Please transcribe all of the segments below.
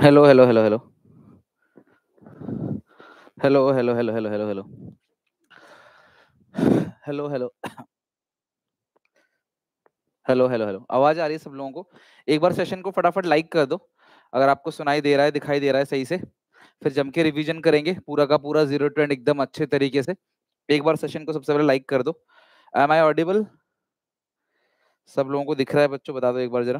Hello hello hello hello hello hello hello hello hello hello hello hello hello hello hello आवाज आ रही है सब लोगों को? एक बार सेशन को फटाफट लाइक कर दो अगर आपको सुनाई दे रहा है, दिखाई दे रहा है सही से। फिर जम के रिवीजन करेंगे पूरा का पूरा 0 to 10 एकदम अच्छे तरीके से। एक बार सेशन को सबसे पहले लाइक कर दो। Am I audible? सब लोगों को दिख रहा है बच्चों? बता दो एक बार जरा।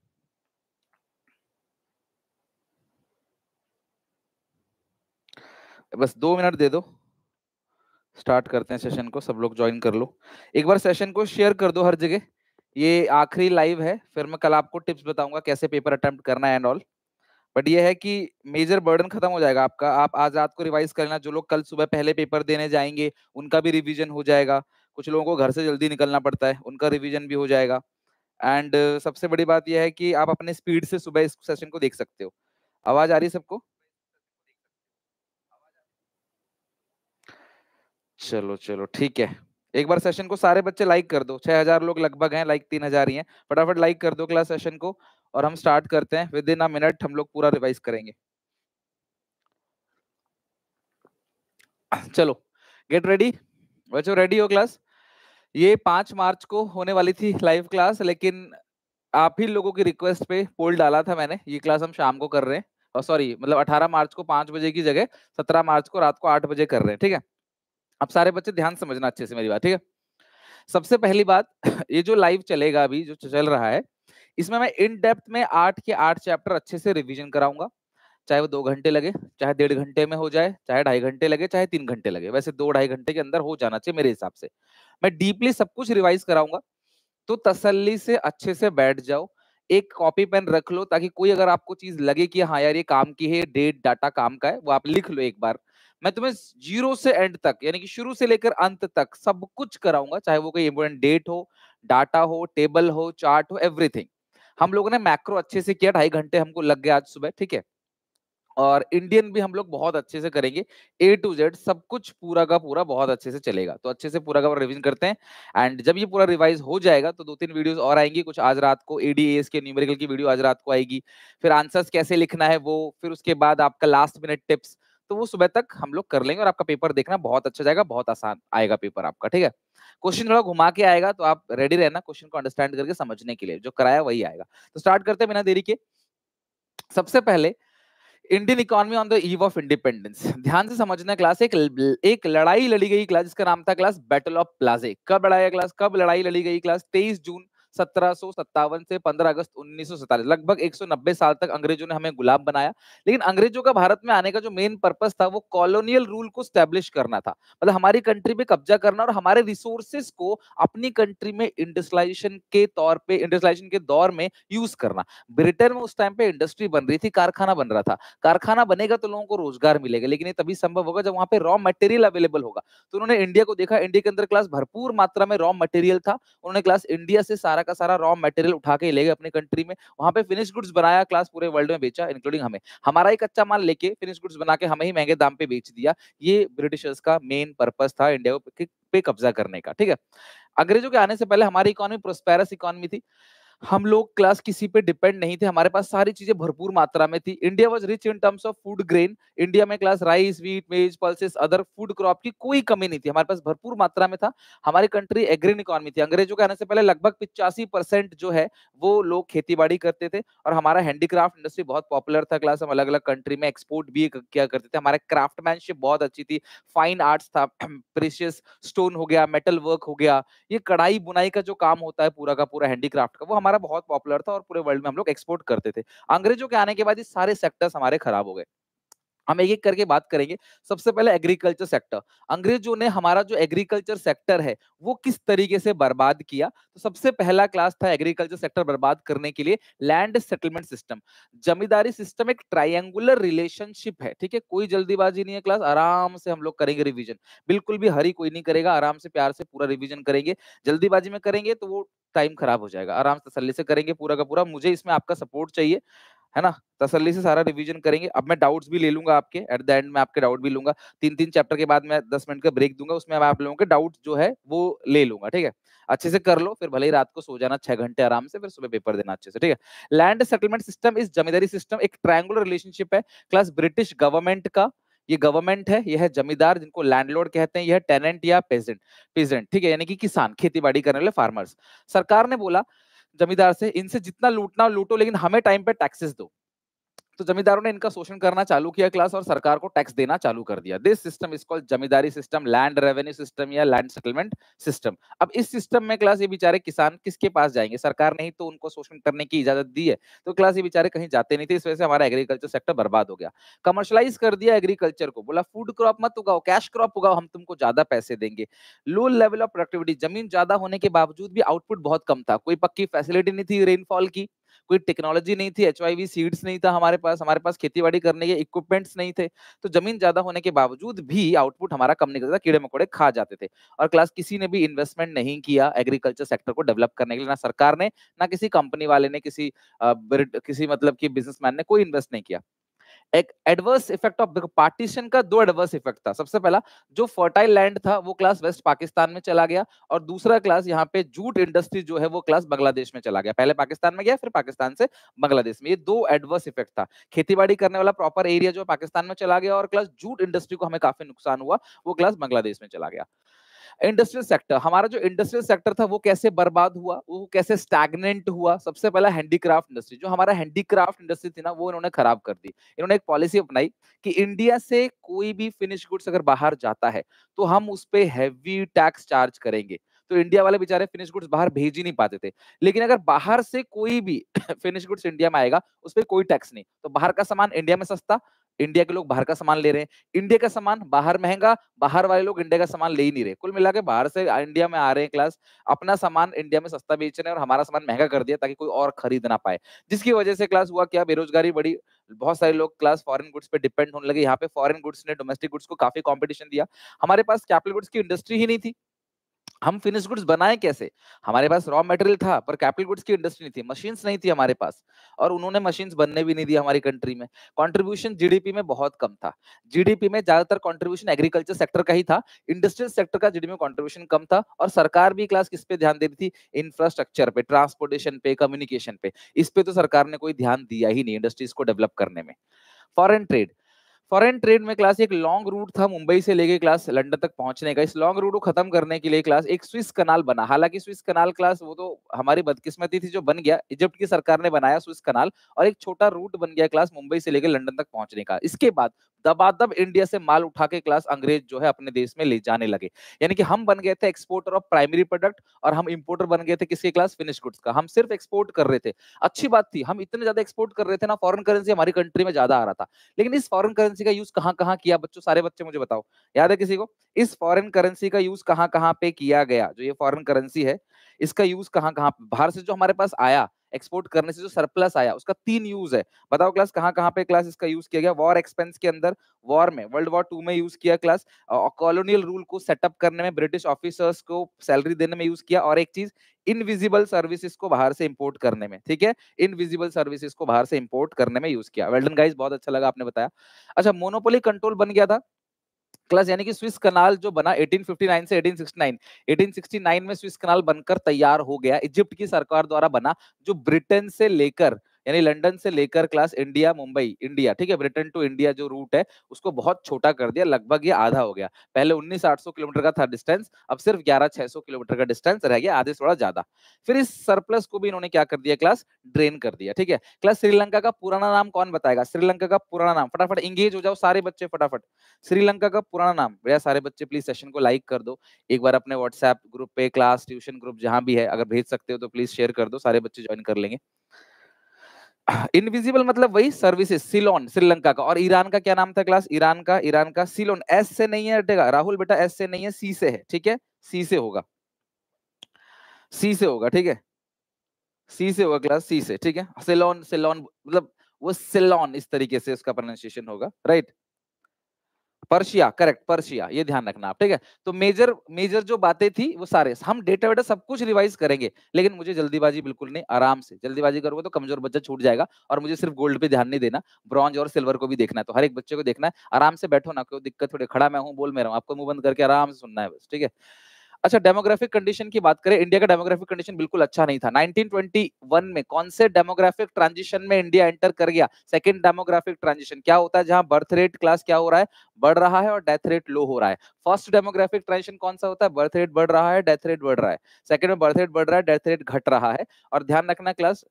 बस 2 मिनट दे दो, स्टार्ट करते हैं सेशन को। सब लोग ज्वाइन कर लो। एक बार सेशन को शेयर कर दो हर जगह। ये आखिरी लाइव है, फिर मैं कल आपको टिप्स बताऊंगा कैसे पेपर अटेम्प्ट करना है एंड ऑल। बट ये है कि मेजर बर्डन खत्म हो जाएगा आपका। आप आज रात को रिवाइज कर लेना। जो लोग कल सुबह पहले पेपर देने जाएंगे उनका भी रिवीजन हो जाएगा। कुछ लोगों को घर से जल्दी निकलना पड़ता है, उनका रिवीजन भी हो जाएगा। एंड सबसे बड़ी बात यह है कि आप अपने स्पीड से सुबह इस सेशन को देख सकते हो। आवाज आ रही है सबको? चलो चलो ठीक है। एक बार सेशन को सारे बच्चे लाइक कर दो। 6,000 लोग लगभग हैं, लाइक 3,000 ही हैं। फटाफट लाइक कर दो क्लास सेशन को। और हम स्टार्ट करते हैं। विद इन अ मिनट हम लोग पूरा रिवाइज करेंगे। चलो, गेट रेडी। बच्चों रेडी हो क्लास? ये 5 मार्च को होने वाली थी लाइव क्लास, लेकिन आप ही लोगों की रिक्वेस्ट पे पोल डाला था मैंने। ये क्लास हम शाम को कर रहे हैं। और सॉरी, मतलब 18 मार्च को 5 बजे की जगह 17 मार्च को रात को 8 बजे कर रहे हैं। ठीक है? अब सारे बच्चे ध्यान समझना अच्छे से मेरी बात, ठीक है? सबसे पहली बात ये जो लाइव चलेगा अभी जो चल रहा है, इसमें मैं इन डेप्थ में 8 के 8 चैप्टर अच्छे से रिवीजन कराऊंगा। चाहे वो 2 घंटे लगे, चाहे 1.5 घंटे में हो जाए, चाहे 2.5 घंटे लगे, चाहे 3 घंटे लगे। वैसे 2 ढाई घंटे के अंदर हो जाना चाहिए मेरे हिसाब से। मैं डीपली सब कुछ रिवाइज कराऊंगा। तो तसल्ली से अच्छे से बैठ जाओ। एक कॉपी पेन रख लो ताकि कोई अगर आपको चीज लगे कि हाँ यार ये काम की है, डेट डाटा काम का है, वो आप लिख लो एक बार। मैं तुम्हें जीरो से एंड तक, यानी कि शुरू से लेकर अंत तक सब कुछ कराऊंगा। चाहे वो कोई इंपोर्टेंट डेट हो, डाटा हो, टेबल हो, चार्ट हो, एवरीथिंग। हम लोगों ने मैक्रो अच्छे से किया, 2.5 घंटे हमको लग गए आज सुबह। ठीक है? और इंडियन भी हम लोग बहुत अच्छे से करेंगे। A to Z सब कुछ पूरा का पूरा बहुत अच्छे से चलेगा। तो अच्छे से पूरा का पूरा रिवीजन करते हैं। एंड जब ये पूरा रिवाइज हो जाएगा तो 2-3 वीडियोस और आएंगी। कुछ आज रात को ADAS के न्यूमेरिकल की वीडियो आज रात को आएगी। फिर आंसर्स कैसे लिखना है वो, फिर उसके बाद आपका लास्ट मिनट टिप्स। तो वो सुबह तक हम लोग कर लेंगे और आपका पेपर देखना बहुत अच्छा जाएगा, बहुत आसान आएगा पेपर आपका। ठीक है? क्वेश्चन थोड़ा घुमा के आएगा तो आप रेडी रहना क्वेश्चन को अंडरस्टैंड करके समझने के लिए। जो कराया वही आएगा। तो स्टार्ट करते हैं बिना देरी के। सबसे पहले Indian economy on the eve of independence. ध्यान से समझना क्लास। एक लड़ाई लड़ी गई क्लास जिसका नाम था क्लास बैटल ऑफ प्लाजे। कब लड़ाई लड़ी गई क्लास? 23 जून 1757 से 15 अगस्त 1947। लगभग 190 साल तक अंग्रेजों ने हमें गुलाम बनाया। लेकिन अंग्रेजों का भारत में आने का जो मेन पर्पस था वो कॉलोनियल रूल को स्टैब्लिश करना था। मतलब हमारी कंट्री पे कब्जा करना और हमारे रिसोर्सेज को अपनी कंट्री में इंडस्ट्रियलाइजेशन के दौर में यूज करना। ब्रिटेन में उस टाइम पे इंडस्ट्री बन रही थी, कारखाना बन रहा था। कारखाना बनेगा तो लोगों को रोजगार मिलेगा, लेकिन ये तभी संभव होगा जब वहां पे रॉ मटेरियल अवेलेबल होगा। तो उन्होंने इंडिया को देखा, इंडिया के अंदर क्लास भरपूर मात्रा में रॉ मटेरियल था। उन्होंने क्लास इंडिया से सारा का सारा रॉ मटेरियल उठा के ले गए अपनी कंट्री में। वहां पे फिनिश गुड्स बनाया, क्लास पूरे वर्ल्ड में बेचा, इंक्लूडिंग हमें। हमारा ही कच्चा माल लेके फिनिश गुड्स बना के हमें ही महंगे दाम पे बेच दिया। ये ब्रिटिशर्स का मेन पर्पस था इंडिया पे कब्जा करने का। ठीक है? अंग्रेजों के आने से पहले हमारी इकोनॉमी प्रोस्पेरस इकोनॉमी थी। हम लोग क्लास किसी पे डिपेंड नहीं थे, हमारे पास सारी चीजें भरपूर मात्रा में थी। India was rich in terms of food grain. India में class rice, wheat, maize, pulses, other food crop की कोई कमी नहीं थी, हमारे पास भरपूर मात्रा में था। हमारी कंट्री एग्रीन इकोनॉमी थी। अंग्रेजों के आने से पहले लगभग 85% जो है वो लोग खेती बाड़ी करते थे। और हमारा हैंडीक्राफ्ट इंडस्ट्री बहुत पॉपुलर था क्लास। हम अलग अलग कंट्री में एक्सपोर्ट भी किया करते थे। हमारा क्राफ्टमैनशिप बहुत अच्छी थी। फाइन आर्ट्स था, प्रेशियस स्टोन हो गया, मेटल वर्क हो गया, ये कढ़ाई बुनाई का जो काम होता है पूरा का पूरा हैंडीक्राफ्ट का, वो हमारा बहुत पॉपुलर था और पूरे वर्ल्ड में हम लोग एक्सपोर्ट करते थे। अंग्रेजों के आने के बाद ये सारे सेक्टर्स हमारे खराब हो गए। हम एक एक करके बात करेंगे। सबसे पहले एग्रीकल्चर सेक्टर। अंग्रेजों ने हमारा जो एग्रीकल्चर सेक्टर है वो किस तरीके से बर्बाद किया। तो सबसे पहला क्लास था एग्रीकल्चर सेक्टर बर्बाद करने के लिए land settlement system. Zamindari system एक ट्रायंगुलर रिलेशनशिप है। ठीक है? कोई जल्दीबाजी नहीं है क्लास, आराम से हम लोग करेंगे रिवीजन। बिल्कुल भी हरी कोई नहीं करेगा, आराम से प्यार से पूरा रिवीजन करेंगे। जल्दीबाजी में करेंगे तो वो टाइम खराब हो जाएगा। आराम से तसल्ली से करेंगे पूरा का पूरा। मुझे इसमें आपका सपोर्ट चाहिए। है ना। तसल्ली से सारा रिवीजन करेंगे। अब मैं डाउट्स भी ले लूंगा आपके, एट द एंड में आपके डाउट भी लूंगा। 3-3 चैप्टर के बाद मैं 10 मिनट का ब्रेक दूंगा, उसमें मैं आप लोगों के डाउट जो है वो ले लूंगा, ठीक है। अच्छे से कर लो, फिर भले ही रात को सो जाना 6 घंटे आराम से, फिर सुबह पेपर देना अच्छे से, ठीक है। लैंड सेटलमेंट सिस्टम इस जमींदारी सिस्टम एक ट्रायंगुलर रिलेशनशिप है क्लास ब्रिटिश गवर्नमेंट का। ये गवर्नमेंट है, यह है जमींदार जिनको लैंडलॉर्ड कहते हैं, यह टेनेंट या पेजेंट, पेजेंट, ठीक है, यानी कि किसान, खेती बाड़ी करने वाले फार्मर्स। सरकार ने बोला जमींदार से इनसे जितना लूटना लूटो, लेकिन हमें टाइम पे टैक्सेस दो। तो जमींदारों ने इनका शोषण करना चालू किया क्लास, और सरकार को टैक्स देना चालू कर दिया। This system is called zamindari system, land revenue system या लैंड सेटलमेंट सिस्टम। अब इस सिस्टम में क्लास ये बेचारे किसान किसके पास जाएंगे, सरकार ने ही तो उनको शोषण करने की इजाजत दी है, तो क्लास ये बेचारे कहीं जाते नहीं थे। इस वजह से हमारा एग्रीकल्चर सेक्टर बर्बाद हो गया। कमर्शलाइज कर दिया एग्रीकल्चर को, बोला फूड क्रॉप मत उगाओ, कैश क्रॉप उगाओ, हम तुमको ज्यादा पैसे देंगे। लो लेवल ऑफ प्रोडक्टिविटी, जमीन ज्यादा होने के बावजूद भी आउटपुट बहुत कम था। कोई पक्की फैसिलिटी नहीं थी रेनफॉल की, कोई टेक्नोलॉजी नहीं थी, एचवाईवी सीड्स नहीं था हमारे पास खेती-बाड़ी करने के इक्विपमेंट्स नहीं थे। तो जमीन ज्यादा होने के बावजूद भी आउटपुट हमारा कम निकलता था, कीड़े-मकोड़े खा जाते थे। और क्लास किसी ने भी इन्वेस्टमेंट नहीं किया एग्रीकल्चर सेक्टर को डेवलप करने के लिए, ना सरकार ने, ना किसी कंपनी वाले ने, किसी मतलब कि बिजनेसमैन ने कोई इन्वेस्ट नहीं किया। एक एडवर्स इफेक्ट ऑफ, देखो पार्टीशन का दो एडवर्स इफेक्ट था। सबसे पहला, जो फर्टाइल लैंड था वो क्लास वेस्ट पाकिस्तान में चला गया, और दूसरा क्लास यहाँ पे जूट इंडस्ट्री जो है वो क्लास बांग्लादेश में चला गया। पहले पाकिस्तान में गया, फिर पाकिस्तान से बांग्लादेश में। ये दो एडवर्स इफेक्ट था। खेतीबाड़ी करने वाला प्रॉपर एरिया जो पाकिस्तान में चला गया, और क्लास जूट इंडस्ट्री को हमें काफी नुकसान हुआ, वो क्लास बांग्लादेश में चला गया। इंडस्ट्रियल सेक्टर, हमारा जो इंडस्ट्रियल सेक्टर था वो कैसे बर्बाद हुआ, वो कैसे स्टैग्नेंट हुआ। सबसे पहला हैंडीक्राफ्ट इंडस्ट्री, जो हमारा हैंडीक्राफ्ट इंडस्ट्री थी ना, वो इन्होंने खराब कर दी। इन्होंने एक पॉलिसी अपनाई कि इंडिया से कोई भी फिनिश गुड्स अगर बाहर जाता है तो हम उस पे हैवी टैक्स चार्ज करेंगे। तो इंडिया वाले बेचारे फिनिश गुड्स बाहर भेज ही नहीं पाते थे। लेकिन अगर बाहर से कोई भी फिनिश गुड्स इंडिया में आएगा, उस पर कोई टैक्स नहीं, तो बाहर का सामान इंडिया में सस्ता, इंडिया के लोग बाहर का सामान ले रहे हैं, इंडिया का सामान बाहर महंगा, बाहर वाले लोग इंडिया का सामान ले ही नहीं रहे। कुल मिला के बाहर से इंडिया में आ रहे हैं क्लास, अपना सामान इंडिया में सस्ता बेच रहे हैं, और हमारा सामान महंगा कर दिया ताकि कोई और खरीद ना पाए। जिसकी वजह से क्लास हुआ क्या, बेरोजगारी बढ़ी। बहुत सारे लोग क्लास फॉरेन गुड्स पे डिपेंड होने लगे। यहाँ पे फॉरेन गुड्स ने डोमेस्टिक गुड्स को काफी कंपटीशन दिया। हमारे पास कैपिटल गुड्स की इंडस्ट्री ही नहीं थी, हम फिनिश गुड्स बनाए कैसे। हमारे पास रॉ मटेरियल था पर कैपिटल गुड्स की इंडस्ट्री नहीं थी, मशीन्स नहीं थी हमारे पास, और उन्होंने मशीन्स बनने भी नहीं दी हमारी कंट्री में। कंट्रीब्यूशन जीडीपी में बहुत कम था। जीडीपी में ज्यादातर कंट्रीब्यूशन एग्रीकल्चर सेक्टर का ही था, इंडस्ट्रियल सेक्टर का जीडीपी में कंट्रीब्यूशन कम था। और सरकार भी क्लास किस पे ध्यान दे रही थी, इंफ्रास्ट्रक्चर पे, ट्रांसपोर्टेशन पे, कम्युनिकेशन पे। इस पे तो सरकार ने कोई ध्यान दिया ही नहीं इंडस्ट्रीज को डेवलप करने में। फॉरेन ट्रेड, फॉरेन ट्रेड में क्लास एक लॉन्ग रूट था मुंबई से लेके क्लास लंदन तक पहुंचने का। इस लॉन्ग रूट को खत्म करने के लिए क्लास एक स्विस कनाल बना। हालांकि स्विस कनाल क्लास वो तो हमारी बदकिस्मती थी जो बन गया, इजिप्ट की सरकार ने बनाया स्विस कनाल, और एक छोटा रूट बन गया क्लास मुंबई से लेकर लंदन तक पहुंचने का। इसके बाद दबादब इंडिया से माल उठा के क्लास अंग्रेज जो है अपने देश में ले जाने लगे। यानी कि हम बन गए थे एक्सपोर्टर ऑफ प्राइमरी प्रोडक्ट, और हम इंपोर्टर बन गए थे किसके क्लास, फिनिश गुड्स का। हम सिर्फ एक्सपोर्ट कर रहे थे, अच्छी बात थी, हम इतने ज्यादा एक्सपोर्ट कर रहे थे ना, फॉरेन करेंसी हमारी कंट्री में ज्यादा आ रहा था। लेकिन इस फॉरेन करेंसी का यूज कहां कहां किया बच्चों, सारे बच्चे मुझे बताओ, याद है किसी को? इस फॉरेन करेंसी का यूज कहां कहां पे किया गया? जो ये फॉरेन करेंसी है, इसका यूज कहां कहां, बाहर से जो हमारे पास आया, एक्सपोर्ट करने से जो सरप्लस आया, उसका 3 यूज है। बताओ क्लास कहां कहां पे क्लास इसका यूज किया गया? वॉर एक्सपेंस के अंदर, वॉर में, वर्ल्ड वॉर 2 में यूज किया क्लास, कॉलोनियल रूल को सेटअप करने में, ब्रिटिश ऑफिसर्स को सैलरी देने में यूज किया, और एक चीज इनविजिबल सर्विसेज को बाहर से इंपोर्ट करने में, ठीक है, इनविजिबल सर्विसेज को बाहर से इंपोर्ट करने में यूज किया। वेल डन गाइस, बहुत अच्छा लगा आपने बताया। अच्छा, मोनोपोली कंट्रोल बन गया था क्लास, यानी कि स्विस कनाल जो बना 1859 से 1869, 1869 में स्विस कनाल बनकर तैयार हो गया, इजिप्ट की सरकार द्वारा बना, जो ब्रिटेन से लेकर, यानी लंदन से लेकर क्लास इंडिया, मुंबई, इंडिया, ठीक है, ब्रिटेन टू इंडिया जो रूट है उसको बहुत छोटा कर दिया, लगभग ये आधा हो गया। पहले 19,800 किलोमीटर का था डिस्टेंस, अब सिर्फ 11,600 किलोमीटर का डिस्टेंस रह गया, आधे थोड़ा ज्यादा। फिर इस सरप्लस को भी इन्होंने क्या कर दिया क्लास, ड्रेन कर दिया, ठीक है। क्लास श्रीलंका का पुराना नाम कौन बताएगा? श्रीलंका का पुराना नाम, फटाफट इंगेज हो जाओ सारे बच्चे, फटाफट। श्रीलंका का पुराना नाम, भैया सारे बच्चे प्लीज सेशन को लाइक कर दो, एक बार अपने व्हाट्सएप ग्रुप पे, क्लास, ट्यूशन ग्रुप जहां भी है, अगर भेज सकते हो तो प्लीज शेयर कर दो, सारे बच्चे ज्वाइन कर लेंगे। इनविजिबल मतलब वही सर्विसेज, सिलोन श्रीलंका का। और ईरान का क्या नाम था क्लास? ईरान का सिलोन, एस से नहीं है हटेगा राहुल बेटा, एस से नहीं है, सी से है, ठीक है, सी से होगा, सी से होगा, ठीक है, सी से होगा क्लास, सी से, ठीक है। सिलोन, सिलोन मतलब वो सिलोन, इस तरीके से उसका प्रोनाउंसिएशन होगा, राइट। पर्शिया, करेक्ट, पर्शिया, ये ध्यान रखना आप, ठीक है। तो मेजर मेजर जो बातें थी वो सारे हम डेटा वेटा सब कुछ रिवाइज करेंगे, लेकिन मुझे जल्दीबाजी बिल्कुल नहीं, आराम से। जल्दीबाजी करोगे तो कमजोर बच्चा छूट जाएगा। और मुझे सिर्फ गोल्ड पे ध्यान नहीं देना, ब्रॉन्ज और सिल्वर को भी देखना है। तो हर एक बच्चे को देखना है। आराम से बैठो ना, कोई दिक्कत थोड़ी, खड़ा मैं हूँ बोल मैं रहा हूँ, आपको मुंह बंद करके आराम से सुनना है बस, ठीक है। अच्छा, डेमोग्राफिक कंडीशन की बात करें, इंडिया का डेमोग्राफिक कंडीशन बिल्कुल अच्छा नहीं था। 1921 में कौन से डेमोग्राफिक ट्रांजिशन में इंडिया एंटर कर गया? सेकंड डेमोग्राफिक ट्रांजिशन क्या होता है, जहां बर्थ रेट क्लास क्या हो रहा है, बढ़ रहा है, और डेथ रेट लो हो रहा है। फर्स्ट डेमोग्राफिक ट्रांजिशन कौन सा होता है, बर्थ रेट बढ़ रहा है, डेथ रेट बढ़ रहा है। सेकंड में बर्थ रेट बढ़ रहा है, डेथ रेट घट रहा है। और ध्यान रखना क्लास,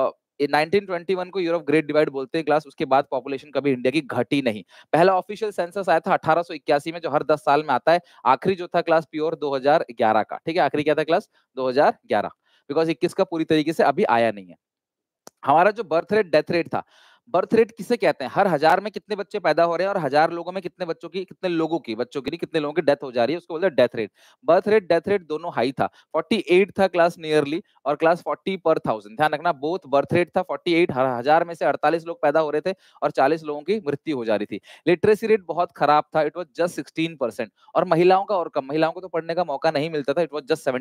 1921 को ईयर ऑफ ग्रेट डिवाइड बोलते हैं क्लास। उसके बाद पॉपुलेशन कभी इंडिया की घटी नहीं। पहला ऑफिशियल सेंसस आया था 1881 में, जो हर 10 साल में आता है। आखिरी जो था क्लास प्योर 2011 का, ठीक है। आखिरी क्या था क्लास, 2011, बिकॉज 21 का पूरी तरीके से अभी आया नहीं है। हमारा जो बर्थ रेट डेथ रेट था, बर्थ रेट किसे कहते हैं, हर 1000 में कितने बच्चे पैदा हो रहे हैं और 1000 लोगों में कितने बच्चों की, कितने लोगों की, बच्चों की नहीं, कितने लोगों की डेथ हो जा रही है, उसको बोलते हैं death rate. Birth rate death rate दोनों हाई था। 48 था क्लास नियरली, और क्लास 40 पर 1000। ध्यान रखना, बोथ बर्थ रेट था 48, हर 1000 में से 48 लोग पैदा हो रहे थे और 40 लोगों की मृत्यु हो जा रही थी। लिटरेसी रेट बहुत खराब था, इट वॉज जस्ट 16%। और महिलाओं का और कम, महिलाओं को तो पढ़ने का मौका नहीं मिलता था, it was just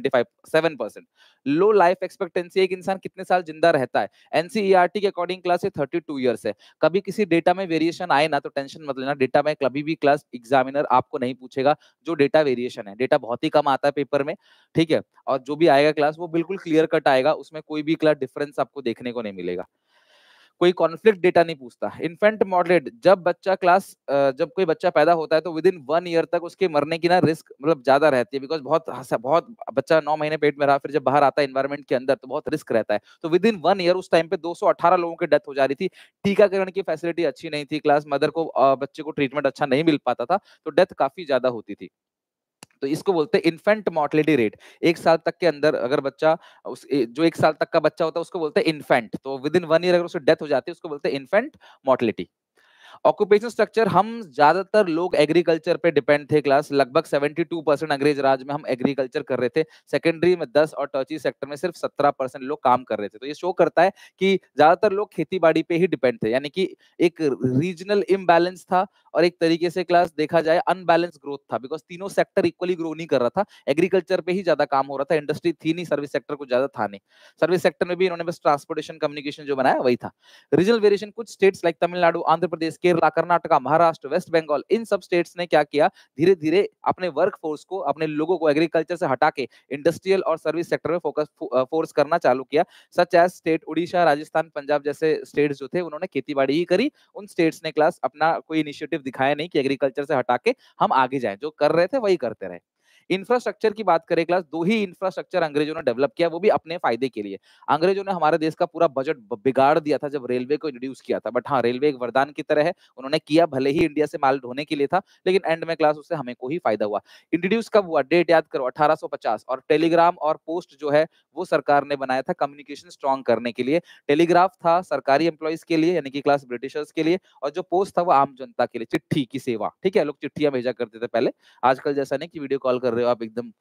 7%। Low life expectancy, एक इंसान कितने साल जिंदा रहता है, एनसीईआरटी के अकॉर्डिंग क्लास 32 ईयर्स है। कभी किसी डेटा में वेरिएशन आए ना तो टेंशन मत लेना, डेटा में कभी भी क्लास एग्जामिनर आपको नहीं पूछेगा जो डेटा वेरिएशन है। डेटा बहुत ही कम आता है पेपर में, ठीक है। और जो भी आएगा क्लास वो बिल्कुल क्लियर कट आएगा, उसमें कोई भी क्लास डिफरेंस आपको देखने को नहीं मिलेगा। कोई कॉन्फ्लिक्ट डेटा नहीं पूछता। इन्फेंट मॉडरेट, जब बच्चा क्लास जब कोई बच्चा पैदा होता है तो विद इन 1 ईयर तक उसके मरने की ना रिस्क मतलब ज्यादा रहती है, बिकॉज बहुत बच्चा 9 महीने पेट में रहा, फिर जब बाहर आता है इन्वायरमेंट के अंदर तो बहुत रिस्क रहता है। तो विद इन 1 ईयर उस टाइम पे 218 लोगों की डेथ हो जा रही थी। टीकाकरण की फैसिलिटी अच्छी नहीं थी क्लास, मदर को बच्चे को ट्रीटमेंट अच्छा नहीं मिल पाता था, तो डेथ काफी ज्यादा होती थी। तो इसको बोलते हैं इन्फेंट मोर्टेलिटी रेट। 1 साल तक के अंदर अगर बच्चा जो 1 साल तक का बच्चा होता है उसको बोलते हैं इन्फेंट। तो विद इन 1 ईयर अगर उसकी डेथ हो जाती है उसको बोलते हैं इन्फेंट मोर्टेलिटी। ऑक्यूपेशन स्ट्रक्चर, हम ज्यादातर लोग एग्रीकल्चर पे डिपेंड थे क्लास, लगभग 72% अंग्रेज राज में हम एग्रीकल्चर कर रहे थे। सेकेंडरी में 10 और टर्ची सेक्टर में सिर्फ 17% लोग काम कर रहे थे। तो ये शो करता है कि ज्यादातर लोग खेती बाड़ी पे ही डिपेंड थे, यानी कि एक रीजनल इम्बैलेंस था और एक तरीके से क्लास देखा जाए अनबैलेंस ग्रोथ था, बिकॉज तीनों सेक्टर इक्वली ग्रो नहीं कर रहा था। एग्रीकल्चर पे ही ज्यादा काम हो रहा था, इंडस्ट्री थी नहीं, सर्विस सेक्टर कुछ ज्यादा था नहीं। सर्विस सेक्टर में भी इन्होंने बस ट्रांसपोर्टेशन कम्युनिकेशन जो बनाया वही था। रीजनल वेरिएशन, कुछ स्टेट्स लाइक तमिलनाडु, आंध्र प्रदेश, केरला, कर्नाटका, महाराष्ट्र, वेस्ट बंगाल, इन सब स्टेट्स ने क्या किया, धीरे धीरे अपने वर्क फोर्स को, अपने लोगों को एग्रीकल्चर से हटा के इंडस्ट्रियल और सर्विस सेक्टर में फोर्स करना चालू किया। Such as state Orissa, Rajasthan, Punjab जैसे स्टेट्स जो थे उन्होंने खेती बाड़ी ही करी। उन स्टेट्स ने क्लास अपना कोई इनिशिएटिव दिखाया नहीं कि एग्रीकल्चर से हटा के हम आगे जाएं, जो कर रहे थे वही करते रहे। इंफ्रास्ट्रक्चर की बात करें क्लास, दो ही इंफ्रास्ट्रक्चर अंग्रेजों ने डेवलप किया, वो भी अपने फायदे के लिए। अंग्रेजों ने हमारे देश का पूरा बजट बिगाड़ दिया था जब रेलवे को इंट्रोड्यूस किया था, बट हाँ, रेलवे एक वरदान की तरह है, उन्होंने किया, भले ही इंडिया से माल ढोने के लिए था, लेकिन एंड में क्लास उससे हमें को ही फायदा हुआ। इंट्रोड्यूस कब हुआ, डेट याद करो, 1850। और टेलीग्राम और पोस्ट जो है वो सरकार ने बनाया था कम्युनिकेशन स्ट्रॉन्ग करने के लिए। टेलीग्राफ था सरकारी एम्प्लॉइज के लिए, यानी कि क्लास ब्रिटिशर्स के लिए, और जो पोस्ट था वो आम जनता के लिए, चिट्ठी की सेवा, ठीक है। लोग चिट्ठियां भेजा करते थे पहले, आजकल जैसा नहीं कि वीडियो कॉल कर रहे हो आप एकदम,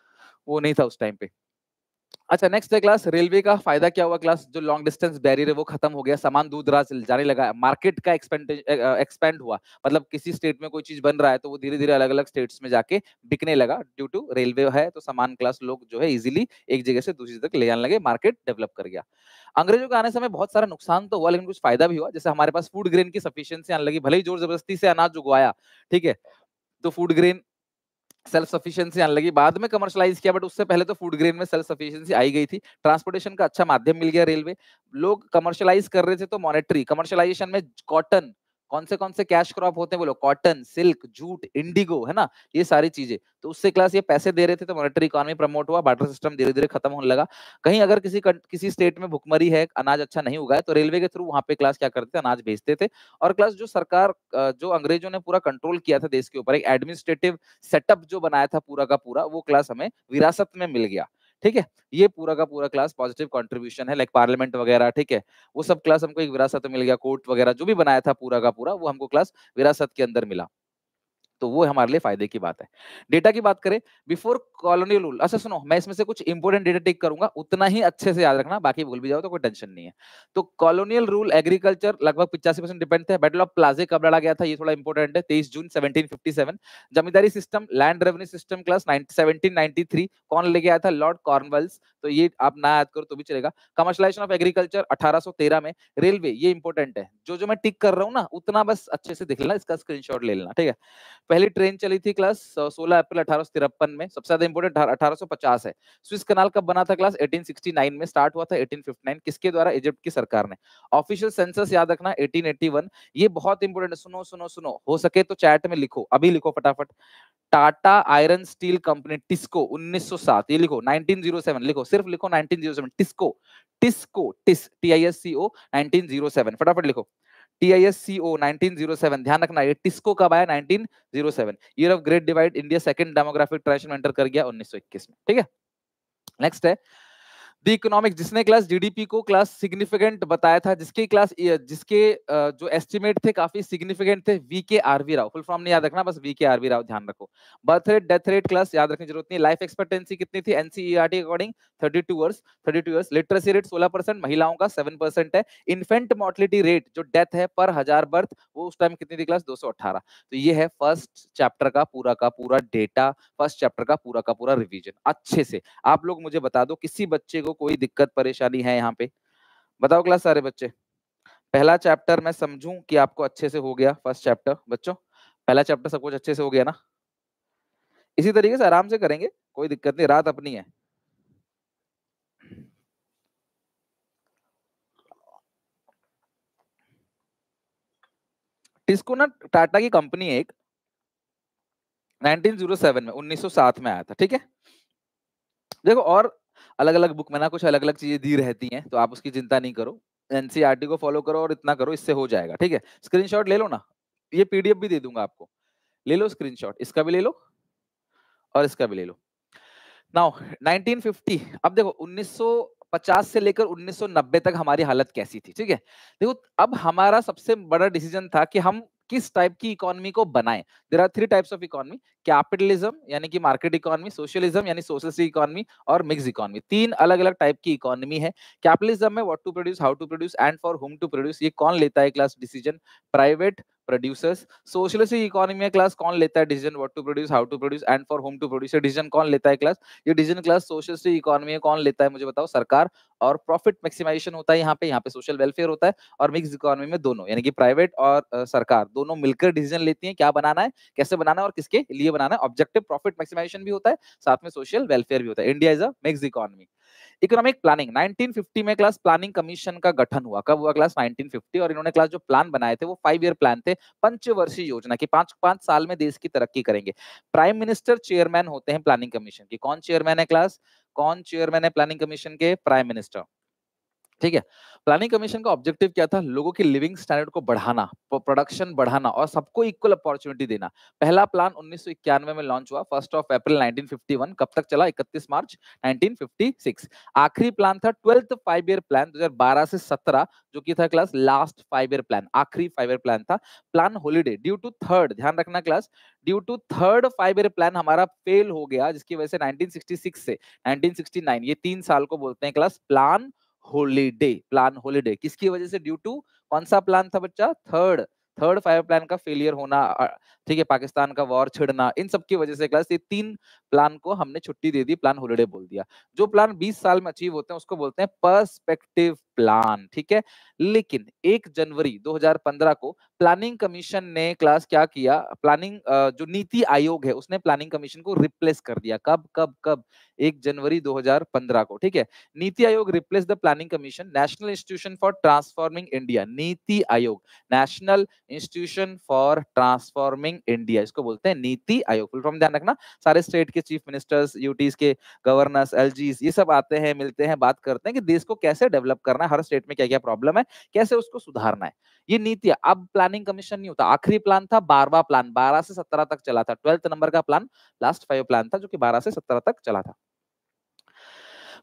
वो नहीं था उस टाइम पे। अच्छा, नेक्स्ट है क्लास रेलवे का फायदा क्या हुआ क्लास, जो लॉन्ग डिस्टेंस बैरियर है वो खत्म हो गया, सामान दूर दराज जाने लगा, मार्केट का एक्सपेंड हुआ। मतलब किसी स्टेट में कोई चीज बन रहा है तो वो धीरे धीरे अलग अलग स्टेट्स में जाके बिकने लगा, ड्यू टू रेलवे है तो सामान क्लास लोग जो है इजीली एक जगह से दूसरी जगह ले जाने लगे, मार्केट डेवलप कर गया। अंग्रेजों के आने से हमें बहुत सारा नुकसान तो हुआ, लेकिन कुछ फायदा भी हुआ। जैसे हमारे पास फूड ग्रेन की सफिशिएंसी आने लगी, भले ही जोर जबरदस्ती से अनाज उगवाया, ठीक है, तो फूड ग्रेन सेल्फ सफिशिएंसी आने लगी, बाद में कमर्शलाइज किया, बट उससे पहले तो फूड ग्रेन में सेल्फ सफिशिएंसी आई गई थी। ट्रांसपोर्टेशन का अच्छा माध्यम मिल गया रेलवे। लोग कमर्शलाइज कर रहे थे तो मॉनेटरी कमर्शलाइजेशन में कॉटन, कौन से कैश क्रॉप होते हैं बोलो, कॉटन, सिल्क, जूट, इंडिगो, है ना, ये सारी चीजें। तो उससे क्लास ये पैसे दे रहे थे तो मॉनेटरी इकोनॉमी प्रमोट हुआ, बार्टर सिस्टम धीरे धीरे खत्म होने लगा। कहीं अगर किसी स्टेट में भुखमरी है, अनाज अच्छा नहीं उगा है, तो रेलवे के थ्रू वहां पे क्लास क्या करते थे, अनाज भेजते थे। और क्लास जो सरकार जो अंग्रेजों ने पूरा कंट्रोल किया था देश के ऊपर, एक एडमिनिस्ट्रेटिव सेटअप जो बनाया था पूरा का पूरा, वो क्लास हमें विरासत में मिल गया, ठीक है। ये पूरा का पूरा क्लास पॉजिटिव कंट्रीब्यूशन है, लाइक पार्लियामेंट वगैरह, ठीक है, वो सब क्लास हमको एक विरासत में मिल गया। कोर्ट वगैरह जो भी बनाया था पूरा का पूरा वो हमको क्लास विरासत के अंदर मिला। तो वो हमारे लिए फायदे की बात है। डेटा की बात करें, बिफोर कॉलोनियल रूल, अच्छा सुनो, मैं इसमें से कुछ इंपोर्टेंट डेटा टिक करूंगा, उतना ही अच्छे से याद रखना, बाकी भूल भी जाओ तो कोई टेंशन नहीं है। तो कॉलोनियल रूल एग्रीकल्चर लगभग 85% डिपेंड थे। बैटल ऑफ प्लाजे कब लड़ा गया था, ये थोड़ा इंपोर्टेंट है, 23 जून 1757। Zamindari system, land revenue system class 1793, कौन लेके आया था, लॉर्ड कॉर्नवालिस, तो ये आप ना याद करो तो भी चलेगा। कमर्शलाइजेशन ऑफ एग्रीकल्चर 1813 में। रेलवे, ये इंपोर्टेंट है, जो मैं टिक कर रहा हूँ ना उतना बस अच्छे से देख लेना, इसका स्क्रीनशॉट ले लेना, ठीक है। पहली ट्रेन चली थी क्लास 16 अप्रैल 1853 में, सबसे ज्यादा इंपोर्टेंट 1850 है। स्विस कनाल कब बना था क्लास, 1869 में, स्टार्ट हुआ था 1859, किसके द्वारा, इजिप्ट की सरकार ने। ऑफिशियल सेंसस याद रखना 1881, ये बहुत इंपोर्टेंट है, सुनो सुनो सुनो, हो सके तो चैट में लिखो, अभी लिखो फटाफट। Tata iron steel company TISCO 1907, ये लिखो, 1907 लिखो, सिर्फ लिखो 1907, टिस्को, टिस्को, TISCO 1907, फटाफट लिखो, TISCO 1907, ध्यान रखना ये टिस्को कब आया, 1907। Year of great divide, India second demographic transition में एंटर कर गया 1921 में, ठीक है। नेक्स्ट है द इकोनॉमिक, जिसने क्लास जीडीपी को क्लास सिग्निफिकेंट बताया था, जिसके क्लास जिसके जो एस्टिमेट थे काफी सिग्निफिकेंट थे, VK RV Rao, full form नहीं याद रखना, बस VK RV राव ध्यान रखो। Birth rate, death rate class याद रखने की जरूरत नहीं। लाइफ एक्सपेक्टेंसी कितनी थी NCERT according, 32 years, 32 years. Literacy rate 16%, महिलाओं का 7% है। इन्फेंट मोर्टलिटी रेट, जो डेथ है पर 1000 बर्थ, वो उस टाइम कितनी थी क्लास, 218। तो ये है फर्स्ट चैप्टर का पूरा डेटा, फर्स्ट चैप्टर का पूरा रिवीजन अच्छे से। आप लोग मुझे बता दो, किसी बच्चे को कोई दिक्कत परेशानी है यहाँ पे, बताओ क्लास सारे बच्चे। पहला चैप्टर मैं समझूं कि आपको अच्छे से हो गया, फर्स्ट चैप्टर बच्चों, पहला चैप्टर सब कुछ अच्छे से हो गया ना। इसी तरीके से आराम से करेंगे, कोई दिक्कत नहीं, रात अपनी है। टिस्को ना टाटा की कंपनी है एक, 1907 में, 1907 में आया था, ठीक है। देखो और अलग अलग बुक में ना कुछ अलग अलग चीजें दी रहती हैं, तो आप उसकी चिंता नहीं करो, NCERT को फॉलो करो और इतना करो, इससे हो जाएगा, ठीक है। स्क्रीनशॉट ले लो ना, ये PDF भी दे दूंगा आपको, ले लो स्क्रीनशॉट, इसका भी ले लो और इसका भी ले लो। नाउ 1950, अब देखो 1950 से लेकर 1990 तक हमारी हालत कैसी थी, ठीक है। देखो अब हमारा सबसे बड़ा डिसीजन था कि हम किस टाइप की इकोनॉमी को बनाएं। There are 3 types of economy, capitalism यानी कि मार्केट इकोनॉमी, सोशलिज्म यानी सोशलिस्ट इकोनॉमी, और मिक्स इकोनॉमी। 3 अलग अलग टाइप की इकोनॉमी है। कैपिटलिज्म में what to produce, how to produce and for whom to produce, ये कौन लेता है class decision, private producers. Socialist economy में क्लास कौन लेता है decision, what to produce, how to produce and for whom to produce, ये डिसीजन कौन लेता है क्लास, ये डिसीजन क्लास सोशलिस्ट इकोनॉमी में कौन लेता है मुझे बताओ, सरकार। और प्रॉफिट मैक्सिमाइजेशन होता है यहाँ पे सोशल वेलफेयर होता है। और मिक्स इकोनॉमी में दोनों यानी कि प्राइवेट और सरकार दोनों मिलकर डिसीजन लेती हैं, क्या बनाना है, कैसे बनाना है और किसके लिए बनाना है। ऑब्जेक्टिव प्रॉफिट मैक्सिमाइजेशन भी होता है, साथ में सोशल वेलफेयर भी होता है। India is a mix economy. Economic planning, 1950 में क्लास प्लानिंग कमीशन का गठन हुआ, कब हुआ क्लास, 1950। और इन्होंने क्लास जो प्लान बनाए थे वो 5 ईयर प्लान थे, पंचवर्षीय योजना की, 5 साल में देश की तरक्की करेंगे। प्राइम मिनिस्टर चेयरमैन होते हैं प्लानिंग कमीशन की, कौन चेयरमैन है क्लास, कौन चेयरमैन है प्लानिंग कमीशन के, प्राइम मिनिस्टर, ठीक है। प्लानिंग कमीशन का ऑब्जेक्टिव क्या था, लोगों की लिविंग स्टैंडर्ड को बढ़ाना, प्रोडक्शन बढ़ाना और सबको इक्वल अपॉर्चुनिटी देना। पहला प्लान 1991 में लॉन्च हुआ, 1 अप्रैल 1951, कब तक चला, 31 मार्च 1956। आखिरी प्लान था 12th 5 ईयर प्लान 2012 से 17, जो कि था क्लास लास्ट 5 ईयर प्लान, आखिरी 5 ईयर प्लान था। Plan holiday due to third, ध्यान रखना class, due to third 5 year plan हमारा फेल हो गया, जिसकी वजह से 1966 से 1969 ये 3 साल को बोलते हैं class plan holiday. Plan holiday किसकी वजह से, ड्यू टू कौन सा प्लान था बच्चा, थर्ड 5 प्लान का फेलियर होना, ठीक है, पाकिस्तान का वॉर छिड़ना, इन सब की वजह से क्लास ये 3 प्लान को हमने छुट्टी दे दी, प्लान हॉलीडे बोल दिया। जो प्लान 20 साल में अचीव होते हैं उसको बोलते हैं पर्सपेक्टिव प्लान, ठीक है। लेकिन 1 जनवरी 2015 को प्लानिंग कमीशन ने क्लास क्या किया, प्लानिंग जो नीति आयोग है उसने प्लानिंग कमीशन को रिप्लेस कर दिया, कब कब कब, 1 जनवरी 2015 को, ठीक है। NITI Aayog replace the planning commission, national institution for transforming India, NITI Aayog, national institution for transforming India, इसको बोलते हैं नीति आयोग। फुल फॉर्म ध्यान रखना, सारे स्टेट के चीफ मिनिस्टर्स, यूटीज के गवर्नर्स, एलजीज, ये सब आते हैं, मिलते हैं, बात करते हैं कि देश को कैसे डेवलप करना है, हर स्टेट में क्या क्या प्रॉब्लम है, कैसे उसको सुधारना है, ये नीति। अब प्लानिंग कमीशन नहीं होता, आखिरी प्लान था 12वां प्लान, 12 से 17 तक चला था, 12th नंबर का प्लान, लास्ट 5 प्लान था जो कि 12 से 17 तक चला था।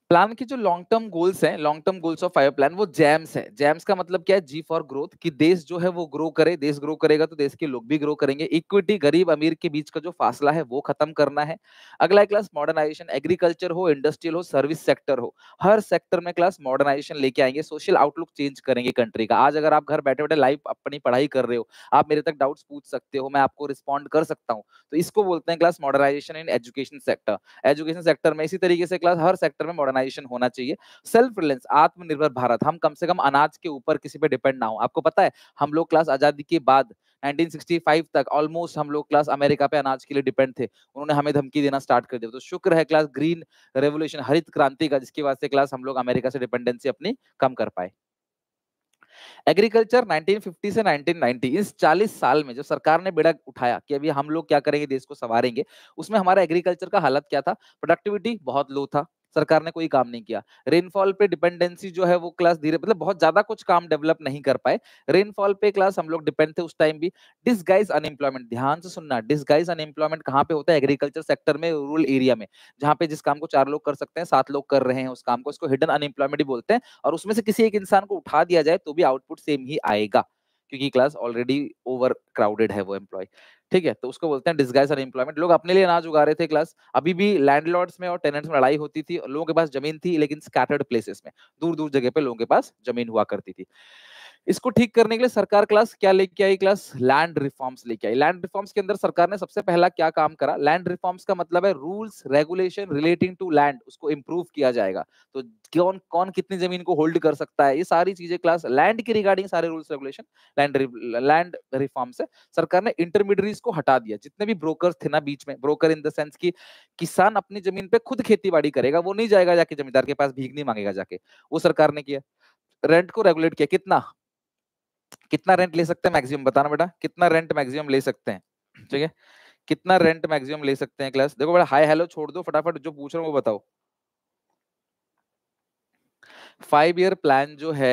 प्लान की जो लॉन्ग टर्म गोल्स हैं, long term goals of 5 plan, वो जैम्स है। जैम्स का मतलब क्या है? जी फॉर ग्रोथ, कि देश जो है वो ग्रो करे, देश ग्रो करेगा तो देश के लोग भी ग्रो करेंगे। इक्विटी, गरीब अमीर के बीच का जो फासला है वो खत्म करना है। अगला क्लास मॉडर्नाइजेशन, एग्रीकल्चर हो, इंडस्ट्रियल हो, सर्विस सेक्टर हो, हर सेक्टर में क्लास मॉडर्नाइजेशन लेके आएंगे, सोशल आउटलुक चेंज करेंगे कंट्री का। आज अगर आप घर बैठे बैठे लाइव अपनी पढ़ाई कर रहे हो, आप मेरे तक डाउट्स पूछ सकते हो, मैं आपको रिस्पॉन्ड कर सकता हूँ, तो इसको बोलते हैं class modernization in education sector. Education sector में इसी तरीके से क्लास हर सेक्टर में मॉडर्नाइजेशन होना चाहिए। सेल्फ रिलायंस, आत्मनिर्भर भारत, हम कम से कम अनाज के ऊपर किसी पे डिपेंड ना हो। आपको पता है हम लोग क्लास आजादी के बाद 1965 तक ऑलमोस्ट हम लोग क्लास अमेरिका पे अनाज के लिए डिपेंड थे, उन्होंने हमें धमकी देना स्टार्ट कर दिया। तो शुक्र है क्लास ग्रीन रेवोल्यूशन, हरित क्रांति का, जिसकी वजह से क्लास हम लोग अमेरिका से डिपेंडेंसी अपनी कम कर पाए। एग्रीकल्चर 1950 से 1990, इस 40 साल में जो सरकार ने बेड़ा उठाया कि अभी हम लोग क्या करेंगे, देश को संवारेंगे, उसमें हमारा एग्रीकल्चर का हालत क्या था? प्रोडक्टिविटी बहुत लो था, सरकार ने कोई काम नहीं किया। रेनफॉल पे डिपेंडेंसी जो है वो क्लास धीरे, मतलब बहुत ज्यादा कुछ काम डेवलप नहीं कर पाए। रेनफॉल पे क्लास हम लोग डिपेंड थे उस टाइम भी। डिसगाइज अनएम्प्लॉयमेंट, ध्यान से सुनना, डिसगाइज अनएम्प्लॉयमेंट कहाँ पे होता है? एग्रीकल्चर सेक्टर में, रूरल एरिया में, जहाँ पे जिस काम को 4 लोग कर सकते हैं 7 लोग कर रहे हैं उस काम को, इसको हिडन अनएम्प्लॉयमेंट ही बोलते हैं। और उसमें से किसी एक इंसान को उठा दिया जाए तो भी आउटपुट सेम ही आएगा, क्योंकि क्लास ऑलरेडी ओवर क्राउडेड है वो एम्प्लॉय। ठीक है, तो उसको बोलते हैं डिसगाइज अनएम्प्लॉयमेंट। लोग अपने लिए अनाज उगा रहे थे क्लास, अभी भी लैंडलॉर्ड्स में और टेनेंट्स में लड़ाई होती थी, लोगों के पास जमीन थी लेकिन स्कैटर्ड प्लेसेस में, दूर दूर जगह पे लोगों के पास जमीन हुआ करती थी। इसको ठीक करने के लिए सरकार क्लास क्या लेके आई? क्लास लैंड रिफॉर्म्स लेके आई। लैंड रिफॉर्म्स के अंदर सरकार ने सबसे पहला क्या काम करा? लैंड रिफॉर्म्स का मतलब है rules regulation relating to land, उसको इंप्रूव किया जाएगा। तो कौन कौन कितनी जमीन को होल्ड कर सकता है, ये सारी चीजें क्लास लैंड की रिगार्डिंग सारे रूल्स रेगुलेशन लैंड रिफॉर्म से सरकार ने इंटरमीडियरीज को हटा दिया। जितने भी ब्रोकर्स थे ना बीच में, ब्रोकर इन द सेंस की किसान अपनी जमीन पे खुद खेती बाड़ी करेगा, वो नहीं जाएगा जाके जमींदार के पास भीख नहीं मांगेगा जाके, वो सरकार ने किया। रेंट को रेगुलेट किया, कितना कितना रेंट ले सकते हैं मैक्सिमम, बताना बेटा, कितना रेंट मैक्सिमम ले सकते हैं? ठीक है, कितना रेंट मैक्सिमम ले सकते हैं क्लास? देखो बेटा, हाय हेलो छोड़ दो, फटाफट जो पूछ रहा हूँ वो बताओ। 5 ईयर प्लान जो है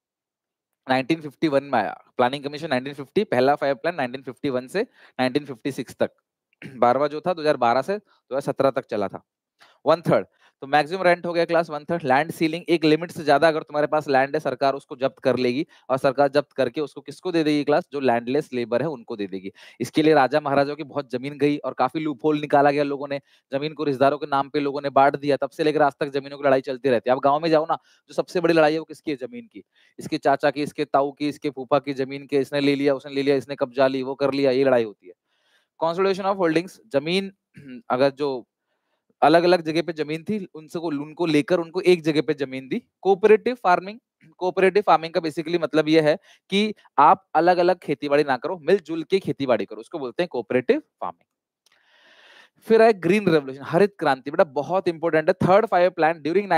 1951 में आया, प्लानिंग कमीशन 1950, पहला 5 प्लान 1951 से 1956 तक। 12वां जो था 2012 से 2017 तक चला था। 1/3, तो मैक्सिमम रेंट हो गया क्लास 1/3। लैंड सीलिंग, एक लिमिट से ज्यादा अगर तुम्हारे पास लैंड है, सरकार उसको जब्त कर लेगी, और सरकार जब्त करके उसको किसको दे देगी क्लास? जो लैंडलेस लेबर है उनको दे देगी। इसके लिए राजा महाराजाओं की बहुत जमीन गई और काफी लूपहोल निकाला गया, लोगों ने जमीन को रिश्तेदारों के नाम पे लोगों ने बांट दिया, तब से लेकर आज तक जमीनों की लड़ाई चलती रहती है। अब गाँव में जाओ ना, जो सबसे बड़ी लड़ाई है वो किसकी है? जमीन की। इसके चाचा की, इसके ताऊ की, इसके फूफा की जमीन के, इसने ले लिया, उसने ले लिया, इसने कब्जा ली, वो कर लिया, ये लड़ाई होती है। कंसोलिडेशन ऑफ होल्डिंग्स, जमीन अगर जो अलग अलग जगह पे जमीन थी उनसे को उनको लेकर उनको एक जगह पे जमीन दी। कोऑपरेटिव फार्मिंग, कोऑपरेटिव फार्मिंग का बेसिकली मतलब यह है कि आप अलग अलग खेती बाड़ी ना करो, मिलजुल के खेती बाड़ी करो, उसको बोलते हैं कोऑपरेटिव फार्मिंग। फिर है ग्रीन रेवोल्यूशन, हरित क्रांति, बेटा बहुत इंपॉर्टेंट है। थर्ड 5 प्लान ड्यूरिंग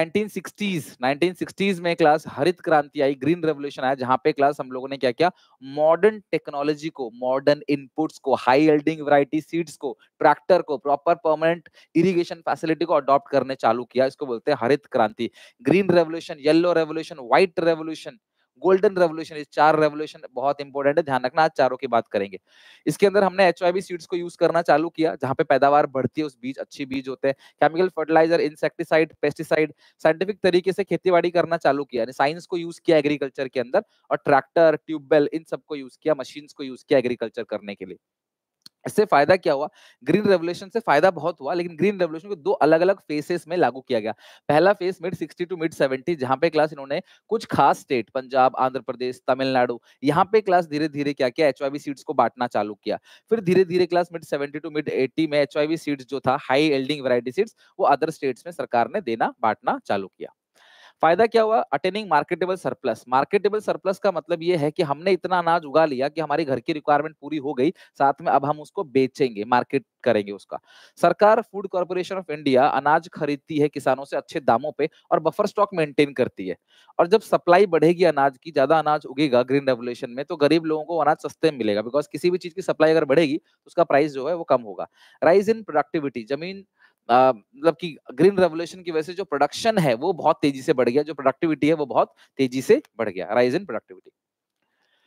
1960s में क्लास हरित क्रांति आई, ग्रीन रेवोल्यूशन आया, जहां पे क्लास हम लोगों ने क्या किया? मॉडर्न टेक्नोलॉजी को, मॉडर्न इनपुट्स को, हाई यील्डिंग वैरायटी सीड्स को, ट्रैक्टर को, प्रॉपर परमानेंट इरिगेशन फैसिलिटी को अडॉप्ट करने चालू किया, इसको बोलते हैं हरित क्रांति। Green revolution, yellow revolution, white revolution, golden revolution, ये 4 रेवोल्यूशन बहुत इंपॉर्टेंट है, ध्यान रखना, आज चारों की बात करेंगे। इसके अंदर हमने एचवाईवी सीड्स को यूज करना चालू किया, जहां पे पैदावार बढ़ती है, उस बीज अच्छी बीज होते हैं। Chemical fertilizer, insecticide, pesticide, scientific तरीके से खेतीबाड़ी करना चालू किया, यानी साइंस को यूज किया एग्रीकल्चर के अंदर, और ट्रैक्टर, ट्यूबवेल, इन सबको यूज किया, मशीन्स को यूज किया एग्रीकल्चर करने के लिए। इससे फायदा क्या हुआ? ग्रीन रेवोल्यूशन से फायदा बहुत हुआ, लेकिन ग्रीन रेवोल्यूशन को 2 अलग अलग फेसेस में लागू किया गया। पहला फेस मिड 60 टू मिड 70, जहां पे क्लास इन्होंने कुछ खास स्टेट, पंजाब, आंध्र प्रदेश, तमिलनाडु, यहाँ पे क्लास धीरे धीरे क्या किया? एचवाईवी सीड्स को बांटना चालू किया। फिर धीरे धीरे क्लास मिड 70 टू मिड 80 में एचवाईवी सीड्स जो था, हाई एल्डिंग वैरायटी सीड्स, वो अदर स्टेट्स में सरकार ने देना, बांटना चालू किया। फायदा क्या हुआ? Attaining marketable surplus. Marketable surplus का मतलब ये है कि हमने इतना अनाज उगा लिया कि हमारी घर की रिक्वायरमेंट पूरी हो गई, साथ में अब हम उसको बेचेंगे, मार्केट करेंगे उसका। सरकार, फूड कॉर्पोरेशन ऑफ इंडिया अनाज खरीदती है किसानों से अच्छे दामों पे और बफर स्टॉक मेंटेन करती है। और जब सप्लाई बढ़ेगी अनाज की, ज्यादा अनाज उगेगा ग्रीन रेवोल्यूशन में, तो गरीब लोगों को अनाज सस्ते में मिलेगा, बिकॉज किसी भी चीज की सप्लाई अगर बढ़ेगी तो उसका प्राइस जो है वो कम होगा। राइज इन प्रोडक्टिविटी, जमीन मतलब कि ग्रीन रेवोल्यूशन की वजह से जो प्रोडक्शन है वो बहुत तेजी से बढ़ गया, जो प्रोडक्टिविटी है वो बहुत तेजी से बढ़ गया, राइज इन प्रोडक्टिविटी।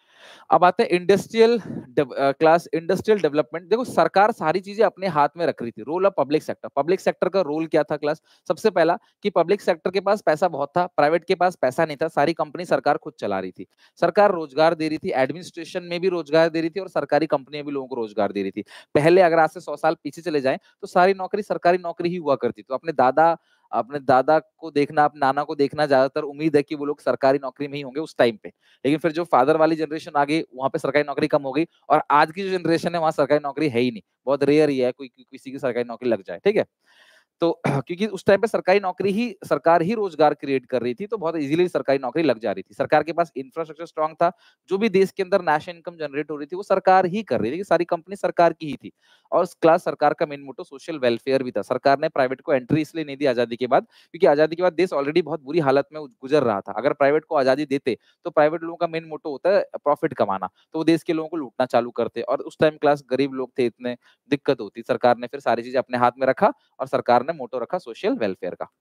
अब आते हैं इंडस्ट्रियल क्लास, इंडस्ट्रियल डेवलपमेंट। देखो सरकार सारी चीजें अपने हाथ में रख रही थी। Role of public sector, public sector का रोल क्या था क्लास? सबसे पहला कि पब्लिक सेक्टर के पास पैसा बहुत था, प्राइवेट के पास पैसा नहीं था, सारी कंपनी सरकार खुद चला रही थी। सरकार रोजगार दे रही थी, एडमिनिस्ट्रेशन में भी रोजगार दे रही थी और सरकारी कंपनियां भी लोगों को रोजगार दे रही थी। पहले अगर आज से 100 साल पीछे चले जाएं तो सारी नौकरी सरकारी नौकरी ही हुआ करती। तो अपने दादा को देखना, अपने नाना को देखना, ज्यादातर उम्मीद है कि वो लोग सरकारी नौकरी में ही होंगे उस टाइम पे। लेकिन फिर जो फादर वाली जनरेशन आ गई वहां पे सरकारी नौकरी कम हो गई, और आज की जो जनरेशन है वहां सरकारी नौकरी है ही नहीं, बहुत रेयर ही है कोई किसी की सरकारी नौकरी लग जाए, ठीक है। तो क्योंकि उस टाइम पे सरकारी नौकरी ही, सरकार ही रोजगार क्रिएट कर रही थी, तो बहुत इजीली सरकारी नौकरी लग जा रही थी। सरकार के पास इंफ्रास्ट्रक्चर स्ट्रांग था, जो भी देश के अंदर नेशनल इनकम जनरेट हो रही थी वो सरकार ही कर रही थी, सारी कंपनी सरकार की ही थी। और क्लास सरकार का मेन मोटो सोशल वेलफेयर भी था। सरकार ने प्राइवेट को एंट्री इसलिए नहीं दी आजादी के बाद, क्योंकि आजादी के बाद देश ऑलरेडी बहुत बुरी हालत में गुजर रहा था। अगर प्राइवेट को आजादी देते तो प्राइवेट लोगों का मेन मोटो होता है प्रॉफिट कमाना, तो वो देश के लोगों को लूटना चालू करते, और उस टाइम क्लास गरीब लोग थे, इतने दिक्कत होती। सरकार ने फिर सारी चीजें अपने हाथ में रखा और सरकार ने मोटो रखा सोशल वेलफेयर का।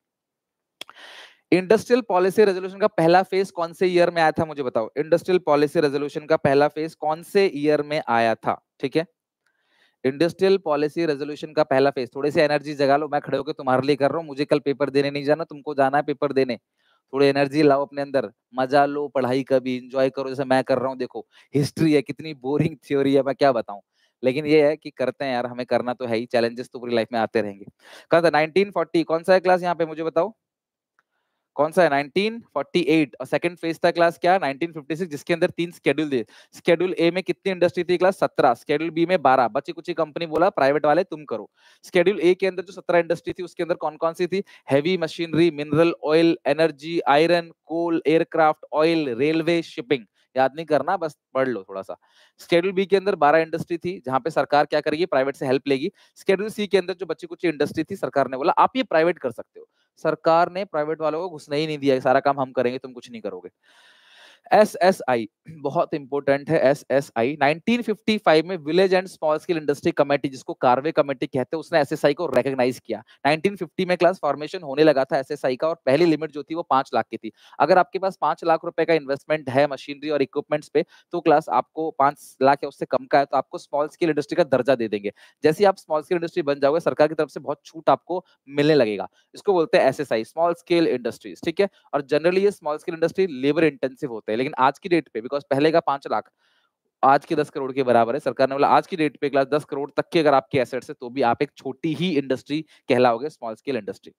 इंडस्ट्रियल पॉलिसी रेजोल्यूशन का पहला फेज कौन से ईयर में आया था, मुझे बताओ। इंडस्ट्रियल पॉलिसी रेजोल्यूशन का पहला फेज कौन से ईयर में आया था? ठीक है, इंडस्ट्रियल पॉलिसी रेजोल्यूशन का पहला फेज। थोड़ी सी एनर्जी जगा लो, मैं खड़े होकर तुम्हारे लिए कर रहा हूँ। मुझे कल पेपर देने नहीं जाना, तुमको जाना है पेपर देने। थोड़ी एनर्जी लाओ अपने अंदर, मजा लो पढ़ाई का भी, एंजॉय करो जैसे मैं कर रहा हूँ। देखो हिस्ट्री है, कितनी बोरिंग थ्योरी है, मैं क्या बताऊं। लेकिन ये है कि करते हैं यार, हमें करना तो है ही, चैलेंजेस तो पूरी लाइफ में आते रहेंगे। कहा था 1940, कौन सा है क्लास यहाँ पे, मुझे बताओ कौन सा है? 1948। और सेकंड फेज था क्लास क्या? 1956, जिसके अंदर 3 शेड्यूल थे। शेड्यूल ए में कितनी इंडस्ट्री थी क्लास? 17। शेड्यूल बी में 12। बची कुछ कंपनी बोला प्राइवेट वाले तुम करो। शेड्यूल ए के अंदर जो 17 इंडस्ट्री थी उसके अंदर कौन कौन सी थी? Heavy machinery, mineral oil, energy, iron, coal, aircraft, oil, railway, shipping. याद नहीं करना, बस पढ़ लो थोड़ा सा। शेड्यूल बी के अंदर 12 इंडस्ट्री थी, जहां पे सरकार क्या करेगी? प्राइवेट से हेल्प लेगी। शेड्यूल सी के अंदर जो बची कुछ इंडस्ट्री थी, सरकार ने बोला आप ये प्राइवेट कर सकते हो। सरकार ने प्राइवेट वालों को घुसने ही नहीं दिया, सारा काम हम करेंगे, तुम कुछ नहीं करोगे। एसएसआई बहुत इंपॉर्टेंट है। एसएसआई 1955 में village and small scale industry committee, जिसको कार्वे कमेटी कहते हैं, उसने एसएसआई को रिकॉग्नाइज किया। 1950 में क्लास फॉर्मेशन होने लगा था एसएसआई का, और पहली लिमिट जो थी वो 5 लाख की थी। अगर आपके पास 5 लाख रुपए का इन्वेस्टमेंट है मशीनरी और इक्विपमेंट्स पे, तो क्लास आपको 5 लाख या उससे कम का है तो आपको स्मॉल स्केल इंडस्ट्री का दर्जा दे देंगे। जैसे आप स्मॉल स्केल इंडस्ट्री बन जाओगे, सरकार की तरफ से बहुत छूट आपको मिलने लगेगा। इसको बोलते हैं एसएसआई, स्मॉल स्केल इंडस्ट्रीज, ठीक है। और जनरली ये small scale industry labour intensive होते हैं, लेकिन आज की डेट पे, बिकॉज पहले का 5 लाख आज के 10 करोड़ के बराबर है, सरकार ने बोला आज की डेट पे क्लास 10 करोड़ तक के अगर आपके एसेट्स है तो भी आप एक छोटी ही इंडस्ट्री कहलाओगे, small scale industry.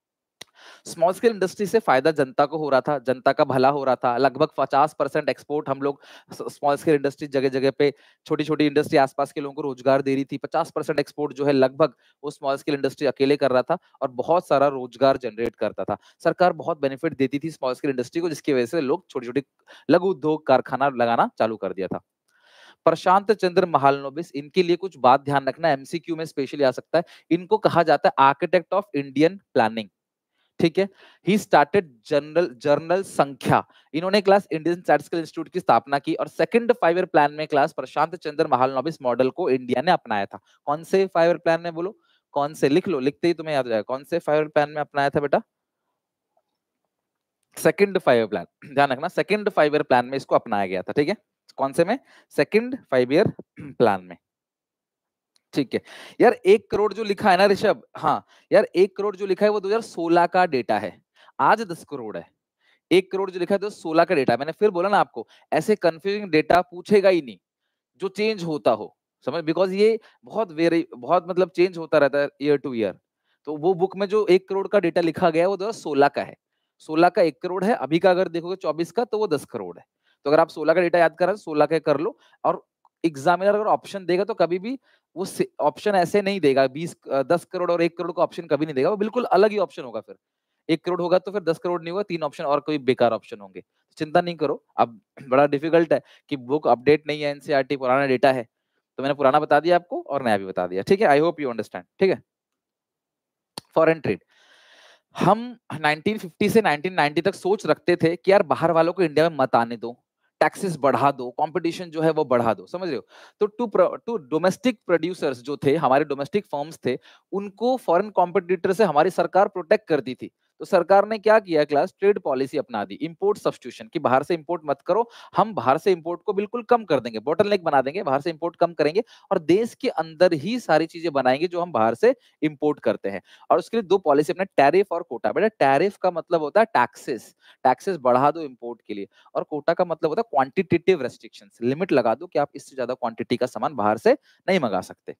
Small scale industry से फायदा जनता को हो रहा था, जनता का भला हो रहा था। लगभग 50% एक्सपोर्ट हम लोग स्मॉल स्केल इंडस्ट्री जगह जगह पे, छोटी छोटी इंडस्ट्री आसपास के लोगों को रोजगार दे रही थी। 50% एक्सपोर्ट जो है लगभग वो स्मॉल स्केल इंडस्ट्री अकेले कर रहा था, और बहुत सारा रोजगार जनरेट करता था। सरकार बहुत बेनिफिट देती थी स्मॉल स्केल इंडस्ट्री को, जिसकी वजह से लोग छोटी छोटी लघु उद्योग कारखाना लगाना चालू कर दिया था। प्रशांत चंद्र महालनोबिस, इनके लिए कुछ बात ध्यान रखना, एमसीक्यू में स्पेशली आ सकता है। इनको कहा जाता है आर्किटेक्ट ऑफ इंडियन प्लानिंग, ठीक है। ही स्टार्टेड जर्नल संख्या। इन्होंने क्लास इंडियन स्टैटिस्टिकल इंस्टीट्यूट की स्थापना की, और सेकंड 5 ईयर प्लान में क्लास प्रशांत चंद्र महालनोबिस मॉडल को इंडिया ने अपनाया था। कौन से 5 ईयर प्लान में बोलो? कौन से? लिख लो, लिखते ही तुम्हें याद आ जाएगा। कौन से 5 ईयर प्लान में अपनाया था बेटा? सेकंड 5 ईयर प्लान, ध्यान रखना, सेकंड 5 ईयर प्लान में इसको अपनाया गया था, ठीक है। कौन से में? सेकंड 5 ईयर प्लान में, ठीक है। यार 1 करोड़ जो लिखा है ना ऋषभ, हाँ यार 1 करोड़ जो लिखा है वो 2016 का डेटा है, आज 10 करोड़ है। 1 करोड़ जो लिखा है 2016 का डेटा है। मैंने फिर बोला ना आपको, ऐसे कंफ्यूजिंग डेटा पूछेगा ही नहीं जो चेंज होता हो, समझ, बिकॉज ये बहुत मतलब चेंज होता रहता है ईयर टू ईयर। तो वो बुक में जो 1 करोड़ का डेटा लिखा गया है वो 2016 का है। 16 का 1 करोड़ है, अभी का अगर देखोगे 24 का तो वो 10 करोड़ है। तो अगर आप 16 का डेटा याद कर रहे हैं, 16 का कर लो। और एग्जामिनर अगर ऑप्शन देगा तो कभी भी वो ऑप्शन ऐसे नहीं देगा, 10 करोड़ और 1 करोड़ का ऑप्शन कभी नहीं देगा, वो बिल्कुल अलग ही ऑप्शन होगा। फिर 1 करोड़ होगा तो फिर 10 करोड़ नहीं होगा, 3 ऑप्शन और कोई बेकार ऑप्शन होंगे। चिंता नहीं करो। अब बड़ा डिफिकल्ट है कि बुक अपडेट नहीं है, एनसीईआरटी पुराना डेटा है, तो मैंने पुराना बता दिया आपको और नया भी बता दिया, ठीक है। आई होप यू अंडरस्टैंड, ठीक है। फॉरेन ट्रेड, हम 1950 से 1990 तक सोच रखते थे कि यार बाहर वालों को इंडिया में मत आने दो, टैक्सेस बढ़ा दो, कंपटीशन जो है वो बढ़ा दो, समझ रहे हो। तो टू डोमेस्टिक प्रोड्यूसर्स जो थे, हमारे डोमेस्टिक फर्म्स थे, उनको फॉरेन कॉम्पिटिटर से हमारी सरकार प्रोटेक्ट करती थी। तो सरकार ने क्या किया क्लास, ट्रेड पॉलिसी अपना दी, इंपोर्ट सब्स्टिट्यूशन, कि बाहर से इंपोर्ट मत करो, हम बाहर से इंपोर्ट को बिल्कुल कम कर देंगे, बोटलनेक बना देंगे, बाहर से इंपोर्ट कम करेंगे और देश के अंदर ही सारी चीजें बनाएंगे जो हम बाहर से इंपोर्ट करते हैं। और उसके लिए दो पॉलिसी अपने, टैरिफ और कोटा। बेटा टैरिफ का मतलब होता है टैक्सेस, टैक्सेस बढ़ा दो इंपोर्ट के लिए, और कोटा का मतलब होता है क्वांटिटेटिव रेस्ट्रिक्शंस, लिमिट लगा दो कि आप इससे ज्यादा क्वांटिटी का सामान बाहर से नहीं मंगा सकते।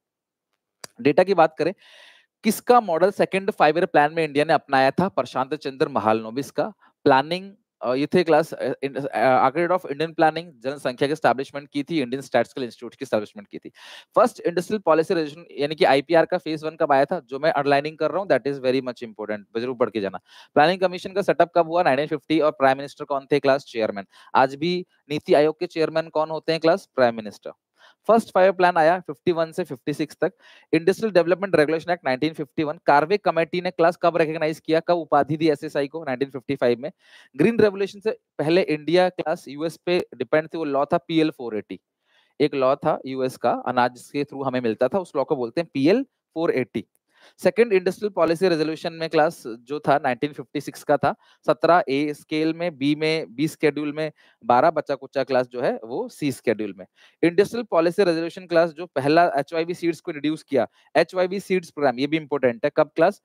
डेटा की बात करें, किसका मॉडल सेकंड 5 ईयर प्लान में इंडिया ने अपनाया था, प्रशांत चंद्र महालनोबिस का। प्लानिंग ये थे class architect of Indian planning, जनसंख्या की स्टैब्लिशमेंट की थी, इंडियन स्टैटिस्टिकल इंस्टीट्यूट की स्टैब्लिशमेंट की थी। फर्स्ट इंडस्ट्रियल पॉलिसी रेजोल्यूशन यानी कि आईपीआर का फेज 1 कब आया था, जो मैं अंडरलाइनिंग कर रहा हूं, that is very much important, जरूर पढ़ के जाना। प्लानिंग कमीशन का सेटअप कब हुआ, 1950, और प्राइम मिनिस्टर कौन थे क्लास, चेयरमैन। आज भी नीति आयोग के चेयरमैन कौन होते हैं class, prime minister. First 5 plan आया 51 से 56 तक। Industrial development regulation act 1951, Karve committee ने क्लास कब रिकॉग्नाइज किया, कब उपाधि दी एसएसआई को, 1955 में। ग्रीन रेवोल्यूशन से पहले इंडिया क्लास यूएस पे डिपेंड थी, वो लॉ था पीएल 480, एक लॉ था यूएस का, अनाज के थ्रू हमें मिलता था, उस लॉ को बोलते हैं PL 480। Second industrial policy resolution में क्लास जो था 1956 का था, 17 ए स्केल में, बी में, बी शेड्यूल में, 12 बच्चा कुच्चा क्लास जो है वो सी शेड्यूल में। इंडस्ट्रियल पॉलिसी रेजोल्यूशन क्लास जो पहला एचवाईबी सीड्स को रिड्यूस किया, एचवाईबी सीड्स प्रोग्राम, ये भी इंपॉर्टेंट है, कब क्लास,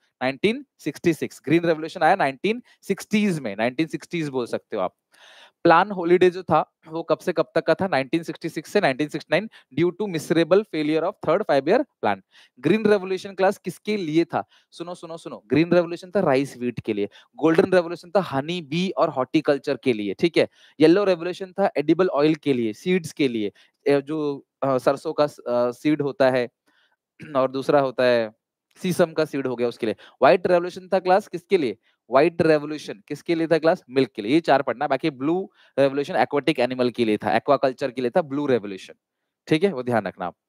1966। ग्रीन रेवोल्यूशन आया 1960s में, 1960s बोल सकते हो आप। प्लान हॉलीडे जो था वो कब से कब तक का था, 1966 से 1969, due to miserable failure of third 5 year plan. Green revolution class किसके लिए था, सुनो सुनो सुनो, ग्रीन रेवोल्यूशन था राइस व्हीट के लिए, गोल्डन रेवोल्यूशन था हनी बी और हॉर्टिकल्चर के लिए, ठीक है। येलो रेवोल्यूशन था एडिबल ऑयल के लिए, सीड्स के लिए, जो सरसों का सीड होता है, और दूसरा होता है सीसम का सीड हो गया उसके लिए। व्हाइट रेवोल्यूशन था क्लास किसके लिए, व्हाइट रेवोल्यूशन किसके लिए था क्लास, मिल्क के लिए, ये चार पढ़ना। बाकी ब्लू रेवोल्यूशन एक्वाटिक एनिमल के लिए था, एक्वाकल्चर के लिए था ब्लू रेवोल्यूशन, ठीक है, वो ध्यान रखना आप।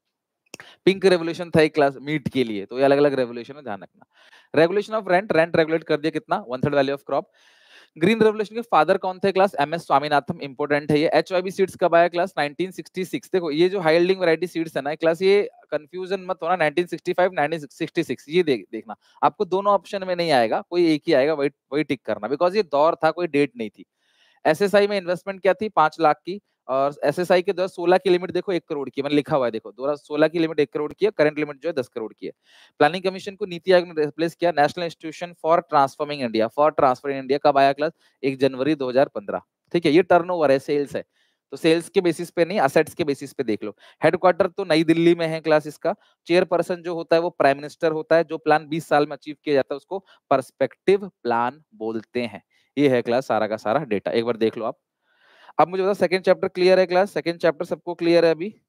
पिंक रेवोल्यूशन था एक क्लास मीट के लिए, तो ये अलग अलग रेवोल्यूशन है, ध्यान रखना। Regulation of rent, rent regulate कर दिया कितना, 1/3 value of crop. Green revolution के फादर कौन थे क्लास, एमएस स्वामीनाथन, इंपोर्टेंट है ये। एचवाईबी सीड्स कब आया क्लास, 1966। देखो ये जो हाई यील्डिंग वैरायटी सीड्स है ना क्लास, ये कंफ्यूजन मत होना, 1965 1966 ये देखना, आपको दोनों ऑप्शन में नहीं आएगा, कोई एक ही आएगा, वही वही टिक करना, बिकॉज ये दौर था, कोई डेट नहीं थी। एसएसआई में इन्वेस्टमेंट क्या थी, 5 लाख की, और एसएसआई के 16 की लिमिट देखो 1 करोड़ की, मैंने लिखा हुआ है देखो, 16 की लिमिट 1 करोड़ की है, करंट लिमिट जो है 10 करोड़ की है। प्लानिंग कमीशन को नीति आयोग ने रिप्लेस किया, national institution for transforming India, for transforming India कब आया क्लास, 1 जनवरी 2015, ठीक है। ये टर्नओवर है, सेल्स है, तो सेल्स के बेसिस पे नहीं, असेट्स के बेसिस पे देख लो। हेडक्वार्टर तो नई दिल्ली में है क्लास इसका। चेयरपर्सन जो होता है वो प्राइम मिनिस्टर होता है, जो प्लान 20 साल में अचीव किया जाता है उसको पर्सपेक्टिव प्लान बोलते हैं। ये है क्लास सारा का सारा डेटा, एक बार देख लो आप। अब मुझे बताओ सेकंड चैप्टर क्लियर है क्लास, सेकंड चैप्टर सबको क्लियर है अभी।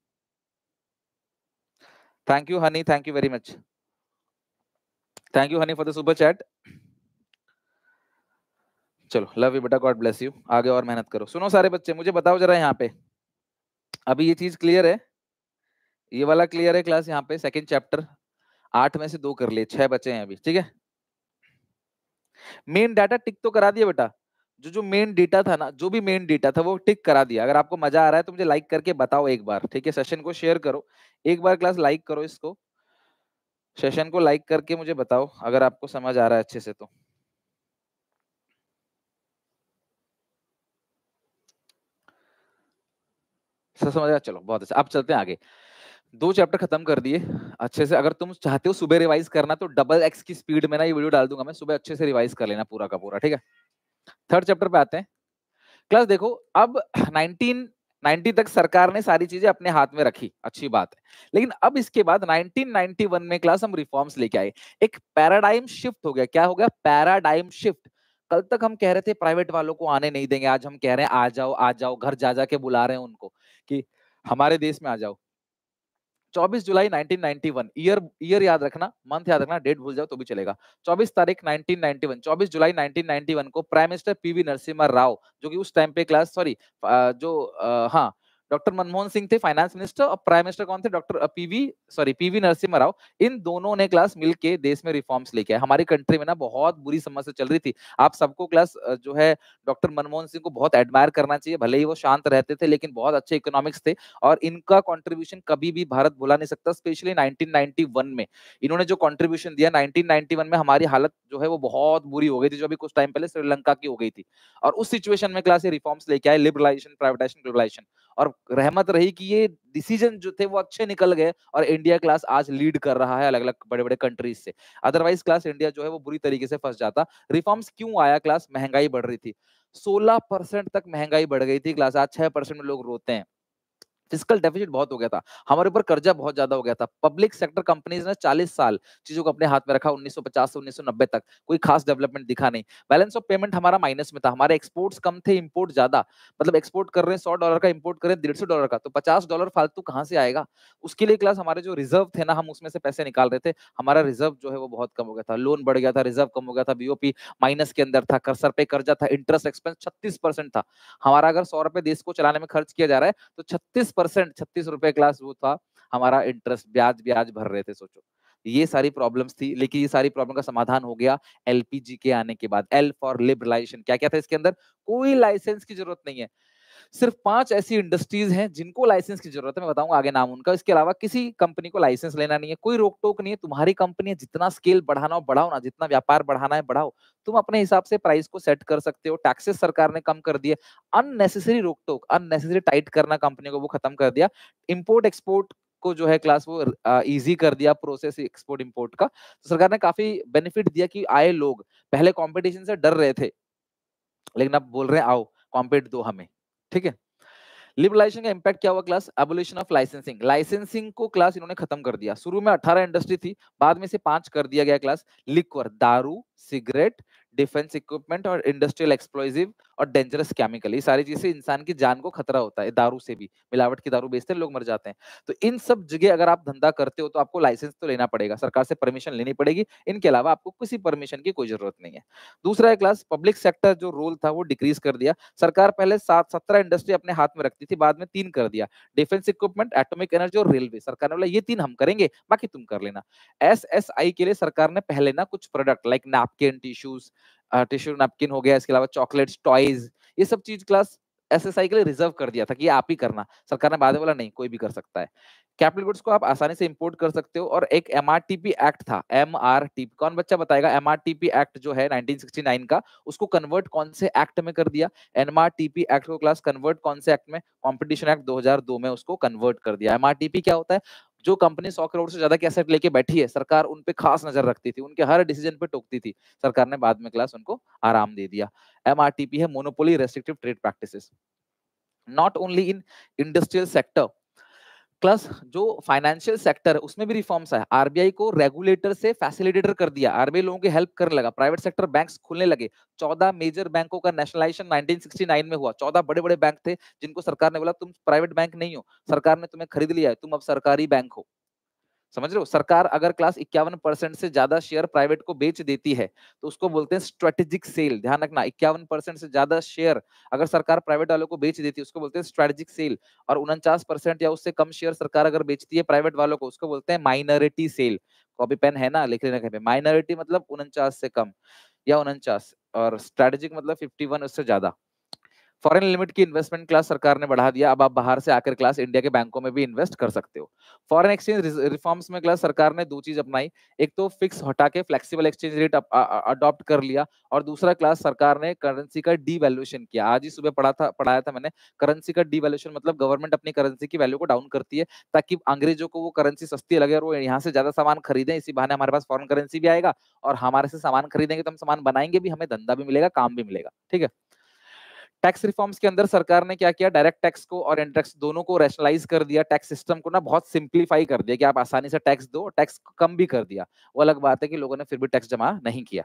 Thank you honey, thank you very much, thank you honey for the super chat. चलो लव यू बेटा, गॉड ब्लेस यू, आगे और मेहनत करो। सुनो सारे बच्चे, मुझे बताओ जरा यहाँ पे, अभी ये चीज क्लियर है, ये वाला क्लियर है क्लास, यहाँ पे सेकंड चैप्टर 8 में से 2 कर लिए, 6 बचे हैं अभी, ठीक है। मेन डाटा टिक तो करा दिया बेटा, जो जो मेन डेटा था ना, जो भी मेन डेटा था वो टिक करा दिया। अगर आपको मजा आ रहा है तो मुझे लाइक करके बताओ एक बार, ठीक है। सेशन को शेयर करो एक बार, क्लास लाइक करो इसको, सेशन को लाइक करके मुझे बताओ अगर आपको समझ आ रहा है अच्छे से तो। सब समझ आया, चलो बहुत अच्छा। अब चलते हैं आगे, 2 चैप्टर खत्म कर दिए अच्छे से। अगर तुम चाहते हो सुबह रिवाइज करना तो डबल एक्स की स्पीड में ना ये वीडियो डाल दूंगा मैं, सुबह अच्छे से रिवाइज कर लेना पूरा का पूरा, ठीक है। थर्ड चैप्टर पे आते हैं क्लास। देखो अब 1990 तक सरकार ने सारी चीजें अपने हाथ में रखी, अच्छी बात है, लेकिन अब इसके बाद 1991 में क्लास हम रिफॉर्म्स लेके आए, एक पैराडाइम शिफ्ट हो गया। क्या हो गया, पैराडाइम शिफ्ट। कल तक हम कह रहे थे प्राइवेट वालों को आने नहीं देंगे, आज हम कह रहे हैं आ जाओ आ जाओ, घर जा जा के बुला रहे हैं उनको कि हमारे देश में आ जाओ। 24 जुलाई 1991, ईयर याद रखना, मंथ याद रखना, डेट भूल जाओ तो भी चलेगा। 24 तारीख 1991, 24 जुलाई 1991 को प्राइम मिनिस्टर पीवी नरसिम्हा राव, जो कि उस टाइम पे क्लास, सॉरी जो हाँ डॉक्टर मनमोहन सिंह थे फाइनेंस मिनिस्टर, और प्राइम मिनिस्टर कौन थे? डॉक्टर पीवी नरसिम्हा राव। इन दोनों ने क्लास मिलके देश में रिफॉर्म्स लेके आए। हमारी कंट्री में ना बहुत बुरी समस्या चल रही थी। आप सबको क्लास जो है डॉक्टर मनमोहन सिंह को बहुत एडमायर करना चाहिए, भले ही वो शांत रहते थे लेकिन बहुत अच्छे इकोनॉमिक्स थे, और इनका कंट्रीब्यूशन कभी भी भारत भुला नहीं सकता। स्पेशली 1991 में इन्होंने जो कंट्रीब्यूशन दिया, 1991 में हमारी हालत जो है वो बहुत बुरी हो गई थी, जो अभी कुछ टाइम पहले श्रीलंका की हो गई थी। और उस सिचुएशन में क्लास ये रिफॉर्म्स लेके आए, लिबरलाइजेशन, प्राइवेटाइजेशन, ग्लोबलाइजेशन, और रहमत रही कि ये डिसीजन जो थे वो अच्छे निकल गए, और इंडिया क्लास आज लीड कर रहा है अलग अलग बड़े बड़े कंट्रीज से। अदरवाइज क्लास इंडिया जो है वो बुरी तरीके से फंस जाता। रिफॉर्म्स क्यों आया क्लास? महंगाई बढ़ रही थी, 16% तक महंगाई बढ़ गई थी क्लास। आज 6% में लोग रोते हैं। फिजिकल डेफिसिट बहुत हो गया था, हमारे ऊपर कर्जा बहुत ज्यादा हो गया था। पब्लिक सेक्टर कंपनीज ने 40 साल चीजों को अपने हाथ में रखा, 1950 से 1990 तक कोई खास डेवलपमेंट दिखा नहीं। बैलेंस ऑफ पेमेंट हमारा माइनस में था, हमारे एक्सपोर्ट्स कम थे, इंपोर्ट ज्यादा। मतलब एक्सपोर्ट कर रहे हैं $100 का, इंपोर्ट कर रहे हैं $150 का, तो $50 फालतू कहां से आएगा? उसके लिए क्लास हमारे जो रिजर्व थे ना, हम उसमें से पैसे निकाल रहे थे, हमारा रिजर्व जो है वो बहुत कम हो गया था, लोन बढ़ गया था, रिजर्व कम हो गया था, बीओपी माइनस के अंदर था, सर पे कर्जा था, इंटरेस्ट एक्सपेंस 36% था। हमारा अगर ₹100 देश को चलाने में खर्च किया जा रहा है तो 36%, ₹36 क्लास वो था हमारा इंटरेस्ट, ब्याज ब्याज भर रहे थे। सोचो, ये सारी प्रॉब्लम्स थी, लेकिन ये सारी प्रॉब्लम का समाधान हो गया एलपीजी के आने के बाद। L for liberalisation. क्या क्या था इसके अंदर? कोई लाइसेंस की जरूरत नहीं है। सिर्फ 5 ऐसी इंडस्ट्रीज हैं जिनको लाइसेंस की जरूरत है, मैं बताऊंगा आगे नाम उनका। इसके अलावा किसी कंपनी को लाइसेंस लेना नहीं है, कोई रोक टोक नहीं है। तुम्हारी कंपनी है, जितना स्केल बढ़ाना हो बढ़ाओ ना, जितना व्यापार बढ़ाना है बढ़ाओ। तुम अपने हिसाब से प्राइस को सेट कर सकते हो। टैक्सेस सरकार ने कम कर दिए, अननेसेसरी रोक टोक, अननेसेसरी टाइट करना कंपनी को वो खत्म कर दिया। इंपोर्ट एक्सपोर्ट को जो है क्लास वो इजी कर दिया, प्रोसेस एक्सपोर्ट इंपोर्ट का। तो सरकार ने काफी बेनिफिट दिया कि आए लोग पहले कंपटीशन से डर रहे थे, लेकिन अब बोल रहे हैं आओ कॉम्पीट दो हमें। ठीक है। लिबरलाइजेशन का इंपैक्ट क्या हुआ class? Abolition of licensing. Licensing को क्लास इन्होंने खत्म कर दिया। शुरू में 18 इंडस्ट्री थी, बाद में से 5 कर दिया गया क्लास। लिक्वर, दारू, सिगरेट, डिफेंस इक्विपमेंट और इंडस्ट्रियल एक्सप्लोजिव और डेंजरस केमिकल, ये सारी चीजें इंसान की जान को खतरा होता है। दारू से भी, मिलावट की दारू बेचते हैं लोग, मर जाते हैं। तो इन सब जगह अगर आप धंधा करते हो तो आपको लाइसेंस तो लेना पड़ेगा, सरकार से परमिशन लेनी पड़ेगी। इनके अलावा आपको किसी परमिशन की कोई जरूरत नहीं है। दूसरा है क्लास पब्लिक सेक्टर जो रोल था वो डिक्रीज कर दिया। सरकार पहले 17 इंडस्ट्री अपने हाथ में रखती थी, बाद में 3 कर दिया। डिफेंस इक्विपमेंट, एटॉमिक एनर्जी और रेलवे। सरकार ने बोला ये 3 हम करेंगे, बाकी तुम कर लेना। एसएसआई के लिए सरकार ने पहले ना कुछ product like napkin, tissue napkin हो गया, इसके अलावा चॉकलेट्स, टॉयज, ये सब चीज क्लास एसएसआई के लिए रिजर्व कर दिया था कि ये आप ही करना। सरकार ने बाद में बोला नहीं, कोई भी कर सकता है। कैपिटल गुड्स को आप आसानी से इंपोर्ट कर सकते हो। और एक एमआरटीपी एक्ट था, एमआरटीपी, कौन बच्चा बताएगा? एमआरटीपी एक्ट जो है 1969 का, उसको कन्वर्ट कौन से एक्ट में कर दिया? एमआरटीपी एक्ट को क्लास कन्वर्ट कौन से एक्ट में? कंपटीशन एक्ट 2002 में उसको कन्वर्ट कर दिया। एमआरटीपी क्या होता है? जो कंपनी 100 करोड़ से ज्यादा के एसेट लेके बैठी है, सरकार उन पे खास नजर रखती थी, उनके हर डिसीजन पे टोकती थी। सरकार ने बाद में क्लास उनको आराम दे दिया। एमआरटीपी है monopoly restrictive trade practices. Not only in industrial sector, plus जो फाइनेंशियल सेक्टर है उसमें भी रिफॉर्म्स है। आरबीआई को रेगुलेटर से फैसिलिटेटर कर दिया, आरबीआई लोगों की हेल्प करने लगा। प्राइवेट सेक्टर बैंक्स खुलने लगे। 14 मेजर बैंकों का नेशनलाइजेशन 1969 में हुआ। 14 बड़े बड़े बैंक थे जिनको सरकार ने बोला तुम प्राइवेट बैंक नहीं हो, सरकार ने तुम्हें खरीद लिया है, तुम अब सरकारी बैंक हो। समझ रहे हो? सरकार अगर क्लास 51% से ज्यादा शेयर प्राइवेट को बेच देती है तो उसको बोलते हैं स्ट्रेटेजिक सेल। ध्यान रखना, 51% से ज्यादा शेयर अगर सरकार प्राइवेट वालों को बेच देती है उसको बोलते हैं स्ट्रेटेजिक सेल। और 49% या उससे कम शेयर सरकार अगर बेचती है प्राइवेट वालों को, उसको बोलते हैं माइनॉरिटी सेल। कॉपी पेन है ना, लिख लेना कहीं पे। माइनॉरिटी मतलब 49 से कम या 49, और स्ट्रेटेजिक मतलब 51 उससे ज्यादा। फॉरेन लिमिट की इन्वेस्टमेंट क्लास सरकार ने बढ़ा दिया, अब आप बाहर से आकर क्लास इंडिया के बैंकों में भी इन्वेस्ट कर सकते हो। फॉरेन एक्सचेंज रिफॉर्म्स में क्लास सरकार ने 2 चीज अपनाई। एक तो फिक्स हटा के फ्लेक्सिबल एक्सचेंज रेट अडॉप्ट कर लिया, और दूसरा क्लास सरकार ने करेंसी का डीवैल्यूएशन किया। आज ही सुबह पढ़ाया था मैंने। करेंसी का डीवैल्यूएशन मतलब गवर्नमेंट अपनी करेंसी की वैल्यू को डाउन करती है ताकि अंग्रेजों को वो करेंसी सस्ती लगे और वो यहाँ से ज्यादा सामान खरीदें। इसी बहाने हमारे पास फॉरेन करेंसी भी आएगा, और हमारे से सामान खरीदेंगे तो हम सामान बनाएंगे भी, हमें धंधा भी मिलेगा, काम भी मिलेगा। ठीक है। टैक्स रिफॉर्म्स के अंदर सरकार ने क्या किया? डायरेक्ट टैक्स को और इनटैक्स दोनों को रैशनलाइज कर दिया। टैक्स सिस्टम को ना बहुत सिंप्लीफाई कर दिया कि आप आसानी से टैक्स दो, टैक्स कम भी कर दिया। वो अलग बात है कि लोगों ने फिर भी टैक्स जमा नहीं किया।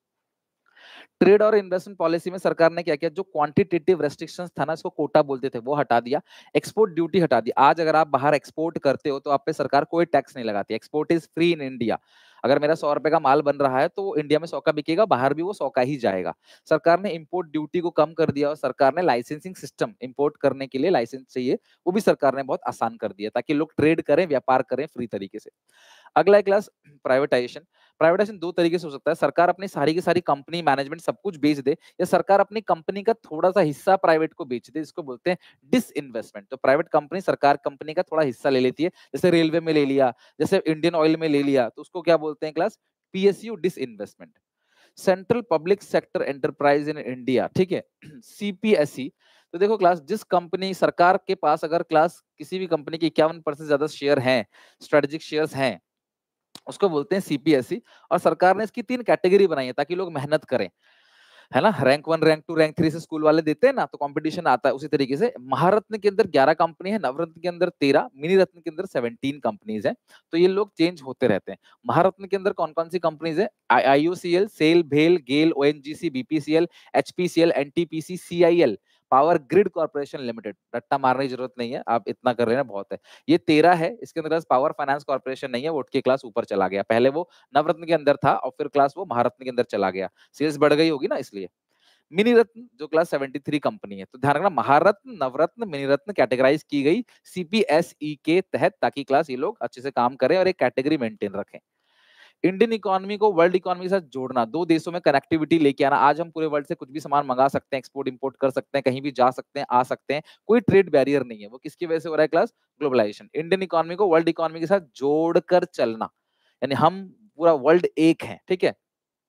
ट्रेड और इन्वेस्टमेंट पॉलिसी में सरकार ने क्या किया? जो क्वांटिटेटिव रेस्ट्रिक्शंस था ना, इसको कोटा बोलते थे, वो हटा दिया। एक्सपोर्ट ड्यूटी हटा दी। आज अगर आप बाहर एक्सपोर्ट करते हो तो आप पे सरकार कोई टैक्स नहीं लगाती। Export is free in India. अगर मेरा 100 रुपए का माल बन रहा है तो वो इंडिया में 100 का बिकेगा, बाहर भी वो 100 का ही जाएगा। सरकार ने इंपोर्ट ड्यूटी को कम कर दिया और सरकार ने लाइसेंसिंग सिस्टम, इंपोर्ट करने के लिए लाइसेंस चाहिए, वो भी सरकार ने बहुत आसान कर दिया ताकि लोग ट्रेड करें, व्यापार करें फ्री तरीके से। अगला है क्लास प्राइवेटाइजेशन। प्राइवेटाइजेशन दो तरीके से हो सकता है, सरकार अपनी सारी की सारी कंपनी मैनेजमेंट सब कुछ बेच दे, या सरकार अपनी कंपनी का थोड़ा सा हिस्सा प्राइवेट को बेच दे, इसको बोलते हैं डिसइन्वेस्टमेंट। तो प्राइवेट कंपनी सरकार कंपनी का थोड़ा हिस्सा ले लेती है, जैसे रेलवे में ले लिया, जैसे इंडियन ऑयल में ले लिया, तो उसको क्या बोलते हैं class, PSU, disinvestment. Central public sector enterprise in India, ठीक है, सीपीएसई। तो देखो क्लास, जिस कंपनी सरकार के पास अगर क्लास किसी भी कंपनी के 51% ज्यादा शेयर हैं, स्ट्रेटेजिक शेयर्स हैं, उसको बोलते हैं सीपीएसई। और सरकार ने इसकी 3 कैटेगरी बनाई है ताकि लोग मेहनत करें, है ना। रैंक 1, रैंक 2, रैंक 3 से स्कूल वाले देते हैं ना, तो कंपटीशन आता है। उसी तरीके से महारत्न के अंदर 11 कंपनी है, नवरत्न के अंदर 13, मिनी रत्न के अंदर 17 कंपनीज है। तो ये लोग चेंज होते रहते हैं। महारत्न के अंदर कौन कौन सी कंपनीज है, आईयूसीएल, सेल, भेल, GAIL, ONGC, BPCL, HPCL, NTPC, CIL, Power Grid Corporation Limited. रट्टा मारने की जरूरत नहीं है, आप इतना कर रहे हैं बहुत है। ये 13 है, इसके अंदर पावर फाइनेंस कॉर्पोरेशन नहीं है, वो उठ के क्लास ऊपर चला गया। पहले वो नवरत्न के अंदर था और फिर क्लास वो महारत्न के अंदर चला गया, सेल्स बढ़ गई होगी ना इसलिए। मिनी रत्न जो क्लास 73 कंपनी है, तो ध्यान रखना महारत्न, नवरत्न, मिनी रत्न कैटेगराइज की गई सीपीएसई के तहत, ताकि क्लास ये लोग अच्छे से काम करें और एक कैटेगरी मेंटेन रखें। इंडियन इकोनॉमी को वर्ल्ड इकोनॉमी के साथ जोड़ना, दो देशों में कनेक्टिविटी लेके आना। आज हम पूरे वर्ल्ड से कुछ भी सामान मंगा सकते हैं, एक्सपोर्ट इंपोर्ट कर सकते हैं, कहीं भी जा सकते हैं, आ सकते हैं, कोई ट्रेड बैरियर नहीं है। वो किसकी वजह से हो रहा है क्लास, ग्लोबलाइजेशन। इंडियन इकोनॉमी को वर्ल्ड इकोनॉमी के साथ जोड़कर चलना, यानी हम पूरा वर्ल्ड एक है, ठीक है।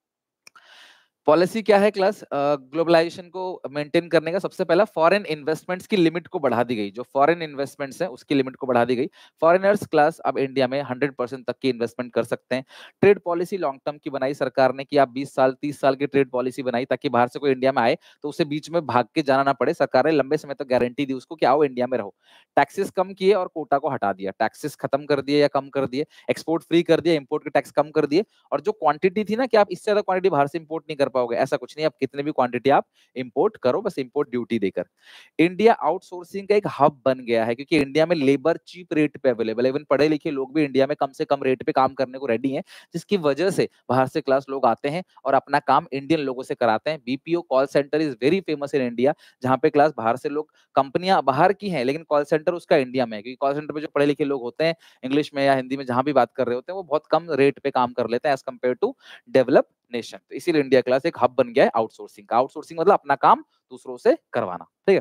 पॉलिसी क्या है क्लास, ग्लोबलाइजेशन को मेंटेन करने का सबसे पहला, फॉरेन इन्वेस्टमेंट्स की लिमिट को बढ़ा दी गई। जो फॉरेन इन्वेस्टमेंट्स है उसकी लिमिट को बढ़ा दी गई। फॉरेनर्स क्लास अब इंडिया में 100% तक की इन्वेस्टमेंट कर सकते हैं। ट्रेड पॉलिसी लॉन्ग टर्म की बनाई सरकार ने कि आप 20 साल 30 साल की ट्रेड पॉलिसी बनाई, ताकि बाहर से कोई इंडिया में आए तो उसे बीच में भाग के जाना ना पड़े। सरकार ने लंबे समय तक गारंटी दी उसको कि आओ इंडिया में रहो। टैक्सेस कम किए और कोटा को हटा दिया, टैक्सेस खत्म कर दिए या कम कर दिए, एक्सपोर्ट फ्री कर दिया, इंपोर्ट के टैक्स कम कर दिए। और जो क्वांटिटी थी ना कि आप इससे ज्यादा क्वांटिटी बाहर से इंपोर्ट नहीं कर पाओगे, ऐसा कुछ नहीं, आप कितने भी क्वांटिटी आप इंपोर्ट करो, बस इंपोर्ट ड्यूटी देकर। इंडिया आउटसोर्सिंग का एक हब बन गया है, क्योंकि इंडिया में लेबर चीप रेट पे अवेलेबल है। इवन पढ़े लिखे लोग भी इंडिया में कम से कम रेट पे काम करने को रेडी हैं, जिसकी वजह से बाहर से क्लास लोग आते हैं और अपना काम इंडियन लोगों से कराते हैं। BPO call centre is very famous in India, जहां पे क्लास बाहर से लोग, कंपनियां बाहर की हैं लेकिन कॉल सेंटर उसका इंडिया में है, क्योंकि कॉल सेंटर पे जो पढ़े लिखे लोग होते हैं, इंग्लिश में या हिंदी में जहां भी बात कर रहे होते हैं, वो बहुत कम रेट पे काम कर लेते हैं as compare to develop nation. तो इसीलिए इंडिया क्लास एक हब बन गया है आउटसोर्सिंग का। आउटसोर्सिंग मतलब अपना काम दूसरों से करवाना, ठीक है।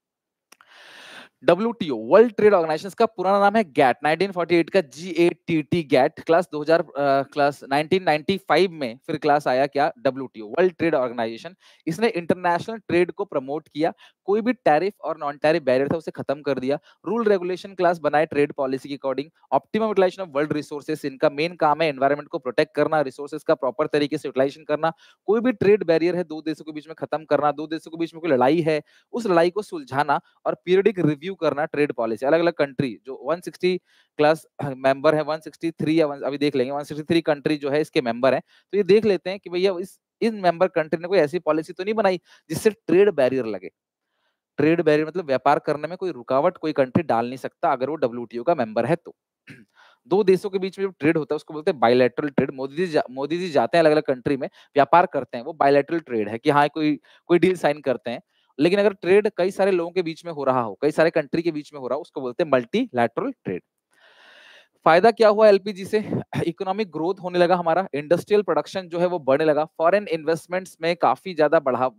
WTO वर्ल्ड ट्रेड ऑर्गेनाइजेशन का पुराना नाम है गैट, 1948 का GATT गैट। क्लास 2000 क्लास 1995 में फिर क्लास आया क्या, WTO वर्ल्ड ट्रेड ऑर्गेनाइजेशन। इसने इंटरनेशनल ट्रेड को प्रमोट किया, कोई भी टैरिफ और नॉन टैरिफ बैरियर था उसे खत्म कर दिया। रूल रेगुलेशन क्लास बनाए ट्रेड पॉलिसी के according. Optimum utilisation of world resources, इनका मेन काम है एनवायरमेंट को प्रोटेक्ट करना, रिसोर्सेस का प्रॉपर तरीके से यूटिलाइजेशन करना। कोई भी ट्रेड बैरियर है दो देशों के बीच में खत्म करना, दो देशों के बीच में कोई लड़ाई है उस लड़ाई को सुलझाना, और पीरियडिक रिव्यू करना ट्रेड पॉलिसी। अलग अलग कंट्री जो 160 क्लास मेंबर है, 163 या अभी देख लेंगे, 163 कंट्री जो है इसके मेंबर है, तो ये देख लेते हैं कि भैया इस इन मेंबर कंट्री ने कोई ऐसी पॉलिसी तो नहीं बनाई जिससे ट्रेड बैरियर लगे। ट्रेड बैरियर मतलब व्यापार करने में कोई रुकावट कोई कंट्री डाल नहीं सकता अगर वो WTO का मेंबर है तो। दो देशों के बीच में जो ट्रेड होता है उसको बोलते हैं बायलैटरल ट्रेड। मोदी जी जाते हैं अलग अलग कंट्री में, व्यापार करते हैं, वो बायलैटरल ट्रेड है कि हाँ कोई कोई डील साइन करते हैं। लेकिन अगर ट्रेड कई सारे लोगों के बीच में हो रहा हो, कई सारे कंट्री के बीच में हो रहा हो, उसको बोलते हैं मल्टीलैटरल ट्रेड। फायदा क्या हुआ एलपीजी से, इकोनॉमिक ग्रोथ होने लगा, हमारा इंडस्ट्रियल प्रोडक्शन जो है वो बढ़ने लगा, फॉरेन इन्वेस्टमेंट्स में काफी ज्यादा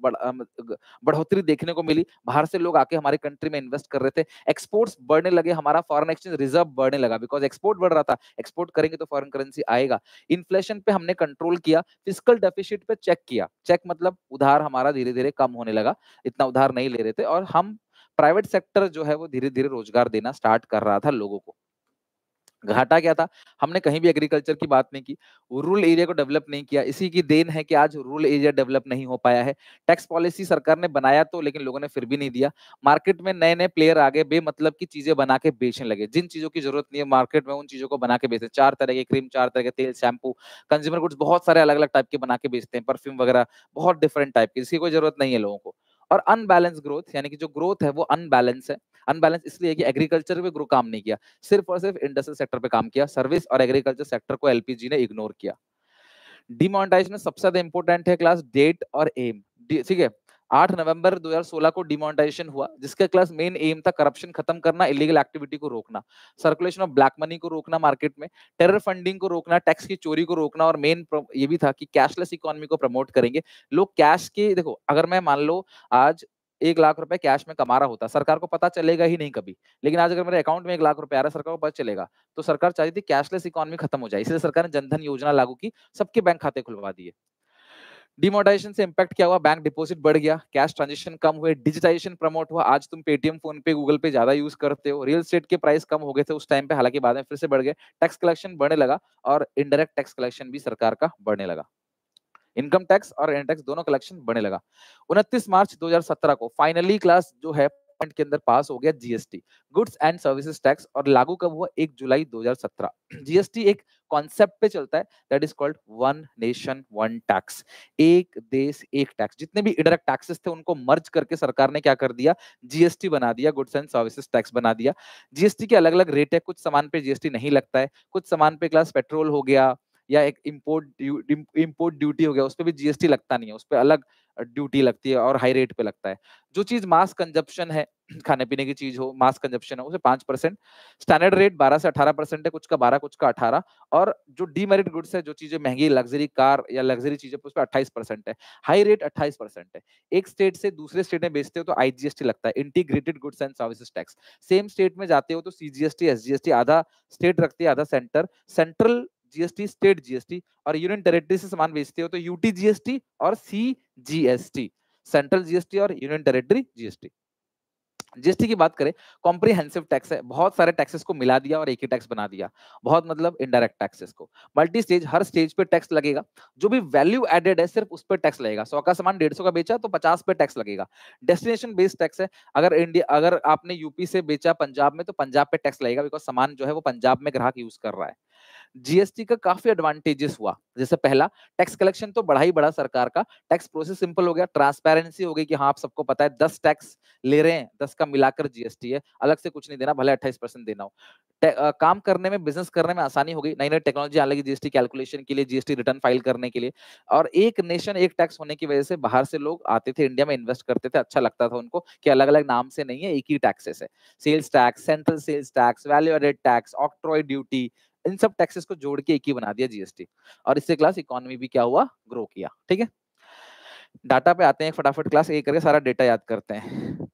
बढ़ोतरी देखने को मिली, बाहर से लोग आके हमारे कंट्री में इन्वेस्ट कर रहे थे, एक्सपोर्ट्स बढ़ने लगे, हमारा फॉरेन एक्सचेंज रिजर्व बढ़ने लगा, बिकॉज एक्सपोर्ट बढ़ रहा था, एक्सपोर्ट करेंगे तो फॉरेन करेंसी आएगा। इन्फ्लेशन पे हमने कंट्रोल किया, फिस्कल डेफिसिट पे चेक किया, चेक मतलब उधार हमारा धीरे धीरे कम होने लगा, इतना उधार नहीं ले रहे थे, और हम प्राइवेट सेक्टर जो है वो धीरे धीरे रोजगार देना स्टार्ट कर रहा था लोगों को। घाटा क्या था, हमने कहीं भी एग्रीकल्चर की बात नहीं की, रूरल एरिया को डेवलप नहीं किया, इसी की देन है कि आज रूरल एरिया डेवलप नहीं हो पाया है। टैक्स पॉलिसी सरकार ने बनाया तो, लेकिन लोगों ने फिर भी नहीं दिया। मार्केट में नए नए प्लेयर आ गए, बेमतलब की चीजें बना के बेचने लगे, जिन चीजों की जरूरत नहीं है मार्केट में उन चीजों को बना के बेचते हैं। 4 तरह के क्रीम, 4 तरह के तेल, शैम्पू, कंज्यूमर गुड्स बहुत सारे अलग अलग टाइप के बना के बेचते हैं, परफ्यूम वगैरह बहुत डिफरेंट टाइप की, जिसकी कोई जरूरत नहीं है लोगों को। और अनबैलेंस ग्रोथ, यानी कि जो ग्रोथ है वो अनबैलेंस है। अनबैलेंस इसलिए है कि एग्रीकल्चर पे ग्रो काम नहीं किया, सिर्फ और सिर्फ इंडस्ट्रियल सेक्टर पे काम किया, सर्विस और एग्रीकल्चर सेक्टर को एलपीजी ने इग्नोर किया। डिमोनेटाइजेशन में सबसे ज्यादा इंपॉर्टेंट है क्लास डेट और एम, ठीक है। 8 नवंबर 2016 को डिमोनेटाइजेशन हुआ, जिसका क्लास मेन एम था करप्शन खत्म करना, इलीगल एक्टिविटी को रोकना, सर्कुलेशन ऑफ ब्लैक मनी को रोकना मार्केट में, टेरर फंडिंग को रोकना, टैक्स की चोरी को रोकना, और मेन ये भी था कि कैशलेस इकोनॉमी को प्रमोट करेंगे। लोग कैश के, देखो अगर मैं मान लो आज 1 लाख रुपए कैश में कमा रहा होता, सरकार को पता चलेगा ही नहीं कभी, लेकिन आज अगर मेरे अकाउंट में 1 लाख रुपए आ रहा है, सरकार को पता चलेगा। तो सरकार चाहती थी कैशलेस इकोनॉमी खत्म हो जाए, इसलिए सरकार ने जनधन योजना लागू की, सबके बैंक खाते खुलवा दिए। डिमोनेटाइजेशन से इंपैक्ट क्या हुआ, बैंक डिपॉजिट बढ़ गया, कैश ट्रांजैक्शन कम हुए, डिजिटाइजेशन प्रमोट हुआ, आज तुम पेटीएम, फोन पे, गूगल पे ज्यादा यूज करते हो, रियल एस्टेट के प्राइस कम हो गए थे उस टाइम पे, हालांकि बाद में फिर से बढ़ गए, टैक्स कलेक्शन बढ़ने लगा, और इनडायरेक्ट टैक्स कलेक्शन भी सरकार का बढ़ने लगा, इनकम टैक्स और इनडायरेक्ट टैक्स दोनों कलेक्शन बढ़ने लगा। 29 मार्च 2017 को फाइनली क्लास जो है पॉइंट के अंदर पास हो गया GST, goods and services tax, और लागू कब हुआ, 1 जुलाई 2017। जीएसटी एक कॉन्सेप्ट पे चलता है, that is called one nation one tax, एक देश एक टैक्स। जितने भी इनडायरेक्ट टैक्सेस थे उनको मर्ज करके सरकार ने क्या कर दिया, जीएसटी बना दिया, गुड्स एंड सर्विसेज टैक्स बना दिया। जीएसटी के अलग अलग रेट है, कुछ सामान पे जीएसटी नहीं लगता है, कुछ सामान पे क्लास पेट्रोल हो गया या एक इंपोर्ट ड्यूटी हो गया, उस पर भी जीएसटी लगता नहीं है, उस पर अलग ड्यूटी लगती है और हाई रेट पे लगता है। जो चीज मास कंजप्शन है, खाने पीने की चीज हो, मास कंजप्शन है, उसे 5%, स्टैंडर्ड रेट 12 से 18% है, कुछ का 12 कुछ का 18, और जो डीमेरिट गुड्स है, जो चीजें महंगी लग्जरी कार या लग्जरी चीजें, उस पर 28% है, हाई रेट 28% है। एक स्टेट से दूसरे स्टेट में बेचते हो तो आईजीएसटी लगता है, integrated goods and services tax. Same state में जाते हो तो सीजीएसटी, एसजीएसटी, आधा स्टेट रखती है आधा centre, central GST, state GST, और यूनियन टेरिटरी से सामान बेचते हो तो यूटी जीएसटी और सीजीएसटी, सेंट्रल जीएसटी और यूनियन टेरिटरी जीएसटी। जीएसटी की बात करें, कॉम्प्रिहेंसिव टैक्स है, बहुत सारे टैक्सेस को मिला दिया और एक ही टैक्स बना दिया, बहुत मतलब इनडायरेक्ट टैक्सेस को। मल्टी स्टेज, हर स्टेज पे टैक्स लगेगा, जो भी वैल्यू एडेड है सिर्फ उस पर टैक्स लगेगा, 100 का सामान 150 का बेचा तो 50 पे टैक्स लगेगा। डेस्टिनेशन बेस्ड टैक्स है, अगर आपने यूपी से बेचा पंजाब में तो पंजाब पे टैक्स लगेगा, बिकॉज सामान जो है वो पंजाब में ग्राहक यूज कर रहा है। जीएसटी का काफी एडवांटेजेस हुआ, जैसे पहला, टैक्स कलेक्शन तो बढ़ा ही बढ़ा सरकार का, टैक्स प्रोसेस सिंपल हो गया, ट्रांसपेरेंसी हो गई कि हाँ आप सबको पता है 10 टैक्स ले रहे हैं, 10 का मिलाकर जीएसटी है, अलग से कुछ नहीं देना, भले 28% देना हो। काम करने में, बिजनेस करने में आसानी हो गई, नई नई टेक्नोलॉजी आने लगी जीएसटी कैलकुलेशन के लिए, जीएसटी रिटर्न फाइल करने के लिए, और एक नेशन एक टैक्स होने की वजह से बाहर से लोग आते थे, इंडिया में इन्वेस्ट करते थे, अच्छा लगता था उनको कि अलग अलग नाम से नहीं है, एक ही टैक्सेस है, sales tax, central sales tax, value added tax, octroi duty, इन सब टैक्सेस को जोड़ के एक ही बना दिया जीएसटी, और इससे क्लास इकोनॉमी भी क्या हुआ, ग्रो किया। ठीक है, डाटा पे आते हैं, फटाफट क्लास एक करके सारा डेटा याद करते हैं।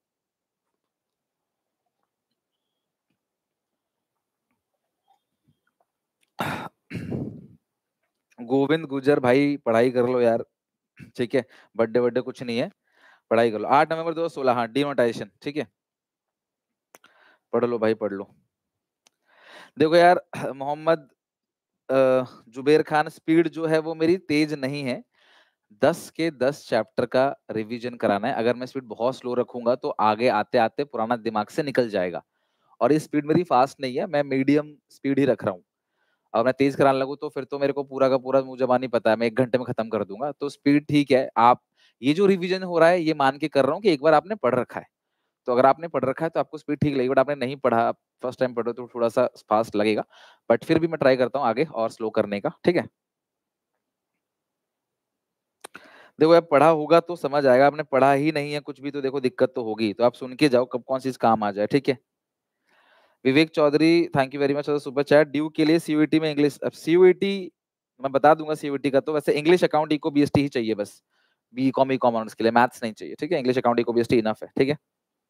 गोविंद गुजर भाई पढ़ाई कर लो यार, ठीक है, बर्थडे बर्थडे कुछ नहीं है, पढ़ाई कर लो। 8 नवंबर 2016, हाँ डिमोनेटाइजेशन, ठीक है, पढ़ लो भाई पढ़ लो। देखो यार मोहम्मद जुबेर खान, स्पीड जो है वो मेरी तेज नहीं है, 10 के 10 चैप्टर का रिवीजन कराना है, अगर मैं स्पीड बहुत स्लो रखूंगा तो आगे आते आते पुराना दिमाग से निकल जाएगा, और ये स्पीड मेरी फास्ट नहीं है, मैं मीडियम स्पीड ही रख रहा हूँ। और मैं तेज कराने लगूँ तो फिर तो मेरे को पूरा का पूरा मुंह जबानी पता है, मैं 1 घंटे में खत्म कर दूंगा, तो स्पीड ठीक है। आप ये जो रिवीजन हो रहा है ये मान के कर रहा हूँ कि एक बार आपने पढ़ रखा है, तो अगर आपने पढ़ रखा है तो आपको स्पीड ठीक लगेगी, बट आपने नहीं पढ़ा, फर्स्ट टाइम पढ़ो तो थोड़ा सा फास्ट लगेगा, बट फिर भी मैं ट्राई करता हूँ आगे और स्लो करने का, ठीक है। देखो यार पढ़ा होगा तो समझ आएगा, आपने पढ़ा ही नहीं है कुछ भी तो देखो दिक्कत तो होगी, तो आप सुन के जाओ कब कौन सी चीज काम आ जाए, ठीक है। Vivek Chaudhary, thank you very much for super chat. DU के लिए सीयूईटी में इंग्लिश, अब सीयूईटी मैं बता दूंगा, सीयूईटी का तो वैसे इंग्लिश अकाउंट इको बीएसटी ही चाहिए बस, बी कॉम ई कॉमर्स के लिए मैथ्स नहीं चाहिए, ठीक है, English account eco BST enough है, ठीक है।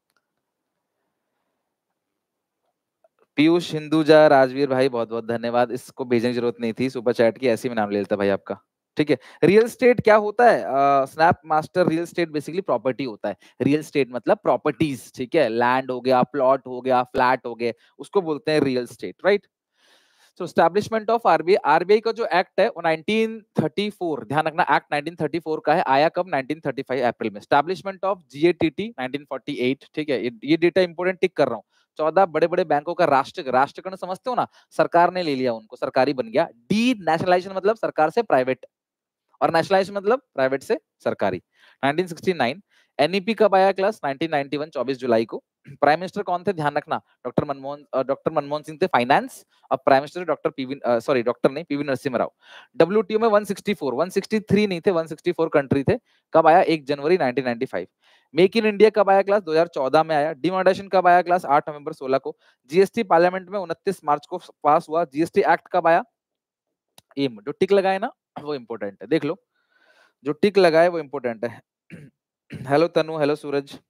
पीयूष हिंदुजा, राजवीर भाई बहुत बहुत धन्यवाद, इसको भेजने की जरूरत नहीं थी सुपर चैट की, ऐसे ही मैं नाम ले लेता भाई आपका, ठीक है। रियल स्टेट क्या होता है, snap master, real state basically property होता है, रियल स्टेट मतलब प्रॉपर्टीज, ठीक है, लैंड हो गया, प्लॉट हो गया, फ्लैट हो गए, उसको बोलते हैं रियल स्टेट, राइट। तो स्टैब्लिशमेंट ऑफ आरबीआई, आरबीआई का जो एक्ट है वो 1934, ध्यान रखना एक्ट 1934 का है, आया कब, 1935 अप्रैल में। स्टैब्लिशमेंट ऑफ जीएटीटी 1948, ठीक है, ये डेटा इंपोर्टेंट टिक कर रहा हूँ। 14 बड़े बड़े बैंकों का राष्ट्रीयकरण समझते हो ना, सरकार ने ले लिया उनको, सरकारी बन गया। डी नेशनलाइजेशन मतलब सरकार से प्राइवेट, और नेशनलाइजेशन मतलब प्राइवेट से सरकारी। 1969 एनईपी कब आया क्लास? 1991 24 जुलाई को। प्राइम मिनिस्टर कौन थे ध्यान रखना? डॉक्टर मनमोहन सिंह थे फाइनेंस, और प्राइम मिनिस्टर डॉक्टर डॉक्टर नहीं पीवी नरसिम्हा राव। डब्ल्यूटीओ में 163 नहीं थे, 164 कंट्री थे। कब आया? 1 जनवरी 1995। मेक इन इंडिया कब आया क्लास? 2014 में आया। डिमोनेटाइजेशन कब आया क्लास? 8 नवंबर 16 को। जीएसटी पार्लियामेंट में 29 मार्च को पास हुआ। जीएसटी एक्ट कब आया? एम जो टिक लगाए ना वो इंपॉर्टेंट है, देख लो, जो टिक लगाए वो इंपॉर्टेंट है। Hello Tanu, hello Suraj.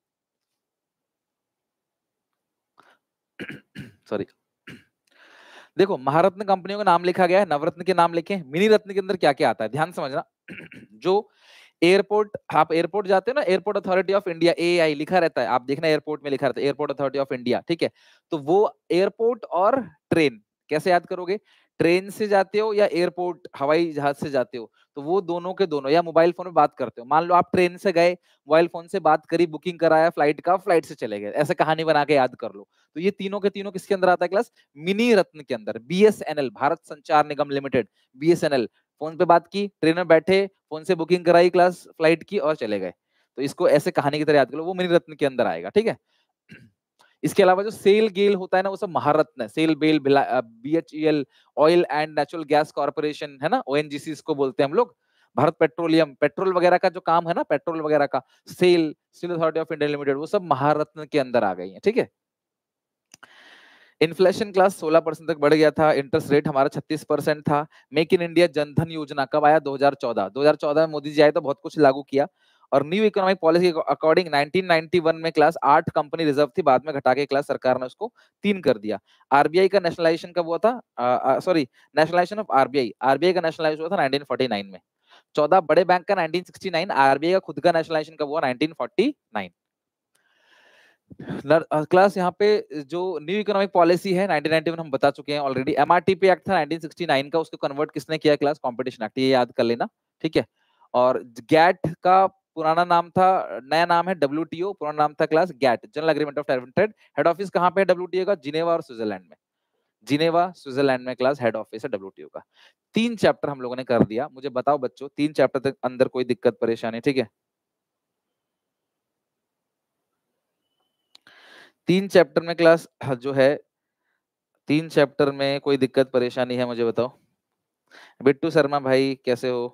Sorry. देखो, महारत्न कंपनियों का नाम लिखा गया है, नवरत्न के नाम लिखे, मिनी रत्न के अंदर क्या क्या आता है ध्यान समझना। जो एयरपोर्ट, आप एयरपोर्ट जाते हो ना, airport authority of India AI लिखा रहता है, आप देखना एयरपोर्ट में लिखा रहता है एयरपोर्ट अथॉरिटी ऑफ इंडिया, ठीक है। तो वो एयरपोर्ट और ट्रेन कैसे याद करोगे? ट्रेन से जाते हो या एयरपोर्ट हवाई जहाज से जाते हो, तो वो दोनों के दोनों, या मोबाइल फोन में बात करते हो, मान लो आप ट्रेन से गए, मोबाइल फोन से बात करी, बुकिंग कराया फ्लाइट का, फ्लाइट से चले गए, ऐसे कहानी बना के याद कर लो। तो ये तीनों के तीनों किसके अंदर आता है क्लास? मिनी रत्न के अंदर। बीएसएनएल, भारत संचार निगम लिमिटेड, बीएसएनएल, फोन पे बात की, ट्रेन में बैठे, फोन से बुकिंग कराई क्लास फ्लाइट की और चले गए। तो इसको ऐसे कहानी की तरह याद कर लो, वो मिनी रत्न के अंदर आएगा, ठीक है। इसके अलावा जो सेल गेल होता है ना, वो सब महारत्न है। SAIL BEL, BHEL, oil and natural gas corporation है ना, ओएनजीसी इसको बोलते हैं हम लोग। भारत पेट्रोलियम, पेट्रोल वगैरह का जो काम है ना, पेट्रोल वगैरह का, SAIL, steel authority of India limited, वो सब महारत्न के अंदर आ गई है, ठीक है। इन्फ्लेशन क्लास 16% तक बढ़ गया था, इंटरेस्ट रेट हमारा 36% था। मेक इन इंडिया जनधन योजना कब आया? 2014। 2014 में मोदी जी आए तो बहुत कुछ लागू किया। और न्यू इकोनॉमिक पॉलिसी के अकॉर्डिंग 1991 में क्लास 8 कंपनी रिजर्व थी, बाद में घटा के क्लास सरकार ने उसको 3 कर दिया। आरबीआई का नेशनलाइजेशन कब हुआ था? Sorry, nationalisation of RBI, RBI का नेशनलाइजेशन हुआ था 1949 में। 14 बड़े बैंक का 1969, आरबीआई का खुद का नेशनलाइजेशन कब हुआ? 1949। क्लास यहाँ पे जो न्यू इकोनॉमिक पॉलिसी है 1991 हम बता चुके हैं ऑलरेडी। एमआरटीपी एक्ट था 1969 का, उसको कन्वर्ट किसने किया क्लास? कंपटीशन एक्ट, ये याद कर लेना, ठीक है। और गैट का पुराना नाम था, नया नाम है डब्ल्यूटीओ, पुराना नाम था class GATT, general agreement of tariff and trade. Head office कहाँ पे है डब्ल्यूटीओ का? जिनेवा और स्विट्जरलैंड में। जिनेवा स्विट्जरलैंड में क्लास हेड ऑफिस है डब्ल्यूटीओ का। 3 चैप्टर हम लोगों ने कर दिया। मुझे बताओ बच्चों, 3 चैप्टर तक अंदर कोई दिक्कत परेशानी? ठीक है, 3 चैप्टर में क्लास जो है, 3 चैप्टर में कोई दिक्कत परेशानी है मुझे बताओ। बिट्टू शर्मा भाई कैसे हो?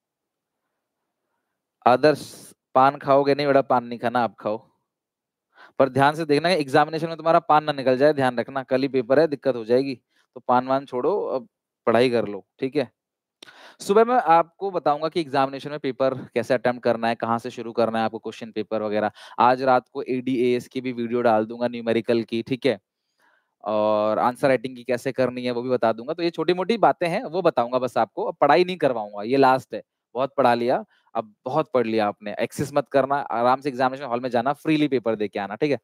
आदर्श, पान खाओगे नहीं बेटा, पान नहीं खाना, आप खाओ, पर ध्यान से देखना एग्जामिनेशन में तुम्हारा पान ना निकल जाए, ध्यान रखना, कल ही पेपर है, दिक्कत हो जाएगी। तो पान वान छोड़ो, अब पढ़ाई कर लो, ठीक है। सुबह मैं आपको बताऊंगा कि एग्जामिनेशन में पेपर कैसे अटेम्प्ट करना है, कहाँ से शुरू करना है आपको क्वेश्चन पेपर वगैरह। आज रात को एडीएएस की भी वीडियो डाल दूंगा, न्यूमेरिकल की, ठीक है। और आंसर राइटिंग की कैसे करनी है वो भी बता दूंगा। तो ये छोटी मोटी बातें हैं, वो बताऊंगा बस आपको, अब पढ़ाई नहीं करवाऊंगा, ये लास्ट है। बहुत पढ़ा लिया, अब बहुत पढ़ लिया आपने, एक्सेस मत करना, आराम से एग्जामिनेशन हॉल में जाना, फ्रीली पेपर दे के आना, ठीक है।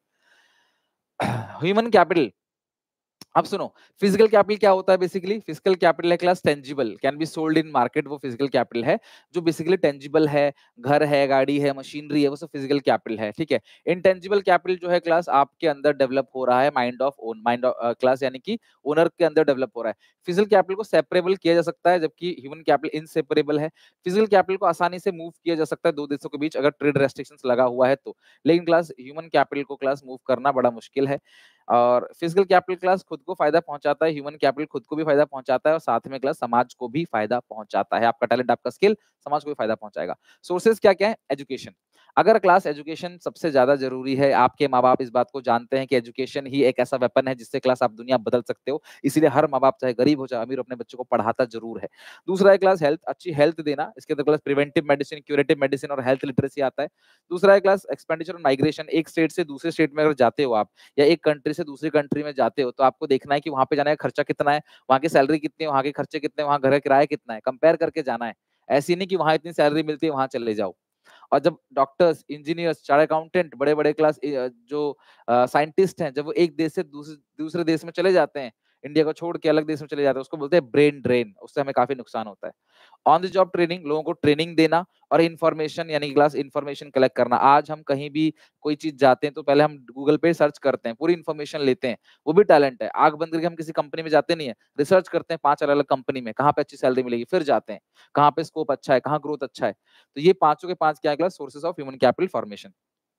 ह्यूमन कैपिटल, अब सुनो, फिजिकल कैपिटल क्या होता है? बेसिकली फिजिकल कैपिटल है class tangible, can be sold in market, वो फिजिकल कैपिटल है। जो बेसिकली टेंजिबल है, घर है, गाड़ी है, मशीनरी है, वो सब फिजिकल कैपिटल है, ठीक है। इनटेंजिबल कैपिटल जो है क्लास आपके अंदर डेवलप हो रहा है, mind of own, mind class यानी कि ओनर के अंदर डेवलप हो रहा है। फिजिकल कैपिटल को सेपरेबल किया जा सकता है, जबकि ह्यूमन कैपिटल इनसेपरेबल है। फिजिकल कैपिटल को आसानी से मूव किया जा सकता है दो देशों के बीच, अगर ट्रेड रेस्ट्रिक्शंस लगा हुआ है तो, लेकिन क्लास ह्यूमन कैपिटल को क्लास मूव करना बड़ा मुश्किल है। और फिजिकल कैपिटल क्लास खुद को फायदा पहुंचाता है, ह्यूमन कैपिटल खुद को भी फायदा पहुंचाता है, और साथ में क्लास समाज को भी फायदा पहुंचाता है। आपका टैलेंट, आपका स्किल समाज को भी फायदा पहुंचाएगा। सोर्सेज क्या क्या है? एजुकेशन, अगर क्लास एजुकेशन सबसे ज्यादा जरूरी है, आपके माँ बाप इस बात को जानते हैं कि एजुकेशन ही एक ऐसा वेपन है जिससे क्लास आप दुनिया बदल सकते हो, इसीलिए हर माँ बाप चाहे गरीब हो चाहे अमीर अपने बच्चों को पढ़ाता जरूर है। दूसरा है क्लास हेल्थ, अच्छी हेल्थ देना, इसके अंदर class preventive medicine, curative medicine और हेल्थ लिटरेसी आता है। दूसरा है क्लास एक्सपेंडिचर और माइग्रेशन, एक स्टेट से दूसरे स्टेट में अगर जाते हो आप, या एक कंट्री से दूसरी कंट्री में जाते हो, तो आपको देखना है कि वहां पे जाने का खर्चा कितना है, वहां की सैलरी कितनी है, वहां के खर्चे कितने, वहां घर का किराया कितना है, कंपेयर करके जाना है। ऐसी नहीं कि वहां इतनी सैलरी मिलती है वहां चले जाओ। और जब डॉक्टर्स, इंजीनियर्स, चार्टर्ड अकाउंटेंट, बड़े बड़े क्लास जो साइंटिस्ट हैं, जब वो एक देश से दूसरे देश में चले जाते हैं, इंडिया को छोड़ के अलग देश में चले जाते हैं, उसको बोलते हैं ब्रेन ड्रेन, उससे हमें काफी नुकसान होता है। ऑन द जॉब ट्रेनिंग, लोगों को ट्रेनिंग देना, और इन्फॉर्मेशन यानी क्लास इन्फॉर्मेशन कलेक्ट करना। आज हम कहीं भी कोई चीज जाते हैं तो पहले हम गूगल पे सर्च करते हैं, पूरी इन्फॉर्मेशन लेते हैं, वो भी टैलेंट है। आंख बंद करके हम किसी कंपनी में जाते नहीं है, रिसर्च करते हैं 5 अलग अलग कंपनी में, कहाँ पे अच्छी सैलरी मिलेगी, फिर जाते हैं कहाँ पे स्कोप अच्छा है, कहाँ ग्रोथ अच्छा है। तो ये पांचों के पांच क्या class sources of human capital formation.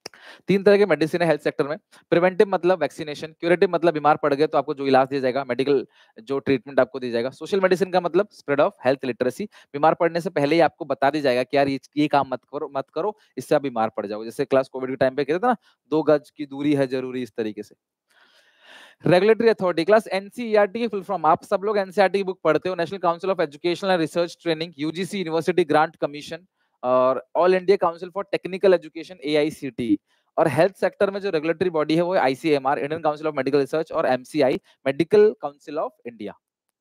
तीन तरह के मेडिसिन है हेल्थ सेक्टर में। प्रिवेंटिव मतलब वैक्सीनेशन, क्यूरेटिव मतलब बीमार पड़ गए तो आपको जो इलाज दिया जाएगा, मेडिकल जो ट्रीटमेंट आपको दिया जाएगा। सोशल मेडिसिन का मतलब स्प्रेड ऑफ हेल्थ लिटरेसी, बीमार पड़ने से पहले ही आपको बता दिया जाएगा कि यार ये काम मत करो, इससे आप बीमार पड़ जाओगे। जैसे क्लास कोविड के टाइम पे कहते थे ना, 2 गज की दूरी है जरूरी, इस तरीके से। रेगुलेटरी अथॉरिटी, क्लास एनसीईआरटी की फुल फॉर्म, आप सब लोग एनसीईआरटी की बुक पढ़ते हो, national council of educational and research training, UGC university grant commission, और all India council for technical education AICT. और हेल्थ सेक्टर में जो रेगुलेटरी बॉडी है वो ICMR, Indian council of medical research, और MCI, medical council of India.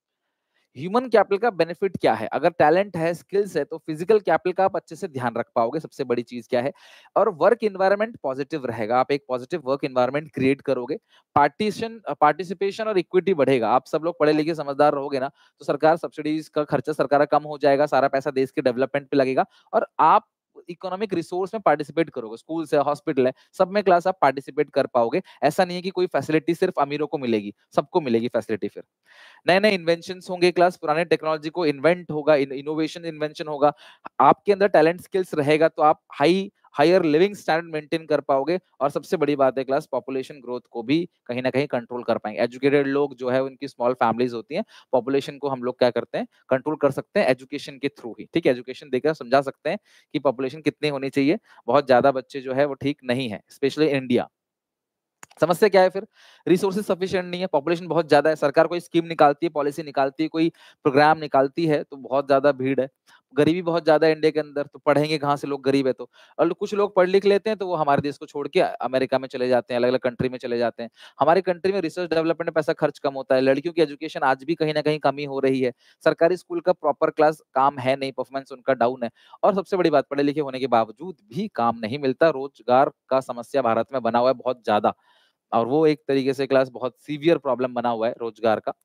Human capital का benefit क्या है? अगर टैलेंट है, स्किल्स है, तो फिजिकल कैपिटल का आप अच्छे से ध्यान रख पाओगे, सबसे बड़ी चीज क्या है। और वर्क इन्वायरमेंट पॉजिटिव रहेगा, आप एक पॉजिटिव वर्क इन्वायरमेंट क्रिएट करोगे। पार्टिसिपेशन और इक्विटी बढ़ेगा, आप सब लोग पढ़े लिखे समझदार रहोगे ना, तो सरकार सब्सिडीज का खर्चा सरकार का कम हो जाएगा, सारा पैसा देश के डेवलपमेंट पे लगेगा, और आप इकोनॉमिक रिसोर्स में पार्टिसिपेट करोगे। स्कूल है, हॉस्पिटल है, सब में क्लास आप पार्टिसिपेट कर पाओगे। ऐसा नहीं है कि कोई फैसिलिटी सिर्फ अमीरों को मिलेगी, सबको मिलेगी फैसिलिटी। फिर नए नए इन्वेंशन होंगे क्लास, पुराने टेक्नोलॉजी को इन्वेंट होगा, इनोवेशन इन्वेंशन होगा। आपके अंदर टैलेंट स्किल्स रहेगा तो आप हायर लिविंग स्टैंडर्ड मेंटेन कर पाओगे। और सबसे बड़ी बात है क्लास, पॉपुलेशन ग्रोथ को भी कहीं ना कहीं कंट्रोल कर पाएंगे। एजुकेटेड लोग जो है, उनकी स्मॉल फैमिलीज होती हैं, पॉपुलेशन को हम लोग क्या करते हैं, कंट्रोल कर सकते हैं एजुकेशन के थ्रू ही। ठीक है, एजुकेशन देकर समझा सकते हैं कि पॉपुलेशन कितनी होनी चाहिए। बहुत ज्यादा बच्चे जो है वो ठीक नहीं है, स्पेशली इंडिया। समस्या क्या है फिर? रिसोर्सेज सफिशिएंट नहीं है, पॉपुलेशन बहुत ज्यादा है, सरकार कोई स्कीम निकालती है, पॉलिसी निकालती है, कोई प्रोग्राम निकालती है तो बहुत ज्यादा भीड़ है। गरीबी बहुत ज्यादा है इंडिया के अंदर, तो पढ़ेंगे कहाँ से लोग, गरीब है तो। और कुछ लोग पढ़ लिख लेते हैं तो वो हमारे देश को छोड़ के अमेरिका में चले जाते हैं, अलग अलग कंट्री में चले जाते हैं। हमारी कंट्री में रिसर्च डेवलपमेंट में पैसा खर्च कम होता है, लड़कियों की एजुकेशन आज भी कहीं ना कहीं कमी हो रही है, सरकारी स्कूल का प्रॉपर क्लास काम है नहीं, परफॉर्मेंस उनका डाउन है। और सबसे बड़ी बात, पढ़े लिखे होने के बावजूद भी काम नहीं मिलता, रोजगार का समस्या भारत में बना हुआ है बहुत ज्यादा। और वो एक तरीके से क्लास बहुत सीवियर प्रॉब्लम बना हुआ है रोजगार का,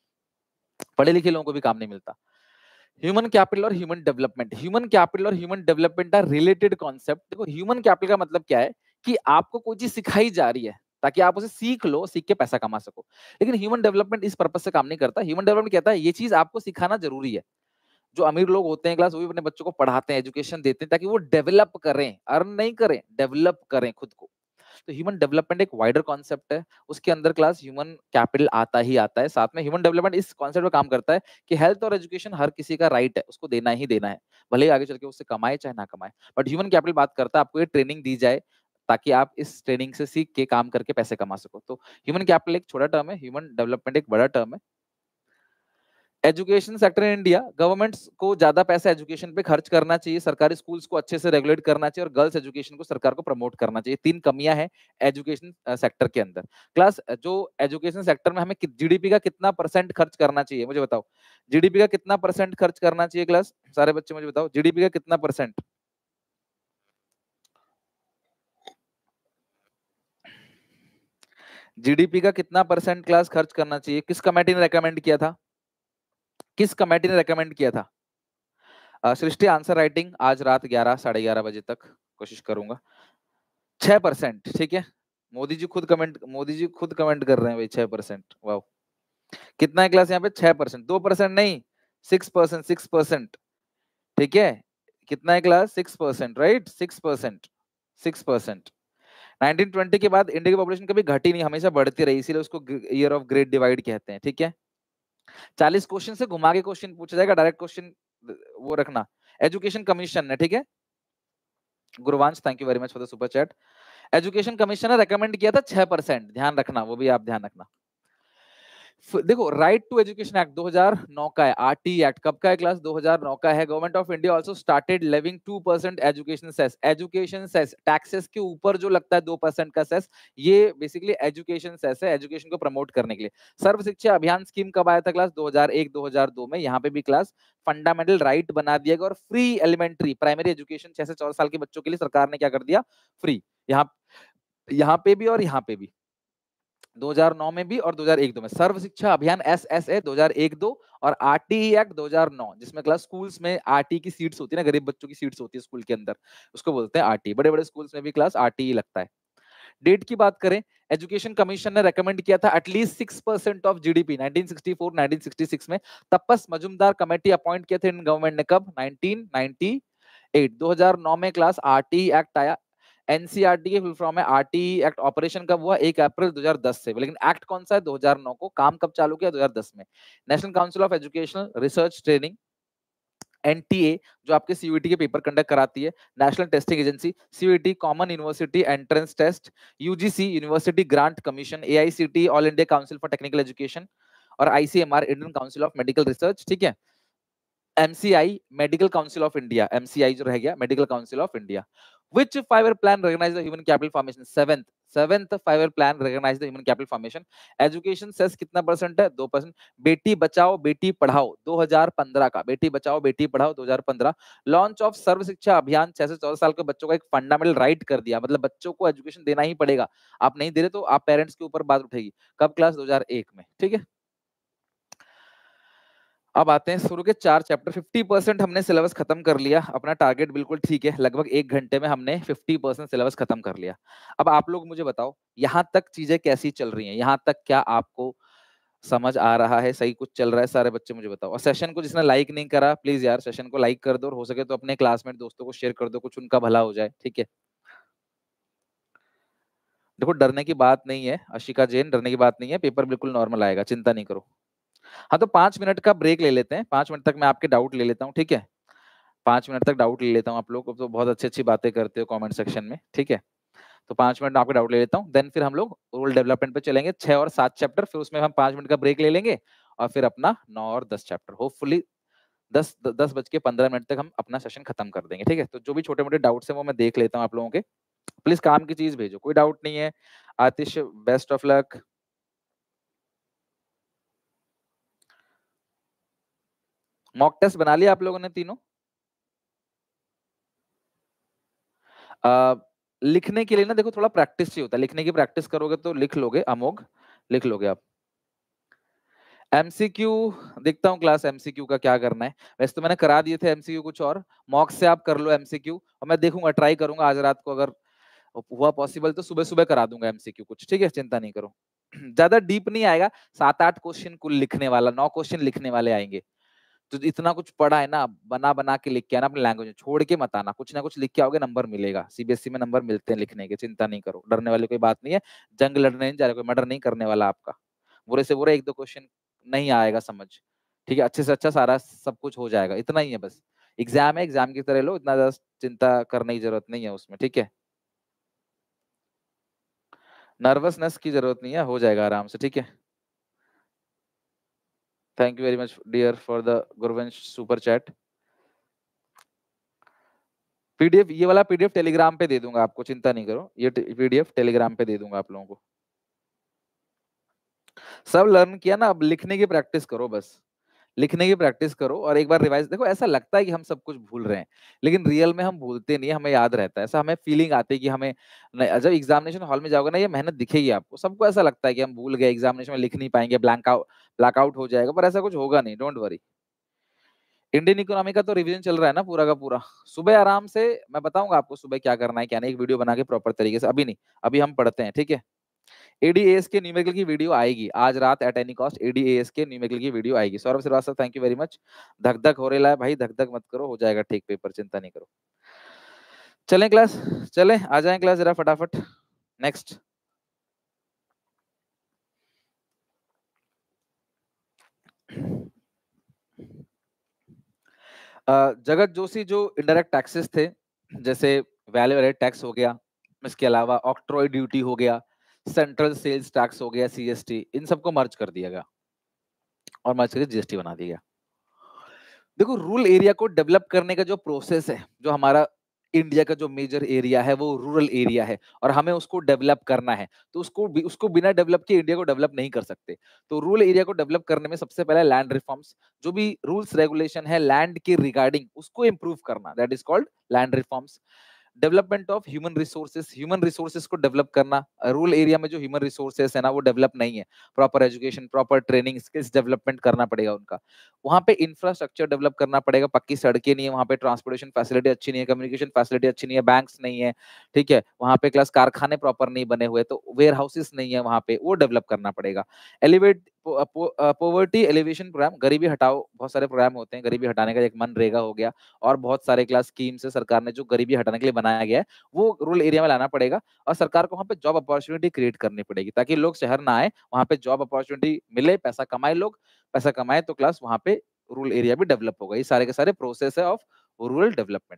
पढ़े लिखे लोगों को भी काम नहीं मिलता। ह्यूमन कैपिटल और ह्यूमन डेवलपमेंट, ह्यूमन कैपिटल और human development are related concept. देखो, ह्यूमन कैपिटल का मतलब क्या है कि आपको कोई चीज सिखाई जा रही है ताकि आप उसे सीख लो, सीख के पैसा कमा सको। लेकिन ह्यूमन डेवलपमेंट इस पर्पज से काम नहीं करता। ह्यूमन डेवलपमेंट कहता है ये चीज आपको सिखाना जरूरी है। जो अमीर लोग होते हैं क्लास, वो भी अपने बच्चों को पढ़ाते हैं, एजुकेशन देते हैं ताकि वो डेवलप करें, अर्न नहीं करें, डेवलप करें खुद को। तो ह्यूमन डेवलपमेंट एक वाइडर कॉन्सेप्ट है, उसके अंदर क्लास ह्यूमन कैपिटल आता ही आता है। साथ में ह्यूमन डेवलपमेंट इस कॉन्सेप्ट में काम करता है कि हेल्थ और एजुकेशन हर किसी का राइट है, उसको देना ही देना है, भले ही आगे चल के उससे कमाए चाहे ना कमाए। बट ह्यूमन कैपिटल बात करता है आपको ये ट्रेनिंग दी जाए ताकि आप इस ट्रेनिंग से सीख के काम करके पैसे कमा सको। तो ह्यूमन कैपिटल एक छोटा टर्म है, ह्यूमन डेवलपमेंट एक बड़ा टर्म है। Education sector in India, governments को ज्यादा पैसा एजुकेशन पे खर्च करना चाहिए, सरकारी स्कूल्स को अच्छे से रेगुलेट करना चाहिए, और गर्ल्स एजुकेशन को सरकार को प्रमोट करना चाहिए। तीन कमियां हैं एजुकेशन सेक्टर के अंदर। क्लास जो एजुकेशन सेक्टर में हमें जीडीपी का कितना परसेंट खर्च करना चाहिए, मुझे बताओ। जीडीपी का कितना परसेंट खर्च करना चाहिए क्लास, सारे बच्चे मुझे बताओ, जीडीपी का कितना परसेंट? जीडीपी का कितना परसेंट क्लास खर्च करना चाहिए? किस कमेटी ने रेकमेंड किया था? किस कमेटी ने रेकमेंड किया था? सृष्टि, आंसर राइटिंग आज रात 11 साढ़े 11 बजे तक कोशिश करूंगा। 6%, ठीक है। मोदी जी खुद कमेंट कर रहे हैं भाई, 6%। वाह, कितना है क्लास यहाँ पे? 6%, 2% नहीं, 6%, 6%। ठीक है, कितना है क्लास? 6%, राइट, 6%, 6%। 1920 के बाद इंडिया की पॉपुलेशन कभी घटी नहीं, हमेशा बढ़ती रही, इसीलिए उसको ईयर ऑफ ग्रेट डिवाइड कहते हैं। ठीक है, 40 क्वेश्चन से घुमा के क्वेश्चन पूछा जाएगा, डायरेक्ट क्वेश्चन वो रखना। एजुकेशन कमीशन ने, ठीक है, Gurvansh, thank you very much for the super chat. Education commission ने रेकमेंड किया था 6%, ध्यान रखना, वो भी आप ध्यान रखना। देखो, राइट टू एजुकेशन एक्ट 2009 का है, आरटी एक्ट कब का है क्लास? 2009 का है। Government of India also started levying 2% education cess. Education cess taxes के ऊपर जो लगता है 2% का सेस, ये बेसिकली एजुकेशन सेस है, एजुकेशन को प्रमोट करने के लिए। सर्व शिक्षा अभियान स्कीम कब आया था क्लास? 2001-2002 में। यहाँ पे भी क्लास फंडामेंटल राइट बना दिया गया, और फ्री एलिमेंट्री प्राइमरी एजुकेशन 6 से 14 साल के बच्चों के लिए सरकार ने क्या कर दिया? फ्री। यहाँ यहाँ पे भी और यहाँ पे भी, 2009 में भी और 2001-2 में। सर्व शिक्षा अभियान SSA 2001-2, और आरटीई एक्ट 2009, जिसमें क्लास स्कूल्स में आरटी की सीट्स होती है ना, गरीब बच्चों की सीट्स होती है स्कूल के अंदर, उसको बोलते हैं आरटी। बड़े बड़े स्कूल्स में भी क्लास आरटीई लगता है। डेट की बात करें, एजुकेशन कमीशन ने रेकमेंड किया था एटलीस्ट 6% ऑफ जीडीपी 1964-1966 में। तपस मजुमदार कमेटी अपॉइंट किए थे इन गवर्नमेंट ने, कब? 1998। 2009 में क्लास आरटी एक्ट आया। एनसीईआरटी की फुल फॉर्म है आरटीई एक्ट। ऑपरेशन कब हुआ? 1 अप्रैल 2010 से, लेकिन एक्ट कौन सा है? 2009 को। काम कब चालू किया? 2010 में। National council of educational research training, NTA, जो आपके सीयूईटी के पेपर कंडक्ट कराती है। National testing agency, CUET common university entrance test, UGC university grant commission, AICT all India council for technical education, और ICMR Indian council of medical research. ठीक है। MCI medical council of India, MCI जो रह गया medical council of India. Which 5-year plan recognize the human capital formation? Seventh 5-year plan recognize the human capital formation. Education cess कितना percent है? 2%। बेटी बचाओ बेटी पढ़ाओ 2015 का, Beti Bachao Beti Padhao 2015। Launch of सर्व शिक्षा अभियान, 6 से 14 साल के बच्चों का एक फंडामेंटल राइट कर दिया, मतलब बच्चों को एजुकेशन देना ही पड़ेगा, आप नहीं दे रहे तो आप पेरेंट्स के ऊपर बात उठेगी। कब? क्लास 2001 में। ठीक है। अब आते हैं शुरू के 4 चैप्टर। 50% हमने सिलेबस खत्म कर लिया, अपना टारगेट बिल्कुल ठीक है, लगभग 1 घंटे में हमने 50% सिलेबस खत्म कर लिया। अब आप लोग मुझे बताओ यहाँ तक चीजें कैसी चल रही हैं, यहाँ तक क्या आपको समझ आ रहा है? सही कुछ चल रहा है? सारे बच्चे मुझे बताओ। और सेशन को जिसने लाइक नहीं करा, प्लीज यार सेशन को लाइक कर दो, और हो सके तो अपने क्लासमेट दोस्तों को शेयर कर दो, कुछ उनका भला हो जाए। ठीक है। देखो डरने की बात नहीं है अशिका जैन, डरने की बात नहीं है, पेपर बिल्कुल नॉर्मल आएगा, चिंता नहीं करो। हाँ तो 5 मिनट का ब्रेक ले लेते हैं, 5 मिनट तक मैं आपके डाउट ले लेता हूँ। ठीक है। 5 मिनट तक डाउट ले लेता हूँ। आप लोग तो बहुत अच्छी अच्छी बातें करते हो कमेंट सेक्शन में। ठीक है। तो 5 मिनट में आपका डाउट ले लेता हूँ, देन फिर हम लोग रूल डेवलपमेंट पे चलेंगे, 6 और 7 चैप्टर, फिर उसमें हम 5 मिनट का ब्रेक ले लेंगे, और फिर अपना 9 और 10 चैप्टर, होपफुली 10:15 तक हम अपना सेशन खत्म कर देंगे। ठीक है। तो जो भी छोटे मोटे डाउट्स हैं वो मैं देख लेता हूँ आप लोगों के। प्लीज काम की चीज भेजो, कोई डाउट नहीं है। Aatish best of luck. Mock test बना लिया आप लोगों ने तीनों? लिखने के लिए ना देखो थोड़ा प्रैक्टिस चाहिए होता है, लिखने की प्रैक्टिस करोगे तो लिख लोगे, अमोघ लिख लोगे आप। एमसीक्यू देखता हूँ क्लास, एमसीक्यू का क्या करना है। वैसे तो मैंने करा दिए थे एमसीक्यू कुछ, और मॉक से आप कर लो एमसीक्यू, और मैं देखूंगा, ट्राई करूंगा आज रात को, अगर हुआ पॉसिबल तो सुबह सुबह करा दूंगा एमसीक्यू कुछ। ठीक है, चिंता नहीं करो। ज्यादा डीप नहीं आएगा, 7-8 क्वेश्चन कुल लिखने वाला, 9 क्वेश्चन लिखने वाले आएंगे। तो इतना कुछ पढ़ा है ना, बना बना के लिख के आना, अपने लैंग्वेज में छोड़ के मत आना, कुछ ना कुछ लिख के आओगे, नंबर मिलेगा। सीबीएसई में नंबर मिलते हैं लिखने के, चिंता नहीं करो, डरने वाली कोई बात नहीं है। जंग लड़ने नहीं जा रहे, कोई मर्डर नहीं करने वाला आपका। बुरे से बुरे 1-2 क्वेश्चन नहीं आएगा समझ, ठीक है, अच्छे से अच्छा सारा सब कुछ हो जाएगा, इतना ही है बस। एग्जाम है, एग्जाम की तरह लो, इतना ज्यादा चिंता करने की जरूरत नहीं है उसमें। ठीक है, नर्वसनेस की जरूरत नहीं है, हो जाएगा आराम से। ठीक है। Thank you very much dear for the Gurvansh super chat. PDF, ये वाला पीडीएफ टेलीग्राम पे दे दूंगा आपको, चिंता नहीं करो, ये पीडीएफ टेलीग्राम पे दे दूंगा आप लोगों को। सब लर्न किया ना, अब लिखने की प्रैक्टिस करो बस, लिखने की प्रैक्टिस करो, और एक बार रिवाइज। देखो ऐसा लगता है कि हम सब कुछ भूल रहे हैं, लेकिन रियल में हम भूलते नहीं, हमें याद रहता है। ऐसा हमें फीलिंग आती है कि हमें जब एग्जामिनेशन हॉल में जाओगे ना, ये मेहनत दिखेगी आपको, सबको ऐसा लगता है कि हम भूल गए, एग्जामिनेशन में लिख नहीं पाएंगे, ब्लैकआउट हो जाएगा, पर ऐसा कुछ होगा नहीं, डोंट वरी। इंडियन इकोनॉमी का तो रिवीजन चल रहा है ना पूरा का पूरा। सुबह आराम से मैं बताऊंगा आपको सुबह क्या करना है क्या नहीं, एक वीडियो बना के प्रॉपर तरीके से, अभी नहीं, अभी हम पढ़ते हैं। ठीक है। एडीएएस के न्यूमेरिकल की वीडियो आएगी आज रात, एट एनी कॉस्ट एडीएएस के न्यूमेरिकल की वीडियो आएगी। Saurabh Shrivastava thank you very much. धक धक हो रहा है भाई, धक धक मत करो, हो जाएगा ठीक पेपर, चिंता नहीं करो। चलें क्लास, चलें आ जाएं क्लास जरा फटाफट। नेक्स्ट जगत जोशी, जो इनडायरेक्ट टैक्सेस थे, जैसे वैल्यू एडेड टैक्स हो गया, इसके अलावा ऑक्ट्रॉय ड्यूटी हो गया, सेंट्रल सेल्स टैक्स हो गया, सीएसटी, इन सबको मर्ज कर दिया गया, और मर्ज करके जीएसटी बना दिया गया। देखो रूरल एरिया को डेवलप करने का जो प्रोसेस है, जो हमारा इंडिया का जो मेजर एरिया है वो रूरल एरिया है, और हमें उसको डेवलप करना है, तो उसको बिना डेवलप के इंडिया को डेवलप नहीं कर सकते। तो रूरल एरिया को डेवलप करने में सबसे पहले लैंड रिफॉर्म्स, जो भी रूल्स रेगुलेशन है लैंड के रिगार्डिंग, उसको इंप्रूव करना, that is called land reforms. Development of human resources को डेवलप करना, रूरल एरिया में जो ह्यूमन रिसोर्सेस है ना वो डेवलप नहीं है, proper education, proper training, skills development करना पड़ेगा उनका। वहाँ पे इंफ्रास्ट्रक्चर डेवलप करना पड़ेगा, पक्की सड़कें नहीं है वहाँ पे, ट्रांसपोर्टेशन फैसिलिटी अच्छी नहीं है, कम्युनिकेशन फैसिलिटी अच्छी नहीं है, बैंक्स नहीं है, ठीक है, वहाँ पे क्लास कारखाने प्रॉपर नहीं बने हुए, तो वेयर हाउसेस नहीं है वहाँ पे, वो डेवलप करना पड़ेगा। एलिवेट पॉवर्टी एलिवेशन प्रोग्राम, गरीबी हटाओ, बहुत सारे प्रोग्राम होते हैं गरीबी हटाने का, एक मनरेगा हो गया और बहुत सारे क्लास स्कीम्स है सरकार ने जो गरीबी हटाने के लिए बनाया गया है, वो रूरल एरिया में लाना पड़ेगा और सरकार को वहाँ पे जॉब अपॉर्चुनिटी क्रिएट करनी पड़ेगी ताकि लोग शहर ना आए, वहाँ पे जॉब अपॉर्चुनिटी मिले, पैसा कमाए, लोग पैसा कमाए तो क्लास वहाँ पे रूरल एरिया भी डेवलप होगा। ये सारे के सारे प्रोसेस है of rural development.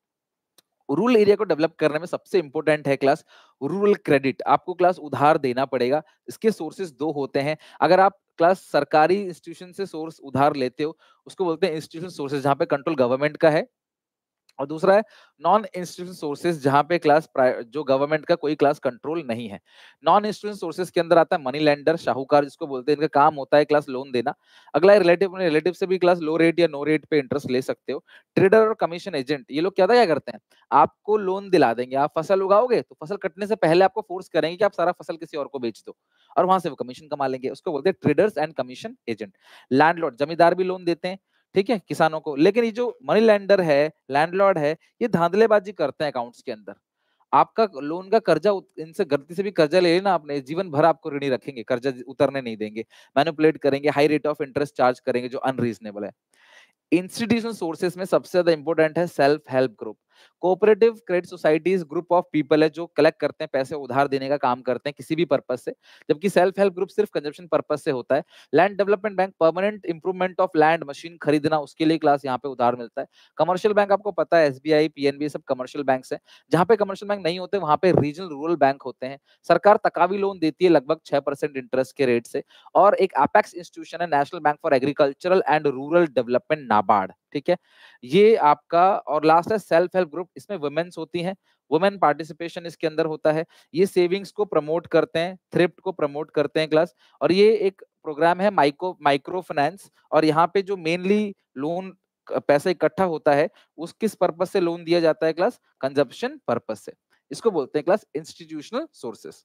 Rural area को डेवलप करने में सबसे इंपॉर्टेंट है क्लास रूरल क्रेडिट। आपको क्लास उधार देना पड़ेगा। इसके सोर्सेस दो होते हैं। अगर आप क्लास सरकारी इंस्टीट्यूशन से सोर्स उधार लेते हो, उसको बोलते हैं इंस्टीट्यूशन सोर्सेस, जहां पे कंट्रोल गवर्नमेंट का है। और दूसरा है नॉन इंस्टीट्यूशन सोर्सेज, जहां पे क्लास जो गवर्नमेंट का कोई क्लास कंट्रोल नहीं है। नॉन इंस्टीट्यूशन सोर्सेज के अंदर आता है मनी लेंडर, शाहूकार जिसको बोलते हैं, इनका काम होता है क्लास लोन देना। अगला है रिलेटिव, अपने रिलेटिव से भी क्लास लो रेट या नो रेट पे इंटरेस्ट ले सकते हो। ट्रेडर और कमीशन एजेंट, ये लोग क्या करते हैं, आपको लोन दिला देंगे, आप फसल उगाओगे तो फसल कटने से पहले आपको फोर्स करेंगे कि आप सारा फसल किसी और को बेच दो और वहां से वो कमीशन कमा लेंगे, उसको बोलते हैं traders and commission agent. Landlord, जमींदार भी लोन देते हैं, ठीक है, किसानों को। लेकिन ये जो मनी लेंडर है, लैंडलॉर्ड है, ये धांधलेबाजी करते हैं अकाउंट्स के अंदर। आपका लोन का कर्जा इनसे गलती से भी कर्जा ले लेना आपने, जीवन भर आपको ऋणी रखेंगे, कर्जा उतरने नहीं देंगे, मैनिपुलेट करेंगे, high rate of interest charge करेंगे जो अनरीजनेबल है। इंस्टीट्यूशनल सोर्सेस में सबसे ज्यादा इंपॉर्टेंट है self help group. Cooperative credit societies group of people है जो कलेक्ट करते हैं पैसे, उधार देने का काम करते हैं किसी भी पर्पज से, जबकि सेल्फ हेल्प ग्रुप सिर्फ कंजप्शन पर्पज से होता है। Land development bank, permanent improvement of land, machine खरीदना, उसके लिए क्लास यहाँ पे उधार मिलता है। कमर्शियल बैंक आपको पता है, एसबीआई, पीएनबी, सब कमर्शियल बैंक्स हैं। जहां पे कमर्शियल बैंक नहीं होते वहां पे रीजनल रूरल बैंक होते हैं। सरकार तकावी लोन देती है लगभग 6% इंटरेस्ट के रेट से। और एक एपेक्स इंस्टीट्यूशन है, national bank for agricultural and rural development, NABARD, ठीक है। ये आपका, और लास्ट है सेल्फ हेल्प ग्रुप, इसमें वुमेन्स होती हैं, वुमेन पार्टिसिपेशन इसके अंदर होता है। ये सेविंग्स को प्रमोट करते हैं, थ्रिफ्ट को प्रमोट करते हैं क्लास। और ये एक प्रोग्राम है माइक्रो फाइनेंस, और यहाँ पे जो मेनली लोन पैसा इकट्ठा होता है, उस किस पर्पस से लोन दिया जाता है क्लास, कंजप्शन पर्पस से। इसको बोलते हैं क्लास इंस्टीट्यूशनल सोर्सेस।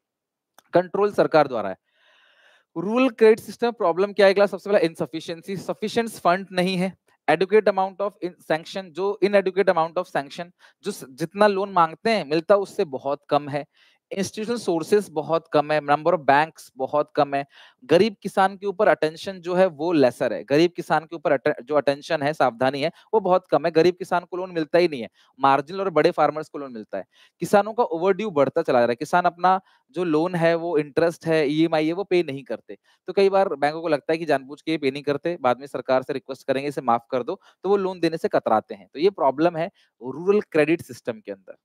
कंट्रोल सरकार द्वारा है। रूरल क्रेडिट सिस्टम प्रॉब्लम क्या है क्लास, सबसे पहले इनसफिशिएंसी, सफिशिएंट फंड नहीं है। एडुकेट अमाउंट ऑफ सैंक्शन, जो इनएडुकेट अमाउंट ऑफ सैंक्शन, जो जितना लोन मांगते हैं मिलता उससे बहुत कम है। इंस्टीट्यूशनल सोर्सेस बहुत कम है, नंबर ऑफ बैंक्स बहुत कम है। गरीब किसान के ऊपर अटेंशन जो है वो लेसर है, गरीब किसान के ऊपर जो अटेंशन है, सावधानी है, वो बहुत कम है। गरीब किसान को लोन मिलता ही नहीं है, मार्जिनल और बड़े फार्मर्स को लोन मिलता है। किसानों का ओवरड्यू बढ़ता चला जा रहा है, किसान अपना जो लोन है, वो इंटरेस्ट है, ईएमआई है, वो पे नहीं करते। तो कई बार बैंकों को लगता है कि जानबूझ के ये पे नहीं करते, बाद में सरकार से रिक्वेस्ट करेंगे इसे माफ कर दो, तो वो लोन देने से कतराते हैं। तो ये प्रॉब्लम है रूरल क्रेडिट सिस्टम के अंदर।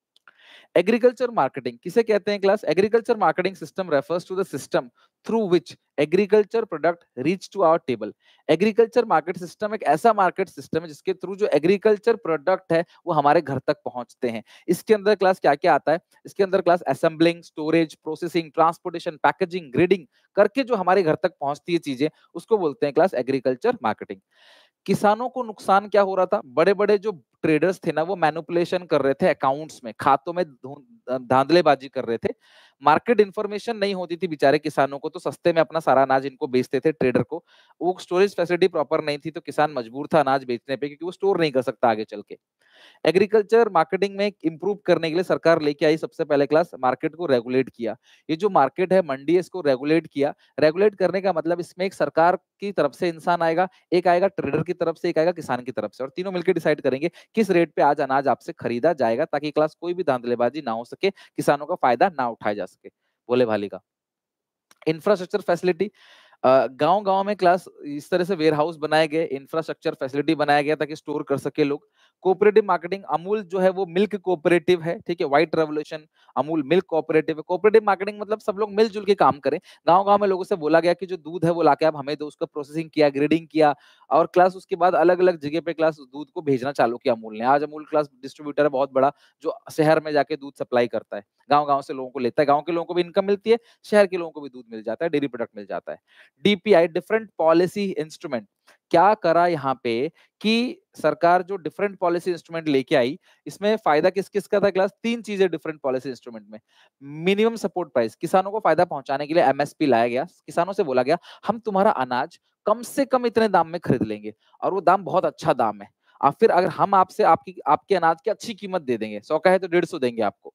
एग्रीकल्चर मार्केटिंग किसे कहते हैं class, agriculture marketing system refers to the system through which agriculture product reach to our table. Agriculture market system एक ऐसा मार्केट सिस्टम है जिसके थ्रू जो एग्रीकल्चर प्रोडक्ट है वो हमारे घर तक पहुंचते हैं। इसके अंदर क्लास क्या क्या आता है, इसके अंदर class assembling, storage, processing, transportation, packaging, grading करके जो हमारे घर तक पहुंचती है चीजें, उसको बोलते हैं क्लास एग्रीकल्चर मार्केटिंग। किसानों को नुकसान क्या हो रहा था, बड़े बड़े जो ट्रेडर्स थे ना, वो मैनिपुलेशन कर रहे थे अकाउंट्स में, खातों में धांधलेबाजी कर रहे थे। मार्केट इंफॉर्मेशन नहीं होती थी बेचारे किसानों को, तो सस्ते में अपना सारा अनाज इनको बेचते थे ट्रेडर को। वो स्टोरेज फैसिलिटी प्रॉपर नहीं थी, तो किसान मजबूर था अनाज बेचने पे, क्योंकि वो स्टोर नहीं कर सकता आगे चल के। एग्रीकल्चर मार्केटिंग में इंप्रूव करने के लिए सरकार लेके आई सबसे पहले क्लास, मार्केट को रेगुलेट किया। ये जो मार्केट है, मंडी है, इसको रेगुलेट किया। रेगुलेट करने का मतलब इसमें एक सरकार की तरफ से इंसान आएगा, एक आएगा ट्रेडर की तरफ से, एक आएगा किसान की तरफ से, और तीनों मिलकर डिसाइड करेंगे किस रेट पे आज अनाज आपसे खरीदा जाएगा, ताकि क्लास कोई भी धांधलेबाजी ना हो सके, किसानों का फायदा ना उठाया जा सके, बोले भाली का। इंफ्रास्ट्रक्चर फैसिलिटी, गांव गांव में क्लास इस तरह से वेयर हाउस बनाए गए, इंफ्रास्ट्रक्चर फैसिलिटी बनाया गया ताकि स्टोर कर सके लोग। कोऑपरेटिव मार्केटिंग, अमूल जो है वो मिल्क कोऑपरेटिव है, ठीक है, white revolution, Amul milk cooperative है। कोऑपरेटिव मार्केटिंग मतलब सब लोग मिलजुल के काम करें। गांव गांव में लोगों से बोला गया कि जो दूध है वो लाके आप हमें दो, उसका प्रोसेसिंग किया, ग्रेडिंग किया, और क्लास उसके बाद अलग अलग जगह पे क्लास दूध को भेजना चालू किया अमूल ने। आज अमूल क्लास डिस्ट्रीब्यूटर है बहुत बड़ा, जो शहर में जाके दूध सप्लाई करता है, गाँव गाँव से लोगों को लेता है, गाँव के लोगों को भी इनकम मिलती है, शहर के लोगों को भी दूध मिल जाता है, डेयरी प्रोडक्ट मिल जाता है। डीपीआई, डिफरेंट पॉलिसी इंस्ट्रूमेंट, क्या करा यहाँ पे कि सरकार जो डिफरेंट पॉलिसी इंस्ट्रूमेंट लेके आई, इसमें फायदा किस किस का था क्लास, तीन चीजें डिफरेंट पॉलिसी इंस्ट्रूमेंट में। मिनिमम सपोर्ट प्राइस, किसानों को फायदा पहुंचाने के लिए एमएसपी लाया गया, किसानों से बोला गया हम तुम्हारा अनाज कम से कम इतने दाम में खरीद लेंगे, और वो दाम बहुत अच्छा दाम है, और फिर अगर हम आपसे आपकी आपके अनाज की अच्छी कीमत दे देंगे, 100 का है तो 150 देंगे आपको,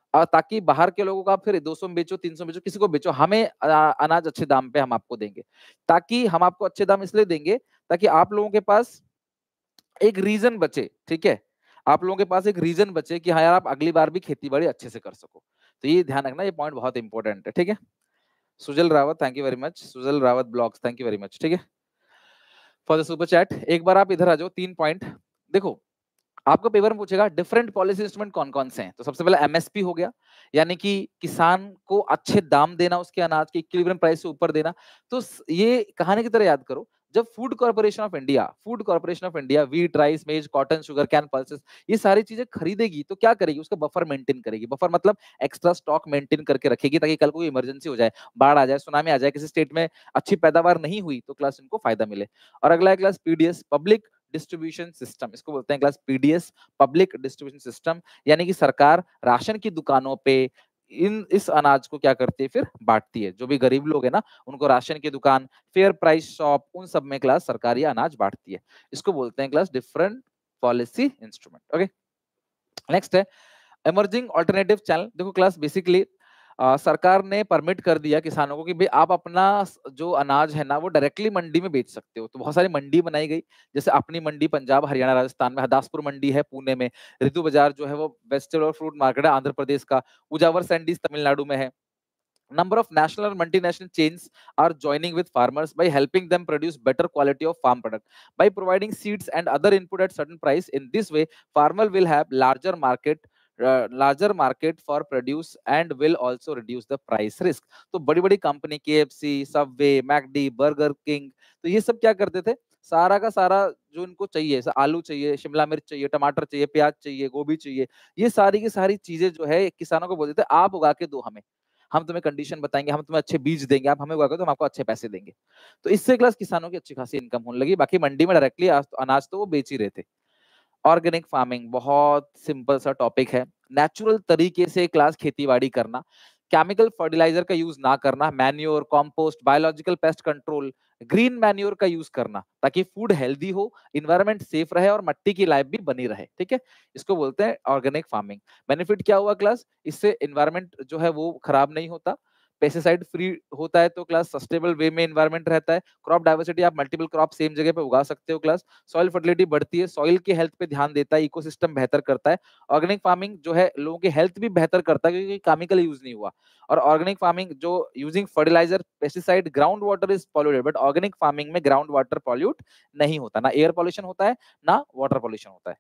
ताकि बाहर के लोगों को आप फिर 200 में बेचो, 300 में बेचो, किसी को बेचो, हमें अनाज अच्छे दाम पे हम आपको देंगे। ताकि हम आपको अच्छे दाम इसलिए देंगे ताकि आप लोगों के पास एक रीजन बचे, ठीक है, आप लोगों के पास एक रीजन बचे कि हाँ यार आप अगली बार भी खेती बाड़ी अच्छे से कर सको। तो ये ध्यान रखना, ये पॉइंट बहुत इंपॉर्टेंट है, ठीक है। Sujal Rawat, thank you very much. Sujal Rawat blogs, thank you very much, ठीक है, फॉर द सुपर चैट। एक बार आप इधर आ जाओ, 3 पॉइंट देखो। आपको पेपर में पूछेगा डिफरेंट पॉलिसी इंस्ट्रूमेंट कौन कौन से हैं। तो सबसे पहले एमएसपी हो गया, यानी कि किसान को अच्छे दाम देना, उसके अनाज के इक्विलिब्रियम प्राइस से ऊपर देना। तो ये कहानी की तरह याद करो, जब food corporation of India wheat, rice, maize, cotton, sugarcane, pulses, ये सारी चीजें खरीदेगी तो क्या करेगी, उसका बफर मेंटेन करेगी। बफर मतलब एक्स्ट्रा स्टॉक मेंटेन करके रखेगी ताकि कल को इमरजेंसी हो जाए, बाढ़ आ जाए, सुनामी आ जाए, किसी स्टेट में अच्छी पैदावार नहीं हुई तो क्लास इनको फायदा मिले। और अगला है class PDS, public distribution system, इसको बोलते हैं class PDS, public distribution system. यानी कि सरकार राशन की दुकानों पे इस अनाज को क्या करती है, फिर बांटती है। जो भी गरीब लोग है ना, उनको राशन की दुकान, फेयर प्राइस शॉप, उन सब में क्लास सरकार ये अनाज बांटती है। इसको बोलते हैं class different policy instrument. Okay, next है इमर्जिंग ऑल्टरनेटिव चैनल। देखो क्लास बेसिकली सरकार ने परमिट कर दिया किसानों को कि भाई आप अपना जो अनाज है ना वो डायरेक्टली मंडी में बेच सकते हो। तो बहुत सारी मंडी बनाई गई, जैसे अपनी मंडी पंजाब, हरियाणा, राजस्थान में, हरदासपुर मंडी है पुणे में, ऋतु बाजार जो है वो वेजिटेबल और फ्रूट मार्केट है आंध्र प्रदेश का, उजावर सैंडीज तमिलनाडु में है। Number of national and multinational chains are joining with farmers by helping them produce better quality of farm product by providing seeds and other input at certain price. In this way, farmer will have larger market for produce and will also reduce the price risk. तो बड़ी बड़ी company KFC, Subway, McD, Burger King, तो ये सब क्या करते थे, सारा का सारा जो इनको चाहिए, आलू चाहिए, शिमला मिर्च चाहिए, टमाटर चाहिए, प्याज चाहिए, गोभी चाहिए, ये सारी की सारी चीजें जो है किसानों को बोलते थे आप उगा के दो हमें, हम तुम्हें कंडीशन बताएंगे, हम तुम्हें अच्छे बीज देंगे, आप हमें उगा के तो हम आपको अच्छे पैसे देंगे। तो इससे क्लास किसानों की अच्छी खासी इनकम होने लगी। बाकी मंडी में डायरेक्टली अनाज तो वो बेच ही रहे थे। ऑर्गेनिक फार्मिंग बहुत सिंपल सा टॉपिक है, नेचुरल तरीके से क्लास खेतीबाड़ी करना, केमिकल फर्टिलाइजर का यूज ना करना, manure, compost, biological pest control, green manure का यूज करना ताकि फूड हेल्दी हो, इन्वायरमेंट सेफ रहे और मिट्टी की लाइफ भी बनी रहे, ठीक है। इसको बोलते हैं ऑर्गेनिक फार्मिंग। बेनिफिट क्या हुआ क्लास, इससे इन्वायरमेंट जो है वो खराब नहीं होता, पेस्टिसाइड फ्री होता है, तो क्लास सस्टेनेबल वे में इन्वायरमेंट रहता है, क्रॉप डाइवर्सिटी, आप मल्टीपल क्रॉप सेम जगह पे उगा सकते हो क्लास, सॉइल फर्टिलिटी बढ़ती है, सॉइल की हेल्थ पे ध्यान देता है, इकोसिस्टम बेहतर करता है। ऑर्गेनिक फार्मिंग जो है लोगों की हेल्थ भी बेहतर करता है क्योंकि केमिकल यूज नहीं हुआ। और ऑर्गेनिक फार्मिंग जो using fertiliser, pesticide, ground water is polluted, but organic farming में ग्राउंड वाटर पॉल्यूट नहीं होता, ना एयर पॉल्यूशन होता है ना वाटर पॉल्यूशन होता है।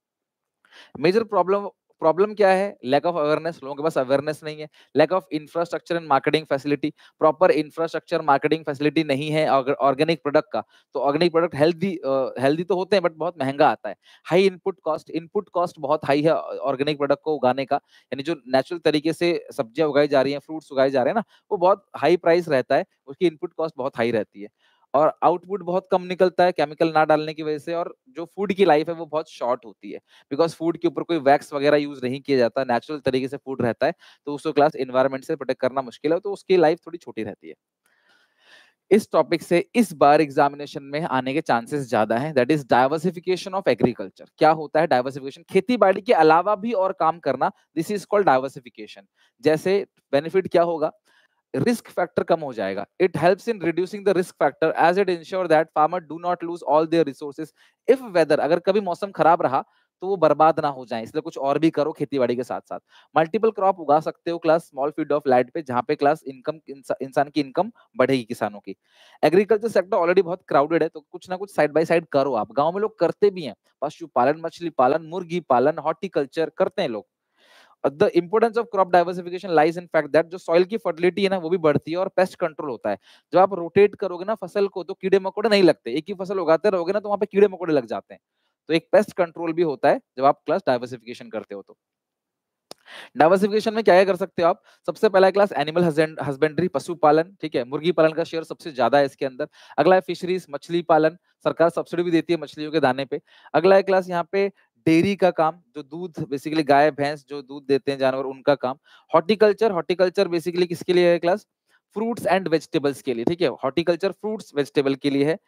मेजर प्रॉब्लम क्या है, लैक ऑफ अवेयरनेस, लोगों के पास अवेयरनेस नहीं है, lack of infrastructure and marketing facility, proper infrastructure marketing facility नहीं है ऑर्गेनिक प्रोडक्ट का। तो ऑर्गेनिक प्रोडक्ट हेल्दी तो होते हैं बट बहुत महंगा आता है, हाई इनपुट कॉस्ट बहुत हाई है ऑर्गेनिक प्रोडक्ट को उगाने का, यानी जो नेचुरल तरीके से सब्जियां उगाई जा रही हैं, फ्रूट्स उगाए जा रहे हैं ना, वो बहुत हाई प्राइस रहता है, उसकी इनपुट कॉस्ट बहुत हाई रहती है, और आउटपुट बहुत कम निकलता है केमिकल ना डालने की वजह से, और जो फूड की लाइफ है वो बहुत शॉर्ट होती है बिकॉज फूड के ऊपर कोई वैक्स वगैरह यूज नहीं किया जाता, नेचुरल तरीके से फूड रहता है, तो उसको क्लास इन्वायरमेंट से प्रोटेक्ट करना मुश्किल है, तो उसकी लाइफ थोड़ी छोटी रहती है। इस टॉपिक से इस बार एग्जामिनेशन में आने के चांसेस ज्यादा हैं, that is diversification of agriculture. क्या होता है डाइवर्सिफिकेशन, खेती बाड़ी के अलावा भी और काम करना, दिस इज कॉल्ड डाइवर्सिफिकेशन। जैसे बेनिफिट क्या होगा, रिस्क फैक्टर कम हो जाएगा, it helps in reducing the risk factor as it insure that farmer do not lose all their resources if weather, अगर कभी मौसम खराब रहा तो वो बर्बाद ना हो जाए, इसलिए कुछ और भी करो खेतीबाड़ी के साथ साथ। मल्टीपल क्रॉप उगा सकते हो class small field of land पे, जहां पे क्लास इनकम इंसान की इनकम बढ़ेगी किसानों की। एग्रीकल्चर सेक्टर ऑलरेडी बहुत क्राउडेड है, तो कुछ ना कुछ साइड बाय साइड करो, आप गांव में लोग करते भी हैं, पशुपालन, मछली पालन, मुर्गी पालन, हॉर्टिकल्चर करते हैं लोग। The importance of crop diversification lies in fact that जो सॉइल की फर्टिलिटी है ना वो भी बढ़ती है और पेस्ट कंट्रोल होता है। जब आप रोटेट करोगे ना फसल को तो कीड़े मकोड़े नहीं लगते, एक ही फसल उगाते रहोगे ना तो वहां पे कीड़े मकोड़े लग जाते हैं, तो एक पेस्ट कंट्रोल भी होता है जब आप क्लास डाइवर्सिफिकेशन करते हो। तो डाइवर्सिफिकेशन में क्या क्या कर सकते हो आप, सबसे पहला क्लास एनिमल हस्बेंड्री, पशुपालन, ठीक है, मुर्गी पालन का शेयर सबसे ज्यादा है इसके अंदर। अगला है फिशरीज, मछली पालन, सरकार सब्सिडी भी देती है मछलियों के दाने पे। अगला है क्लास यहाँ पे डेयरी का काम, जो दूध बेसिकली गाय भैंस जो दूध देते हैं जानवर उनका काम। हॉर्टिकल्चर बेसिकली किसके लिए है क्लास, फ्रूट्स एंड वेजिटेबल्स के लिए, ठीक है, हॉर्टिकल्चर फ्रूट्स वेजिटेबल के लिए है।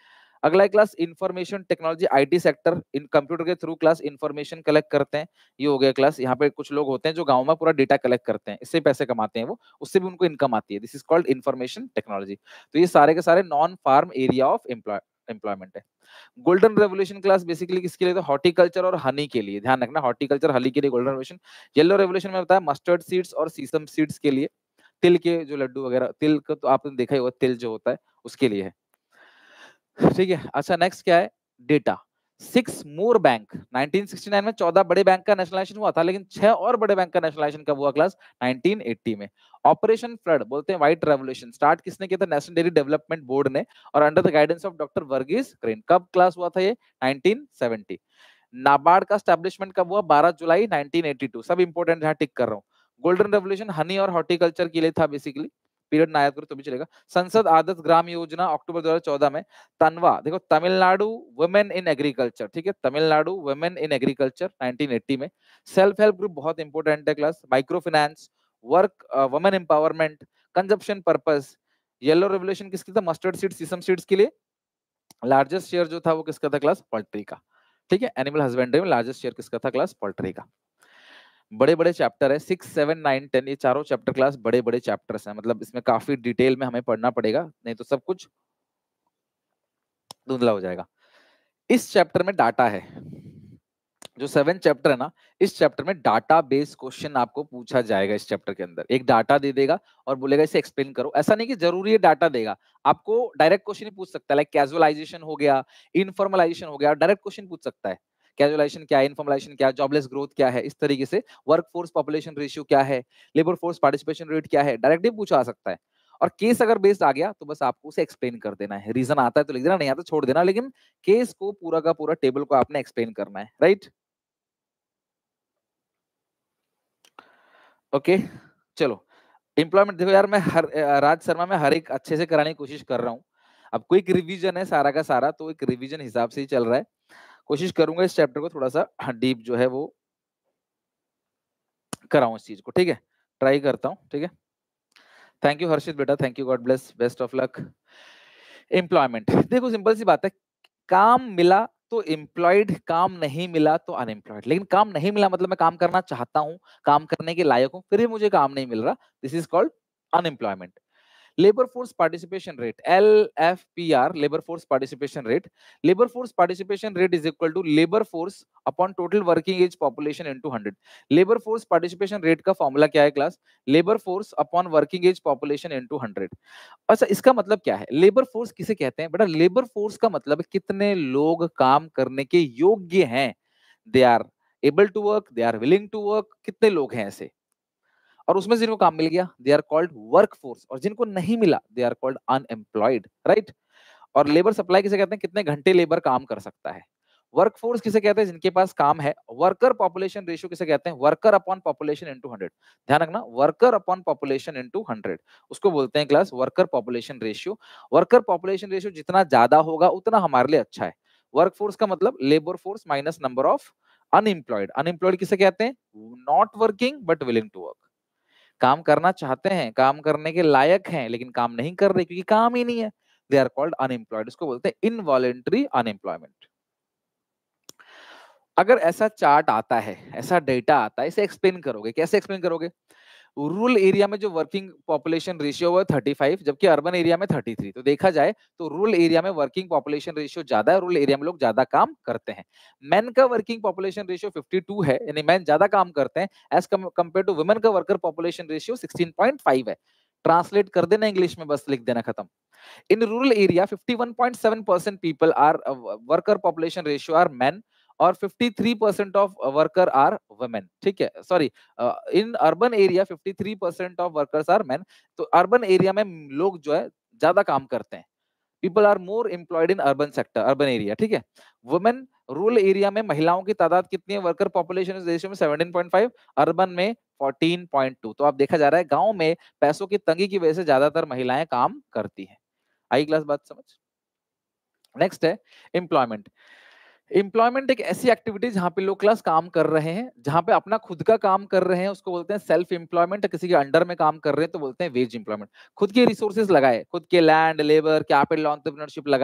अगला class information technology IT sector, इन कंप्यूटर के थ्रू क्लास इंफॉर्मेशन कलेक्ट करते हैं। ये हो गया क्लास। यहाँ पे कुछ लोग होते हैं जो गांव में पूरा डेटा कलेक्ट करते हैं, इससे पैसे कमाते हैं वो, उससे भी उनको इनकम आती है। This is called information technology. तो ये सारे के सारे non farm area of employment है। गोल्डन रेवोल्यूशन क्लास बेसिकली किसके लिए? तो हॉर्टिकल्चर और हनी के लिए, ध्यान रखना, हॉर्टिकल्चर हनी के लिए गोल्डन रेवोल्यूशन। येलो रेवोल्यूशन में बताया मस्टर्ड सीड्स और सीसम सीड्स के लिए, तिल के जो लड्डू वगैरह, तिल का तो आपने देखा ही होगा, तिल जो होता है उसके लिए है, ठीक है। अच्छा नेक्स्ट क्या है? डेटा। 6 मोर बैंक, 1969 में 14 बड़े बैंक का नेशनलाइजेशन हुआ था, लेकिन 6 और बड़े बैंक का नेशनलाइजेशन कब हुआ क्लास? 1980 में। ऑपरेशन फ्लड बोलते हैं व्हाइट रेवोल्यूशन, स्टार्ट किसने किया था? नेशनल डेयरी डेवलपमेंट बोर्ड ने, और under the guidance of doctor Verghese Kurien. कब क्लास हुआ था ये? 1970। नाबार्ड का स्टैब्लिशमेंट कब हुआ? 12 जुलाई 1982। सब इंपोर्टेंट यहाँ टिक कर रहा हूँ। गोल्डन रेवोल्यूशन हनी और हॉर्टिकल्चर के लिए था बेसिकली, पीरियड ना याद करो तो भी चलेगा। संसद आदर्श ग्राम योजना अक्टूबर 2014 में। तनवा देखो, तमिलनाडु वुमेन इन एग्रीकल्चर, ठीक है, तमिलनाडु वुमेन इन एग्रीकल्चर 1980 में। सेल्फ हेल्प ग्रुप बहुत इंपॉर्टेंट है class, micro finance, work, women empowerment, consumption purpose. Yellow revolution किसकी था? मस्टर्ड सीड्स, सीसम सीड्स के लिए। लार्जेस्ट शेयर जो था वो किसका था क्लास? पोल्ट्री का, ठीक है। एनिमल हस्बेंड्री में लार्जेस्ट शेयर किसका था क्लास? पोल्ट्री का। बड़े बड़े चैप्टर है, 6, 7, 9, 10, ये चारों चैप्टर क्लास बड़े बड़े चैप्टर्स हैं, मतलब इसमें काफी डिटेल में हमें पढ़ना पड़ेगा, नहीं तो सब कुछ धुंधला हो जाएगा। इस चैप्टर में डाटा है, जो 7 चैप्टर है ना, इस चैप्टर में डाटा बेस्ड क्वेश्चन आपको पूछा जाएगा। इस चैप्टर के अंदर एक डाटा दे देगा और बोलेगा इसे एक्सप्लेन करो। ऐसा नहीं कि जरूरी है डाटा देगा, आपको डायरेक्ट क्वेश्चन ही पूछ सकता है, लाइक कैजुअलाइजेशन हो गया, इनफॉर्मलाइजेशन हो गया, डायरेक्ट क्वेश्चन पूछ सकता है। कैजुअलाइजेशन क्या है, इनफॉर्मलाइजेशन क्या है, जॉबलेस ग्रोथ क्या है, इस तरीके से वर्क फोर्स पॉपुलेशन रेशियो क्या है, लेबर फोर्स पार्टिसिपेशन रेट क्या है, डायरेक्टली पूछा आ सकता है। और केस अगर बेस्ड आ गया तो बस आपको उसे एक्सप्लेन कर देना है। रीजन आता है तो लिख देना, नहीं आता छोड़ देना, लेकिन केस को पूरा का पूरा टेबल को आपने एक्सप्लेन करना है, राइट? ओके चलो। एम्प्लॉयमेंट देखो यार, मैं हर राज शर्मा में हर एक अच्छे से कराने की कोशिश कर रहा हूँ। अब क्विक रिवीजन है सारा का सारा, तो एक रिवीजन हिसाब से ही चल रहा है। कोशिश करूंगा इस चैप्टर को थोड़ा सा डीप जो है वो कराऊं इस चीज को, ठीक है, ट्राई करता हूँ, ठीक है। थैंक यू हर्षित बेटा, thank you, God bless, best of luck. Employment देखो सिंपल सी बात है, काम मिला तो एम्प्लॉयड, काम नहीं मिला तो अनएम्प्लॉयड। लेकिन काम नहीं मिला मतलब मैं काम करना चाहता हूँ, काम करने के लायक हूँ, फिर भी मुझे काम नहीं मिल रहा, this is called unemployment. Labour force participation rate, LFPR, labour force participation rate. Labour force participation rate is equal to labour force upon total working age population into 100। Labour force participation rate का formula क्या है class? Labour force upon working age population into 100। अच्छा इसका मतलब क्या है? Labour force किसे कहते हैं बेटा? लेबर फोर्स का मतलब है कितने लोग काम करने के योग्य हैं, they are able to work, they are willing to work, कितने लोग हैं ऐसे। और उसमें जिनको काम मिल गया they are called work force, और जिनको नहीं मिला they are called unemployed, right? और लेबर सप्लाई किसे कहते हैं? कितने घंटे लेबर काम कर सकता है। वर्क फोर्स किसे कहते हैं? जिनके पास काम है। वर्कर पॉपुलेशन रेशियो किसे कहते हैं? Worker upon population into 100। ध्यान रखना, वर्कर अपॉन पॉपुलेशन इनटू 100, उसको बोलते हैं class worker population ratio. Worker population ratio जितना ज्यादा होगा उतना हमारे लिए अच्छा है। वर्क फोर्स का मतलब labour force minus number of unemployed. Unemployed किसे कहते हैं? Not working but willing to work, काम करना चाहते हैं, काम करने के लायक हैं, लेकिन काम नहीं कर रहे क्योंकि काम ही नहीं है, दे आर कॉल्ड अनएम्प्लॉयड। इसको बोलते हैं इनवॉलेंटरी अनएम्प्लॉयमेंट। अगर ऐसा चार्ट आता है, ऐसा डेटा आता है, इसे एक्सप्लेन करोगे, कैसे एक्सप्लेन करोगे? रूरल एरिया में जो वर्किंग पॉपुलेशन रेशियो है 35, जबकि अर्बन एरिया में 33। तो देखा जाए तो रूरल एरिया में वर्किंग पॉपुलेशन रेशियो ज्यादा है, रूरल एरिया में लोग ज्यादा काम करते हैं। मेन का वर्किंग पॉपुलेशन रेशियो 52 है, यानी मेन ज्यादा काम करते हैं, एज कंपेयर टू वुमेन का वर्कर पॉपुलेशन रेशियो 16.5 है। ट्रांसलेट कर देना इंग्लिश में, बस लिख देना, खत्म। In rural area 51.7% people are worker population ratio are men, और 53% ऑफ वर्कर आर वुमेन, ठीक है, sorry, in urban area 53% of workers are men. तो अर्बन एरिया में लोग जो है ज्यादा काम करते हैं, people are more employed in urban sector, urban area, ठीक है। वुमेन रूरल एरिया में महिलाओं की तादाद कितनी है? वर्कर पॉपुलेशन रेशियो में 17.5, अर्बन में 14.2। तो आप देखा जा रहा है गांव में पैसों की तंगी की वजह से ज्यादातर महिलाएं काम करती हैं। आई क्लास बात समझ? नेक्स्ट है एम्प्लॉयमेंट। एम्प्लॉयमेंट एक ऐसी एक्टिविटी जहां पे लोग क्लास काम कर रहे हैं, जहां पे अपना खुद का काम कर रहे हैं, उसको बोलते हैं सेल्फ एम्प्लॉयमेंट। किसी के अंडर में काम कर रहे हैं तो बोलते हैं वेज एम्प्लॉयमेंट। खुद के रिसोर्सेज लगाए, खुद के लैंड, लेबर, कैपिटल, एंटरप्रेन्योरशिप लगाया,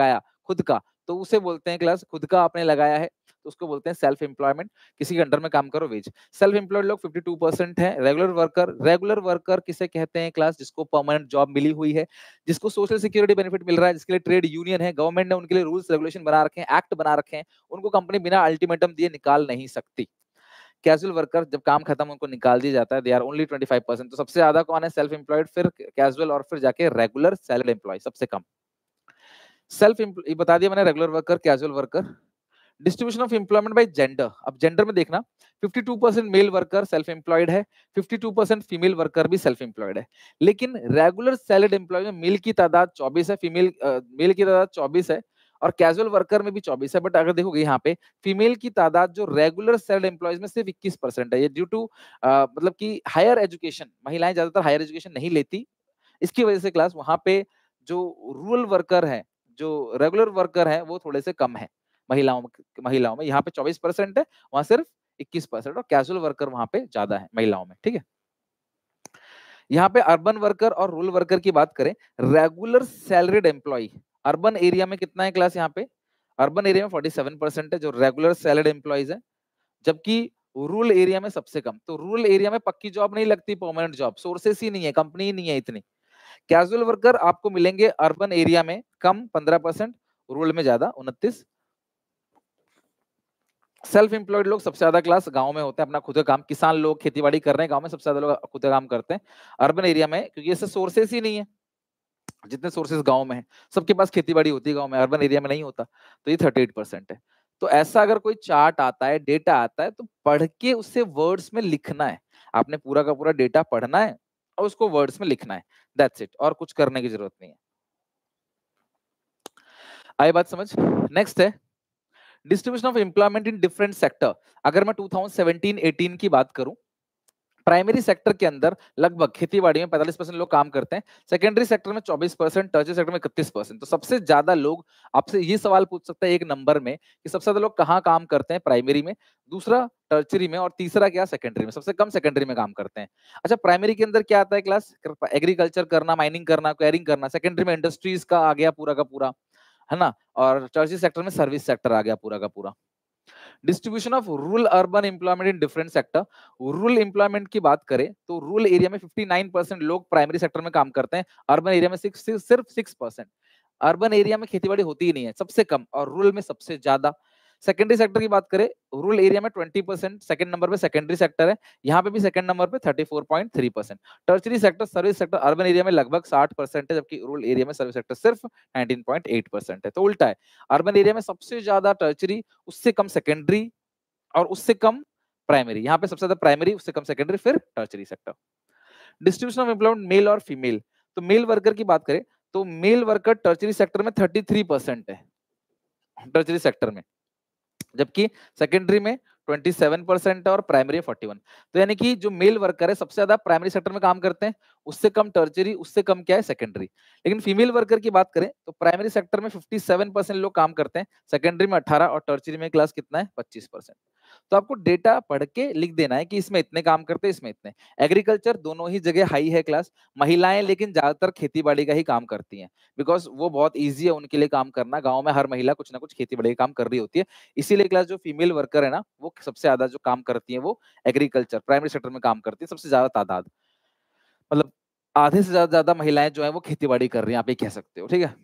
खुद का, तो उसे बोलते हैं क्लास, खुद का आपने लगाया है तो उसको बोलते हैं सेल्फ एम्प्लॉयमेंट, किसी के अंडर में काम करो वेज। सेल्फ एम्प्लॉयड लोग 52% है। रेगुलर वर्कर किसे कहते हैं क्लास, जिसको परमानेंट जॉब मिली हुई है, जिसको सोशल सिक्योरिटी बेनिफिट मिल रहा है, जिसके लिए ट्रेड यूनियन है, गवर्नमेंट ने उनके लिए रूल्स रेगुलेशन बना रखे हैं, एक्ट बना रखे हैं, उनको कंपनी बिना अल्टीमेटम दिए निकाल नहीं सकती। कैजुअल वर्कर जब काम खत्म उनको निकाल दिया जाता है, दे आर ओनली 25%। तो सबसे ज्यादा कौन है, सेल्फ एम्प्लॉयड, फिर कैजुअल और फिर जाके रेगुलर सैलरीड एम्प्लॉय सबसे कम। सेल्फ बता दिया मैंने, regular worker, casual worker. Distribution of employment by gender, अब जेंडर में देखना 52% मेल वर्कर सेल्फ एम्प्लॉयड है, 52% फीमेल वर्कर भी सेल्फ एम्प्लॉयड है। लेकिन रेगुलर सैलरीड एम्प्लॉय में मेल की तादाद 24 है, मेल की तादाद 24 है, और कैजुअल वर्कर में भी 24 है। बट अगर देखोगे यहाँ पे फीमेल की तादाद जो रेगुलर सैलरीड एम्प्लॉयज में सिर्फ 21% है। ये ड्यू टू मतलब कि हायर एजुकेशन, महिलाएं ज्यादातर हायर एजुकेशन नहीं लेती, इसकी वजह से क्लास वहां पे जो रूरल वर्कर है, जो रेगुलर वर्कर है, वो थोड़े से कम है महिलाओं में। यहाँ पे 24% है, वहां सिर्फ 21%, और कैजुअल वर्कर वहां पे ज्यादा है महिलाओं में। ठीक है, यहाँ पे अर्बन वर्कर और रूरल वर्कर की बात करें, regular salaried employ urban area में कितना है क्लास, यहाँ पे अर्बन एरिया में 47% है जो रेगुलर सैलरीड एम्प्लॉयज है, जबकि रूरल एरिया में सबसे कम। तो रूरल एरिया में पक्की जॉब नहीं लगती, परमानेंट जॉब, सोर्सेस ही नहीं है, कंपनी ही नहीं है इतनी। कैजुअल वर्कर आपको मिलेंगे अर्बन एरिया में कम 15%, रूरल में ज्यादा 29। सेल्फ एम्प्लॉयड लोग सबसे ज्यादा क्लास गांव में होते हैं, अपना खुद का काम, किसान लोग खेती बाड़ी कर रहे हैं गांव में, सबसे ज्यादा लोग खुद का काम करते हैं। अर्बन एरिया में क्योंकि ऐसे सोर्सेस ही नहीं है, जितने सोर्सेस गांव में है, सबके पास खेती बाड़ी होती है गांव में, अर्बन एरिया में नहीं होता, तो ये 38% है। तो ऐसा अगर कोई चार्ट आता है, डेटा आता है, तो पढ़ के उससे वर्ड्स में लिखना है। आपने पूरा का पूरा डेटा पढ़ना है और उसको वर्ड्स में लिखना है, दैट्स इट, और कुछ करने की जरूरत नहीं है। आई बात समझ? नेक्स्ट है distribution of employment in different sector. अगर मैं 2017-18 की बात करूं, प्राइमरी सेक्टर के अंदर लगभग खेतीबाड़ी में 45% लोग काम करते हैं, सेकेंडरी सेक्टर में 24%, टर्शियरी सेक्टर में 31%। तो सबसे ज्यादा लोग, आपसे ये सवाल पूछ सकता है एक नंबर में कि सबसे ज्यादा लोग कहाँ काम करते हैं, प्राइमरी में, दूसरा टर्शियरी में, और तीसरा क्या, सेकेंडरी में। सबसे कम सेकेंडरी में काम करते हैं। अच्छा, प्राइमरी के अंदर क्या आता है क्लास, एग्रीकल्चर करना, माइनिंग करना, क्वेरिंग करना। सेकेंडरी में इंडस्ट्रीज का आ गया पूरा का पूरा, है ना, और टर्शियरी सेक्टर में सर्विस सेक्टर आ गया पूरा का पूरा। Distribution of rural urban employment in different sector. Rural employment की बात करें तो रूरल एरिया में 59% लोग प्राइमरी सेक्टर में काम करते हैं, अर्बन एरिया में सिर्फ 6%। अर्बन एरिया में खेतीबाड़ी होती ही नहीं है, सबसे कम, और रूरल में सबसे ज्यादा। सेकेंडरी सेक्टर की बात करें, रूरल एरिया में 20%, सेकंड नंबर पे सेकेंडरी सेक्टर है, यहाँ पे भी सेकंड नंबर पे 34.3%। Tertiary sector, service sector urban area में लगभग 60% है, जबकि रूरल एरिया में सर्विस सेक्टर सिर्फ 19.8% है। तो उल्टा है, अर्बन एरिया में सबसे ज्यादा टर्शियरी, उससे कम सेकेंडरी, और उससे कम प्राइमरी। यहाँ पे सबसे ज्यादा प्राइमरी, उससे कम सेकेंडरी, फिर tertiary sector. Distribution of employment male और फीमेल, तो मेल वर्कर की बात करें तो मेल वर्कर टर्शियरी सेक्टर में 33% है, टर्शियरी सेक्टर में, जबकि सेकेंडरी में 27% है, और प्राइमरी 41। तो यानी कि जो मेल वर्कर है सबसे ज्यादा प्राइमरी सेक्टर में काम करते हैं, उससे कम टर्शियरी, उससे कम क्या है, सेकेंडरी। लेकिन फीमेल वर्कर की बात करें तो प्राइमरी सेक्टर में 57% लोग काम करते हैं, सेकेंडरी में 18, और टर्शियरी में क्लास कितना है, 25%। तो आपको डेटा पढ़ के लिख देना है कि इसमें इतने काम करते हैं, इसमें इतने। एग्रीकल्चर दोनों ही जगह हाई है क्लास, महिलाएं लेकिन ज्यादातर खेती बाड़ी का ही काम करती हैं, बिकॉज वो बहुत ईजी है उनके लिए काम करना, गाँव में हर महिला कुछ ना कुछ खेती बाड़ी का काम कर रही होती है। इसीलिए क्लास जो फीमेल वर्कर है ना, वो सबसे ज्यादा जो काम करती है वो एग्रीकल्चर प्राइमरी सेक्टर में काम करती है, सबसे ज्यादा तादाद, मतलब आधे से ज्यादा महिलाएं जो है वो खेतीबाड़ी कर रही हैं, आप ये कह सकते हो। ठीक है,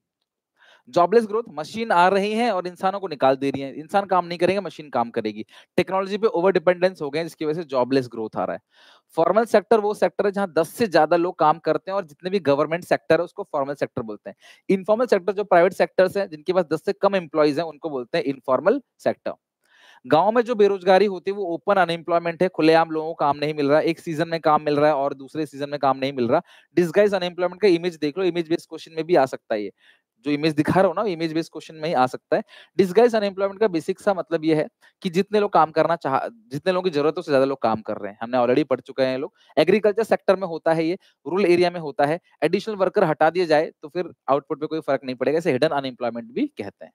जॉबलेस ग्रोथ, मशीन आ रही है और इंसानों को निकाल दे रही है, इंसान काम नहीं करेंगे, मशीन काम करेगी। टेक्नोलॉजी पे ओवर डिपेंडेंस हो गए, जिसकी वजह से जॉबलेस ग्रोथ आ रहा है। फॉर्मल सेक्टर वो सेक्टर है जहां 10 से ज्यादा लोग काम करते हैं, और जितने भी गवर्नमेंट सेक्टर है उसको फॉर्मल सेक्टर बोलते हैं। इनफॉर्मल सेक्टर जो प्राइवेट सेक्टर्स हैं, जिनके पास 10 से कम एम्प्लॉइज हैं, उनको बोलते हैं इनफॉर्मल सेक्टर। गांव में जो बेरोजगारी होती है वो ओपन अनएम्प्लॉयमेंट है, खुलेआम लोगों को काम नहीं मिल रहा, एक सीजन में काम मिल रहा है और दूसरे सीजन में काम नहीं मिल रहा। डिसगाइज अनएम्प्लॉयमेंट का इमेज देख लो, इमेज बेस्ड क्वेश्चन में भी आ सकता है, ये जो इमेज दिखा रहा हूँ ना, इमेज बेस्ड क्वेश्चन में ही आ सकता है। डिसगाइज अनएम्प्लॉयमेंट का बेसिक सा मतलब ये है कि जितने लोग काम करना चाह, जितने लोगों की जरूरत है उससे ज्यादा लोग काम कर रहे हैं, हमने ऑलरेडी पढ़ चुके हैं लोग। एग्रीकल्चर सेक्टर में होता है ये, रूरल एरिया में होता है। एडिशनल वर्कर हटा दिया जाए तो फिर आउटपुट पे कोई फर्क नहीं पड़ेगा, इसे हिडन अनएम्प्लॉयमेंट भी कहते हैं।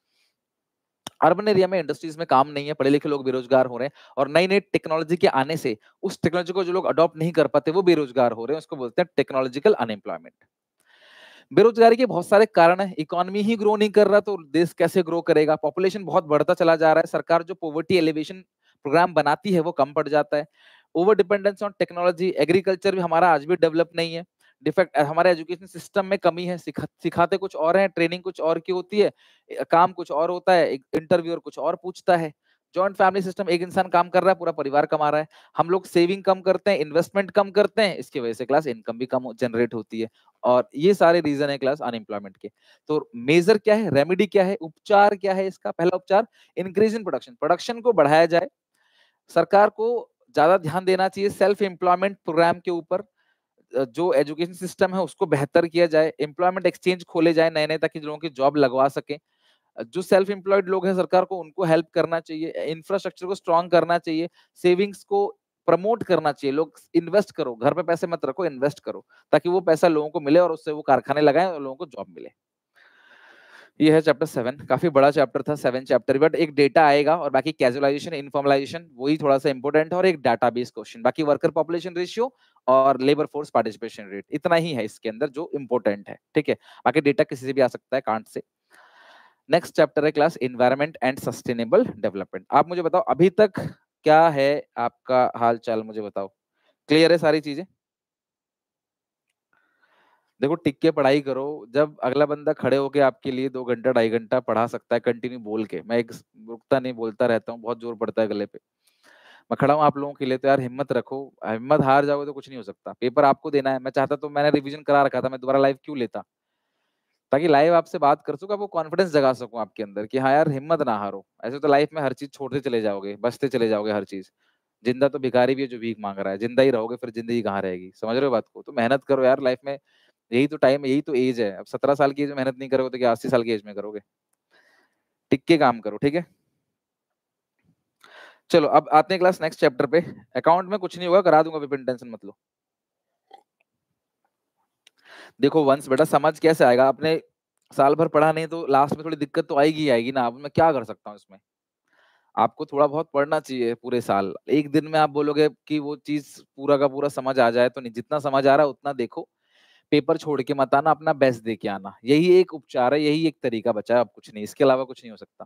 अर्बन एरिया में इंडस्ट्रीज में काम नहीं है, पढ़े लिखे लोग बेरोजगार हो रहे हैं, और नई नई टेक्नोलॉजी के आने से उस टेक्नोलॉजी को जो लोग अडॉप्ट नहीं कर पाते वो बेरोजगार हो रहे हैं, उसको बोलते हैं टेक्नोलॉजिकल अनएम्प्लॉयमेंट। बेरोजगारी के बहुत सारे कारण है, इकोनॉमी ही ग्रो नहीं कर रहा तो देश कैसे ग्रो करेगा, पॉपुलेशन बहुत बढ़ता चला जा रहा है, सरकार जो पॉवर्टी एलिवेशन प्रोग्राम बनाती है वो कम पड़ जाता है, over dependence on technology, agriculture भी हमारा आज भी डेवलप नहीं है, डिफेक्ट हमारे एजुकेशन सिस्टम में कमी है, सिखाते कुछ और है, ट्रेनिंग कुछ और की होती है, काम कुछ और होता है, इंटरव्यूअर कुछ और पूछता है, जॉइंट फैमिली सिस्टम, एक इंसान काम कर रहा है पूरा परिवार कमा रहा है, हम लोग सेविंग कम करते हैं, इन्वेस्टमेंट कम करते हैं, इसकी वजह से क्लास इनकम भी कम जनरेट होती है, और ये सारे रीजन है क्लास अनएम्प्लॉयमेंट के। तो मेजर क्या है, रेमेडी क्या है, उपचार क्या है इसका, पहला उपचार इंक्रीज इन प्रोडक्शन, प्रोडक्शन को बढ़ाया जाए, सरकार को ज्यादा ध्यान देना चाहिए सेल्फ एम्प्लॉयमेंट प्रोग्राम के ऊपर, जो एजुकेशन सिस्टम है उसको बेहतर किया जाए, एम्प्लॉयमेंट एक्सचेंज खोले जाए नए नए ताकि लोगों की जॉब लगवा सके, जो सेल्फ एम्प्लॉयड लोग हैं सरकार को उनको हेल्प करना चाहिए, इंफ्रास्ट्रक्चर को स्ट्रांग करना चाहिए, सेविंग्स को प्रमोट करना चाहिए, लोग इन्वेस्ट करो, घर पे पैसे मत रखो, इन्वेस्ट करो ताकि वो पैसा लोगों को मिले और उससे वो कारखाने लगाएं और लोगों को जॉब मिले। ये है चैप्टर 7, काफी बड़ा चैप्टर था 7 चैप्टर, बट एक डेटा आएगा और बाकी कैजुअलाइजेशन इनफॉर्मलाइजेशन वही थोड़ा सा इंपॉर्टेंट है, और एक डाटाबेस क्वेश्चन, बाकी वर्कर पॉपुलेशन रेशियो और लेबर फोर्स पार्टिसिपेशन रेट, इतना ही है इसके अंदर जो इंपॉर्टेंट है, ठीक है, बाकी डेटा किसी से भी आ सकता है कांट से। नेक्स्ट चैप्टर है class environment and sustainable development. आप मुझे बताओ अभी तक क्या है आपका हाल चाल, मुझे बताओ, क्लियर है सारी चीजें? देखो टिक के पढ़ाई करो, जब अगला बंदा खड़े होके आपके लिए 2 घंटा 2.5 घंटा पढ़ा सकता है कंटिन्यू बोल के, मैं एक रुकता नहीं बोलता रहता हूँ, बहुत जोर पड़ता है गले पे, मैं खड़ा हूँ आप लोगों के लिए, तो यार हिम्मत रखो, हिम्मत हार जाओगे तो कुछ नहीं हो सकता, पेपर आपको देना है, मैं चाहता तो मैंने रिवीजन करा रखा था, मैं दोबारा लाइव क्यों लेता, ताकि लाइव आपसे बात कर सकूं, आपको कॉन्फिडेंस जगा सकूं आपके अंदर कि हाँ यार हिम्मत ना हारो, ऐसे तो लाइफ में हर चीज छोड़ते चले जाओगे, बचते चले जाओगे हर चीज, जिंदा तो भिखारी भी है जो भीख मांग रहा है, जिंदा ही रहोगे फिर जिंदगी कहाँ रहेगी, समझ रहे हो बात को, तो मेहनत करो यार लाइफ में, यही तो टाइम, यही तो एज है, अब 17 साल की एज में मेहनत नहीं करोगे तो क्या 80 साल की एज में करोगे, टिक के काम करो, ठीक है। चलो अब आते हैं क्लास नेक्स्ट चैप्टर पे, अकाउंट में कुछ नहीं होगा, करा दूंगा विपिन, टेंशन मत लो। देखो वंश बेटा समझ कैसे आएगा, आपने साल भर पढ़ा नहीं तो लास्ट में थोड़ी दिक्कत तो आएगी ही आएगी ना, अब मैं क्या कर सकता हूँ इसमें, आपको थोड़ा बहुत पढ़ना चाहिए पूरे साल, एक दिन में आप बोलोगे कि वो चीज पूरा का पूरा समझ आ जाए तो नहीं, जितना समझ आ रहा है उतना देखो, पेपर छोड़ के मत आना, अपना बेस्ट दे के आना, यही एक उपचार है, यही एक तरीका बचा है, अब कुछ नहीं, इसके अलावा कुछ नहीं हो सकता।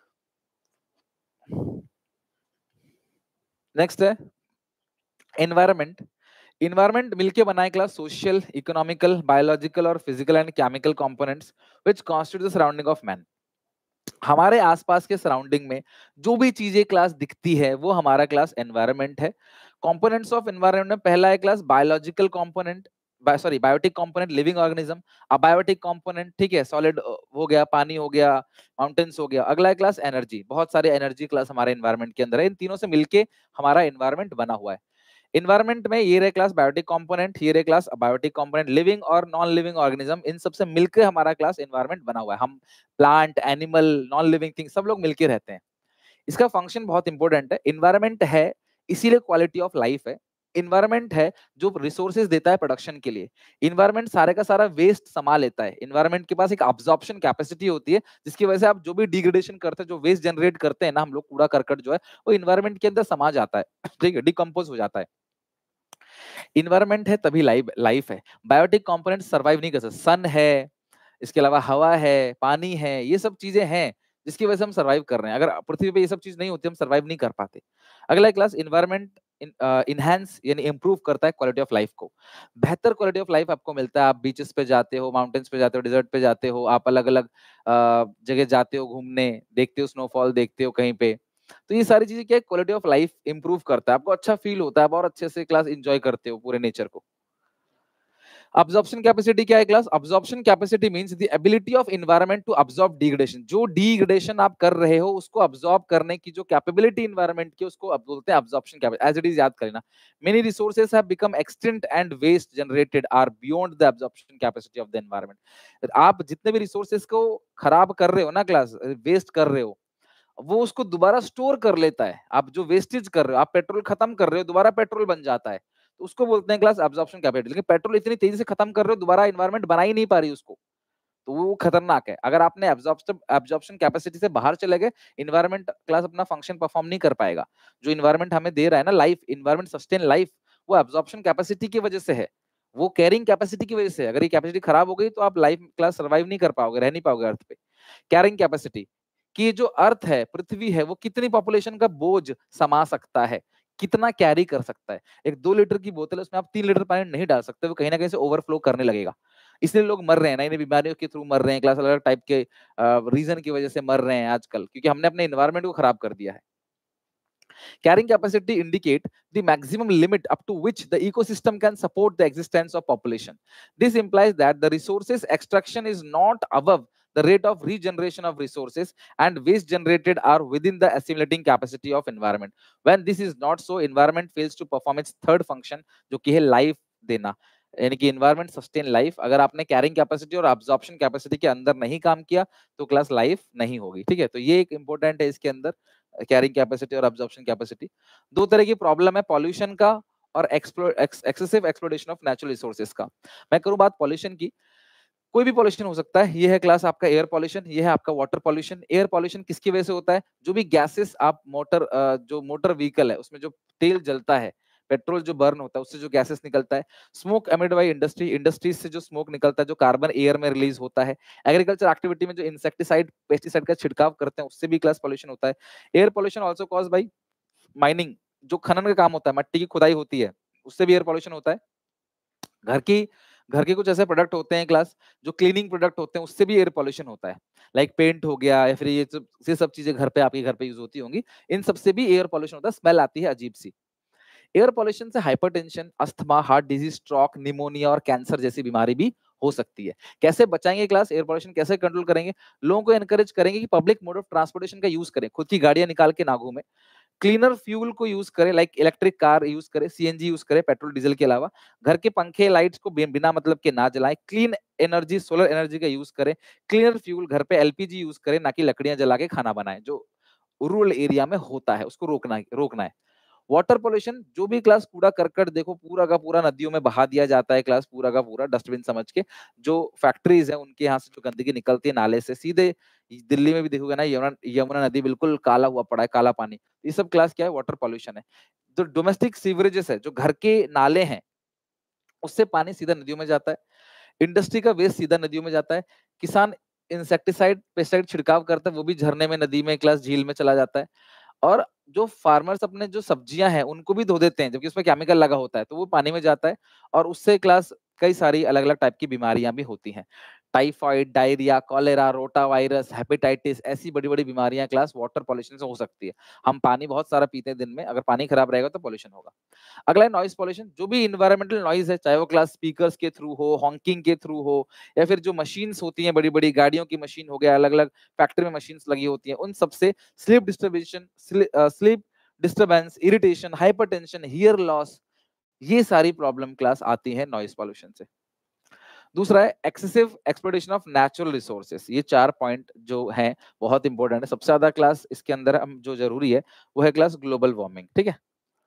नेक्स्ट है एनवायरमेंट। इन्वायरमेंट मिलके बनाए क्लास सोशल, इकोनॉमिकल, बायोलॉजिकल और physical and chemical components which constitute the surrounding of man. हमारे आसपास के सराउंडिंग में जो भी चीजें क्लास दिखती है वो हमारा क्लास एनवायरनमेंट है। कंपोनेंट्स ऑफ एनवायरनमेंट में पहला है class biological component, sorry biotic component, living organism, abiotic component, ठीक है, सॉलिड हो गया, पानी हो गया, माउंटेन्स हो गया। अगला है क्लास एनर्जी, बहुत सारे एनर्जी क्लास हमारे एनवायरनमेंट के अंदर है, इन तीनों से मिलके हमारा एनवायरनमेंट बना हुआ है। इन्वायरमेंट में ये रहे क्लास बायोटिक कंपोनेंट, ये रहे क्लास अबायोटिक कंपोनेंट, लिविंग और नॉन लिविंग ऑर्गेनिज्म, इन सबसे मिलकर हमारा क्लास एनवायरनमेंट बना हुआ है। हम plant, animal, non living thing सब लोग मिलकर रहते हैं। इसका फंक्शन बहुत इंपॉर्टेंट है, इन्वायरमेंट है इसीलिए क्वालिटी ऑफ लाइफ है, इन्वायरमेंट है जो रिसोर्सेज देता है प्रोडक्शन के लिए, इन्वायरमेंट सारे का सारा वेस्ट संभाल लेता है, इन्वायरमेंट के पास एक अब्जॉर्प्शन कैपेसिटी होती है जिसकी वजह से आप जो भी डिग्रेडेशन करते हैं, जो वेस्ट जनरेट करते हैं ना हम लोग, कूड़ा करकट जो है वो इन्वायरमेंट के अंदर समा जाता है, ठीक है, डिकम्पोज हो जाता है। इन्वायरमेंट है तभी लाइफ लाइफ है, बायोटिक कंपोनेंट सरवाइव नहीं कर सकते, सन है, इसके अलावा हवा है, पानी है, ये सब चीजें हैं जिसकी वजह से हम सरवाइव कर रहे हैं, अगर पृथ्वी पे ये सब चीज नहीं होती हम सरवाइव नहीं कर पाते। अगला क्लास इन्वायरमेंट इनहेंस यानी इंप्रूव करता है क्वालिटी ऑफ लाइफ को, बेहतर क्वालिटी ऑफ लाइफ आपको मिलता है, आप बीचेस पे जाते हो, माउंटेन्स पे जाते हो, डिजर्ट पे जाते हो, आप अलग अलग जगह जाते हो घूमने, देखते हो स्नोफॉल, देखते हो कहीं पे, तो ये सारी चीजें क्या क्वालिटी ऑफ लाइफ इंप्रूव करता है, आपको अच्छा फील होता है, आप और अच्छे से क्लास एंजॉय करते हो पूरे नेचर को। अब्जॉर्प्शन कैपेसिटी क्या है class, absorption capacity means the ability of environment to absorb degradation, जो डिग्रेडेशन आप कर रहे हो उसको अब्सॉर्ब करने की जो कैपेबिलिटी एनवायरनमेंट की उसको अब बोलते हैं absorption capacity, as it is याद करना। Many resources have become extinct and waste generated are beyond the absorption capacity of the environment. आप जितने भी रिसोर्सेज को खराब कर रहे हो ना क्लास, वेस्ट कर रहे हो, वो उसको दोबारा स्टोर कर लेता है, आप जो वेस्टेज कर रहे हो, आप पेट्रोल खत्म कर रहे हो दोबारा पेट्रोल बन जाता है, तो उसको बोलते हैं क्लास अब्जॉर्प्शन कैपेसिटी। लेकिन पेट्रोल इतनी तेजी से खत्म कर रहे हो दोबारा एनवायरनमेंट बना ही नहीं पा रही उसको, तो वो खतरनाक है। अगर आपने एब्जॉर्प्शन कैपेसिटी से बाहर चले गए, इन्वायरमेंट क्लास अपना फंक्शन परफॉर्म नहीं कर पाएगा। जो इन्वायरमेंट हमें दे रहा है ना लाइफ, इन्वायरमेंट सस्टेन लाइफ, वो एब्जॉर्प्शन कैपेसिटी की वजह से है, वो कैरिंग कैपेसिटी की वजह से। अगर ये कैपेसिटी खराब हो गई तो आप लाइफ क्लास सर्वाइव नहीं कर पाओगे, रह नहीं पाओगे अर्थ पे। कैरिंग कैपेसिटी कि जो अर्थ है, पृथ्वी है, वो कितनी पॉपुलेशन का बोझ समा सकता है, कितना कैरी कर सकता है। एक 2 लीटर की बोतल है, उसमें आप 3 लीटर पानी नहीं डाल सकते, वो कहीं ना कहीं से ओवरफ्लो करने लगेगा। इसलिए लोग मर रहे हैं, नई नई बीमारियों के थ्रू मर रहे हैं, क्लास अलग अलग टाइप के रीजन की वजह से मर रहे हैं आजकल, क्योंकि हमने अपने एनवायरमेंट को खराब कर दिया है। Carrying capacity indicate the maximum limit up to which the ecosystem can support the existence of population. This implies that the resources extraction is not above the rate of regeneration of resources, and waste generated are within the assimilating capacity of environment. When this is not so, environment fails to perform its third function, जो कि है life देना, यानी कि environment sustain life. अगर आपने carrying capacity और absorption capacity के अंदर नहीं काम किया तो क्लास लाइफ नहीं होगी। ठीक है, तो ये एक इंपॉर्टेंट है इसके अंदर, कैरिंग कैपेसिटी और अब्जॉर्प्शन कैपेसिटी। दो तरह की प्रॉब्लम है, पॉल्यूशन का और excessive exploration of natural resources का। मैं करूं बात पॉल्यूशन की, कोई भी पॉल्यूशन हो सकता है। ये है क्लास आपका एयर पॉल्यूशन, ये है आपका वाटर पॉल्यूशन। एयर पॉल्यूशन किसकी वजह से होता है? जो भी गैसेस आप जो मोटर व्हीकल है उसमें जो तेल जलता है, पेट्रोल जो बर्न होता है, उससे जो गैसेस निकलता है। स्मोक एमिटेड बाय इंडस्ट्रीज से जो स्मोक निकलता है, जो कार्बन एयर में रिलीज होता है। एग्रीकल्चर एक्टिविटी में जो इंसेक्टिसाइड पेस्टिसाइड का छिड़काव करते हैं, उससे भी क्लास पॉल्यूशन होता है। Air pollution also cause by mining, जो खनन का काम होता है, मट्टी की खुदाई होती है, उससे भी एयर पॉल्यूशन होता है। घर की घर के कुछ ऐसे प्रोडक्ट होते हैं क्लास, जो क्लीनिंग प्रोडक्ट होते हैं, उससे भी एयर पॉल्यूशन होता है। लाइक पेंट हो गया, या फिर ये सब चीजें घर पे आपके घर पे यूज होती होंगी, इन सब से भी एयर पॉल्यूशन होता है, स्मेल आती है अजीब सी। एयर पॉल्यूशन से hypertension, asthma, heart disease, stroke, pneumonia और कैंसर जैसी बीमारी भी हो सकती है। कैसे बचाएंगे क्लास एयर पॉल्यूशन, कैसे कंट्रोल करेंगे? लोगों को एनकरेज करेंगे कि पब्लिक मोड ऑफ ट्रांसपोर्टेशन का यूज करें, खुद की गाड़ियां निकाल के ना घूमें। क्लीनर फ्यूल को यूज करें, लाइक इलेक्ट्रिक कार यूज करें, सीएनजी यूज करें पेट्रोल डीजल के अलावा। घर के पंखे लाइट्स को बिना मतलब के ना जलाएं। क्लीन एनर्जी, सोलर एनर्जी का यूज करें। क्लीनर फ्यूल घर पे एलपीजी यूज करें, ना कि लकड़ियां जला के खाना बनाएं, जो रूरल एरिया में होता है, उसको रोकना है। वाटर पोल्यूशन, जो भी क्लास कूड़ा करकट देखो पूरा का पूरा नदियों में बहा दिया जाता है क्लास, पूरा का पूरा डस्टबिन समझ के। जो फैक्ट्रीज है उनके यहाँ से जो गंदगी निकलती है नाले से, सीधे दिल्ली में भी देखोगे ना, यमुना यमुना नदी बिल्कुल काला हुआ पड़ा है, काला पानी। ये सब क्लास क्या है? वाटर पॉल्यूशन है। जो डोमेस्टिक सीवरेजेस है, जो घर के नाले हैं, उससे पानी सीधा नदियों में जाता है। इंडस्ट्री का वेस्ट सीधा नदियों में जाता है। किसान इंसेक्टिसाइड पेस्टिसाइड छिड़काव करता है, वो भी झरने में, नदी में, क्लास झील में चला जाता है। और जो फार्मर्स अपने जो सब्जियां हैं उनको भी धो देते हैं, जबकि उसमें केमिकल लगा होता है, तो वो पानी में जाता है, और उससे क्लास कई सारी अलग अलग टाइप की बीमारियां भी होती हैं। Typhoid, diarrhoea, cholera, rotavirus, hepatitis, ऐसी बड़ी बड़ी बीमारियां क्लास वाटर पॉल्यूशन से हो सकती है। हम पानी बहुत सारा पीते हैं दिन में, अगर पानी खराब रहेगा तो पॉल्यूशन होगा। अगला है नॉइज पॉल्यूशन, जो भी इन्वायरमेंटल नॉइज है, चाहे वो क्लास स्पीकर्स के थ्रू हो, हॉकिंग के थ्रू हो, या फिर जो मशीन्स होती हैं, बड़ी बड़ी गाड़ियों की मशीन हो गया, अलग अलग फैक्ट्री में मशीन्स लगी होती हैं, उन सबसे sleep disturbance, irritation, hypertension, hear loss, ये सारी प्रॉब्लम क्लास आती है नॉइज पॉल्यूशन से। दूसरा है excessive exploitation of natural resources. ये 4 पॉइंट जो हैं बहुत इंपॉर्टेंट है। सबसे ज्यादा क्लास इसके अंदर हम जो जरूरी है वो है क्लास ग्लोबल वार्मिंग। ठीक है,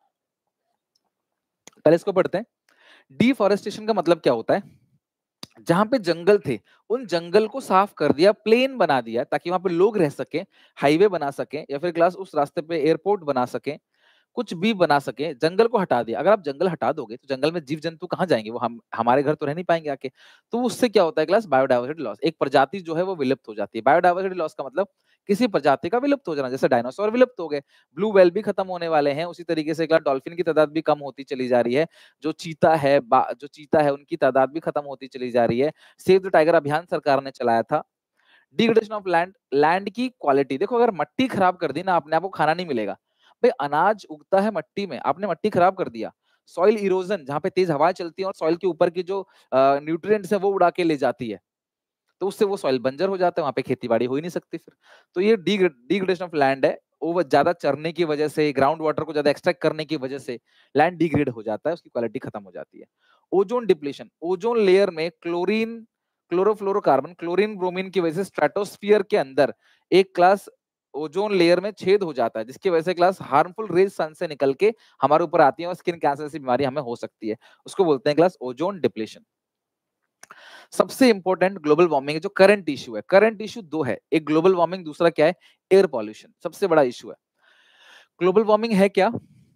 पहले इसको पढ़ते हैं। डिफॉरेस्टेशन का मतलब क्या होता है? जहां पे जंगल थे, उन जंगल को साफ कर दिया, प्लेन बना दिया, ताकि वहां पे लोग रह सके, हाईवे बना सके, या फिर क्लास उस रास्ते पे एयरपोर्ट बना सके, कुछ भी बना सके। जंगल को हटा दिया। अगर आप जंगल हटा दोगे तो जंगल में जीव जंतु कहाँ जाएंगे? वो हमारे घर तो रह नहीं पाएंगे आके। तो उससे क्या होता है क्लास? Biodiversity loss. एक प्रजाति जो है वो विलुप्त हो जाती है। बायोडाइवर्सिटी लॉस का मतलब किसी प्रजाति का विलुप्त हो जाना। जैसे डायनासोर विलुप्त हो गए, ब्लू व्हेल भी खत्म होने वाले हैं, उसी तरीके से डॉल्फिन की तादाद भी कम होती चली जा रही है। जो चीता है उनकी तादाद भी खत्म होती चली जा रही है। सेव द टाइगर अभियान सरकार ने चलाया था। डिग्रेडेशन ऑफ लैंड, लैंड की क्वालिटी देखो, अगर मिट्टी खराब कर दी ना आपने, आपको खाना नहीं मिलेगा। भाई अनाज उगता है मिट्टी में, आपने मिट्टी खराब कर दिया। सॉइल इरोजन, जहां पे तेज हवाएं चलती हैं और सॉइल के ऊपर की जो न्यूट्रिएंट्स है वो उड़ा के ले जाती है, तो उससे वो सॉइल बंजर हो जाता है, वहां पे खेती बाड़ी हो ही नहीं सकती फिर। तो ये डिग्रेडेशन ऑफ लैंड है। ओवर ज्यादा चरने की वजह से, ग्राउंड वाटर को ज्यादा एक्सट्रैक्ट करने की वजह से लैंड डिग्रेड हो जाता है, उसकी क्वालिटी खत्म हो जाती है। ओजोन डिप्लीशन, ओजोन लेयर में क्लोरीन, क्लोरोफ्लोरोकार्बन, क्लोरीन ब्रोमीन की वजह से स्ट्रेटोस्फियर के अंदर एक क्लास ओजोन लेयर में छेद हो जाता है, जिसकी वजह से क्लास हार्मफुल रेज सन से निकल के हमारे ऊपर आती है और स्किन कैंसर जैसी बीमारी हमें हो सकती है। उसको बोलते हैं क्लास ओजोन डिप्लीशन। सबसे इंपॉर्टेंट ग्लोबल वार्मिंग जो करंट इशू है, करंट इशू दो है, एक ग्लोबल वार्मिंग, दूसरा क्या है? Air pollution. सबसे बड़ा इशू है। ग्लोबल वार्मिंग है क्या?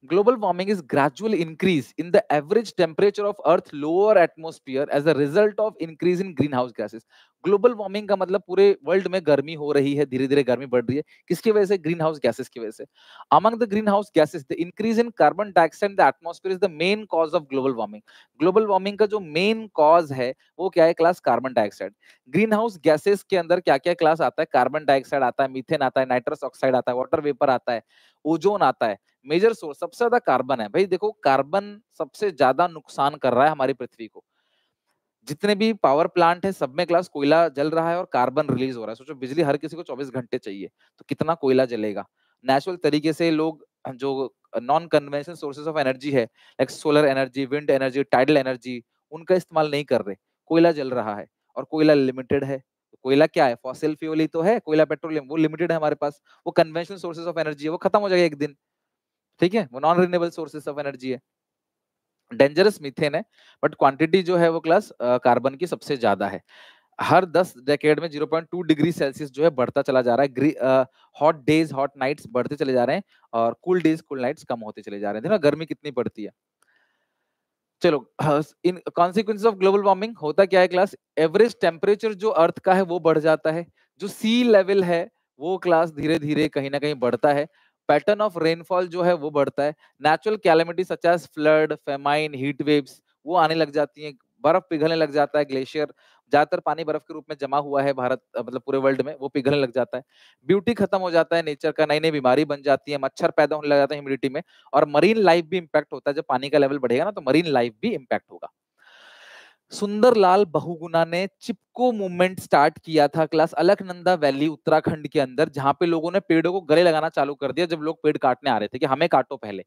Global warming is gradual increase in the average temperature of Earth lower atmosphere as a result of increase in greenhouse gases. Global warming का मतलब पूरे वर्ल्ड में गर्मी हो रही है, धीरे धीरे गर्मी बढ़ रही है, किसकी वजह से? ग्रीन हाउस गैसेस की वजह से. Among the greenhouse gases the increase in carbon dioxide in the atmosphere is the main cause of global warming. Global warming का जो मेन कॉज है वो क्या है? Class carbon dioxide. Greenhouse gases के अंदर क्या क्या क्लास आता है? कार्बन डाइऑक्साइड आता है, मीथेन आता है, नाइट्रस ऑक्साइड आता है, वाटर वेपर आता है, ओजोन आता है. मेजर सोर्स सबसे ज्यादा कार्बन है. भाई देखो, कार्बन सबसे ज्यादा नुकसान कर रहा है हमारी पृथ्वी को. जितने भी पावर प्लांट है सब में क्लास कोयला जल रहा है और कार्बन रिलीज हो रहा है. सोचो, बिजली हर किसी को 24 घंटे चाहिए, तो कितना कोयला जलेगा. नेचुरल तरीके से लोग जो non conventional sources of energy है, like solar energy, wind energy, tidal energy, उनका इस्तेमाल नहीं कर रहे. कोयला जल रहा है और कोयला लिमिटेड है. कोयला क्या है? फॉसिल फ्यूल ही तो है. कोयला पेट्रोलियम वो लिमिटेड है हमारे पास. वो कन्वेंशनल सोर्सेज ऑफ एनर्जी है, वो खत्म हो जाएगा एक दिन. ठीक है, वो non renewable sources of energy है. डेंजरस मीथेन है, बट क्वांटिटी जो है वो क्लास कार्बन की सबसे ज्यादा है. हर 10 डेकेड में 0.2 डिग्री सेल्सियस जो है बढ़ता चला जा रहा है. हॉट डेज हॉट नाइट्स बढ़ते चले जा रहे हैं और कूल डेज कूल नाइट्स कम होते चले जा रहे हैं. देखो गर्मी कितनी बढ़ती है. चलो, इन कॉन्सिक्वेंसेस ऑफ ग्लोबल वार्मिंग होता क्या है क्लास? एवरेज टेम्परेचर जो अर्थ का है वो बढ़ जाता है. जो सी लेवल है वो क्लास धीरे धीरे कहीं ना कहीं बढ़ता है. पैटर्न ऑफ रेनफॉल जो है वो बढ़ता है. Natural calamity such as flood, famine, heat waves वो आने लग जाती हैं. बर्फ पिघलने लग जाता है. ग्लेशियर, ज्यादातर पानी बर्फ के रूप में जमा हुआ है भारत मतलब पूरे वर्ल्ड में, वो पिघलने लग जाता है. ब्यूटी खत्म हो जाता है नेचर का. नई नई बीमारी बन जाती है. मच्छर पैदा होने लग जाता है ह्यूमिडिटी में. और मरीन लाइफ भी इंपैक्ट होता है. जब पानी का लेवल बढ़ेगा ना तो मरीन लाइफ भी इंपैक्ट होगा. सुंदरलाल बहुगुणा ने चिपको मूवमेंट स्टार्ट किया था क्लास अलकनंदा वैली उत्तराखंड के अंदर, जहां पे लोगों ने पेड़ों को गले लगाना चालू कर दिया जब लोग पेड़ काटने आ रहे थे कि हमें काटो पहले.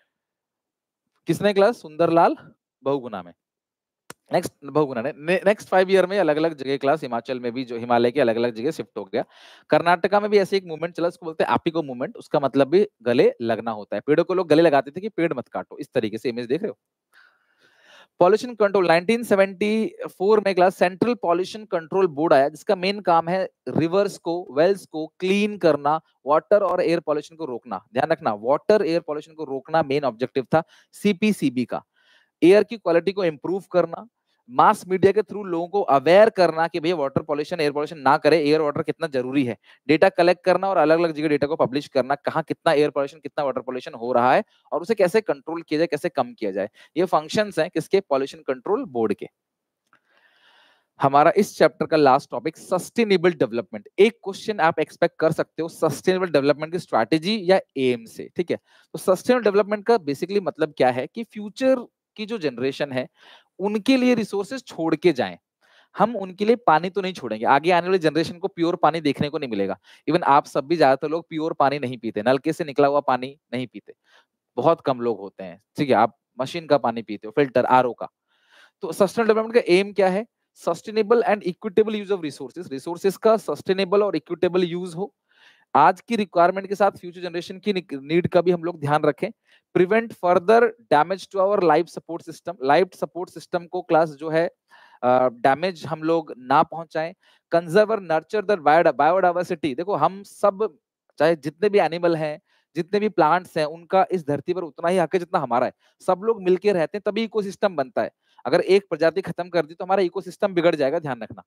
किसने? क्लास सुंदरलाल बहुगुणा में. नेक्स्ट बहुगुणा ने नेक्स्ट 5 ईयर में अलग अलग जगह क्लास, हिमाचल में भी जो हिमालय के अलग अलग जगह शिफ्ट हो गया. कर्नाटका में भी ऐसे एक मूवमेंट चला, उसको बोलते हैं एपिको मूवमेंट. उसका मतलब भी गले लगना होता है. पेड़ों को लोग गले लगाते थे कि पेड़ मत काटो. इस तरीके से इमेज देख रहे हो. पॉल्यूशन कंट्रोल 1974 में class central pollution control board आया, जिसका मेन काम है रिवर्स को, वेल्स को क्लीन करना, वाटर और एयर पॉल्यूशन को रोकना. ध्यान रखना, वाटर एयर पॉल्यूशन को रोकना मेन ऑब्जेक्टिव था सीपीसीबी का. एयर की क्वालिटी को इंप्रूव करना, मास मीडिया के थ्रू लोगों को अवेयर करना कि भैया वाटर पॉल्यूशन एयर पॉल्यूशन ना करे, एयर वाटर कितना जरूरी है. डेटा कलेक्ट करना और अलग अलग जगह डेटा को पब्लिश करना, कहाँ कितना एयर पॉल्यूशन कितना वाटर पॉल्यूशन हो रहा है और उसे कैसे कंट्रोल किया जाए, कैसे कम किया जाए. ये फंक्शंस हैं किसके? पॉल्यूशन कंट्रोल बोर्ड के. हमारा इस चैप्टर का लास्ट टॉपिक सस्टेनेबल डेवलपमेंट. एक क्वेश्चन आप एक्सपेक्ट कर सकते हो सस्टेनेबल डेवलपमेंट की स्ट्रैटेजी या एम से. ठीक है, तो सस्टेनेबल डेवलपमेंट का बेसिकली मतलब क्या है कि फ्यूचर की जो जनरेशन है उनके लिए रिसोर्सेज छोड़ के जाएं. हम उनके लिए पानी तो नहीं छोड़ेंगे. आगे आने वाली जनरेशन को प्योर पानी देखने को नहीं मिलेगा. इवन आप सब भी, ज्यादातर लोग प्योर पानी नहीं पीते, नलके से निकला हुआ पानी नहीं पीते. बहुत कम लोग होते हैं. ठीक है, आप मशीन का पानी पीते हो, फिल्टर, आरओ का. तो सस्टेनेबल डेवलपमेंट का एम क्या है? Sustainable and equitable use of resources. Resources का सस्टेनेबल और इक्विटेबल यूज हो. आज की रिक्वायरमेंट के साथ फ्यूचर जनरेशन की नीड का भी हम लोग ध्यान रखें. Prevent further damage to our life support system. Life support system को क्लास जो है डैमेज हम लोग ना पहुंचाएं. कंजर्व और नर्चर द बायोडाइवर्सिटी. देखो, हम सब चाहे जितने भी एनिमल हैं, जितने भी प्लांट्स हैं, उनका इस धरती पर उतना ही हक है जितना हमारा है. सब लोग मिलकर रहते हैं तभी इकोसिस्टम बनता है. अगर एक प्रजाति खत्म कर दी तो हमारा इकोसिस्टम बिगड़ जाएगा. ध्यान रखना.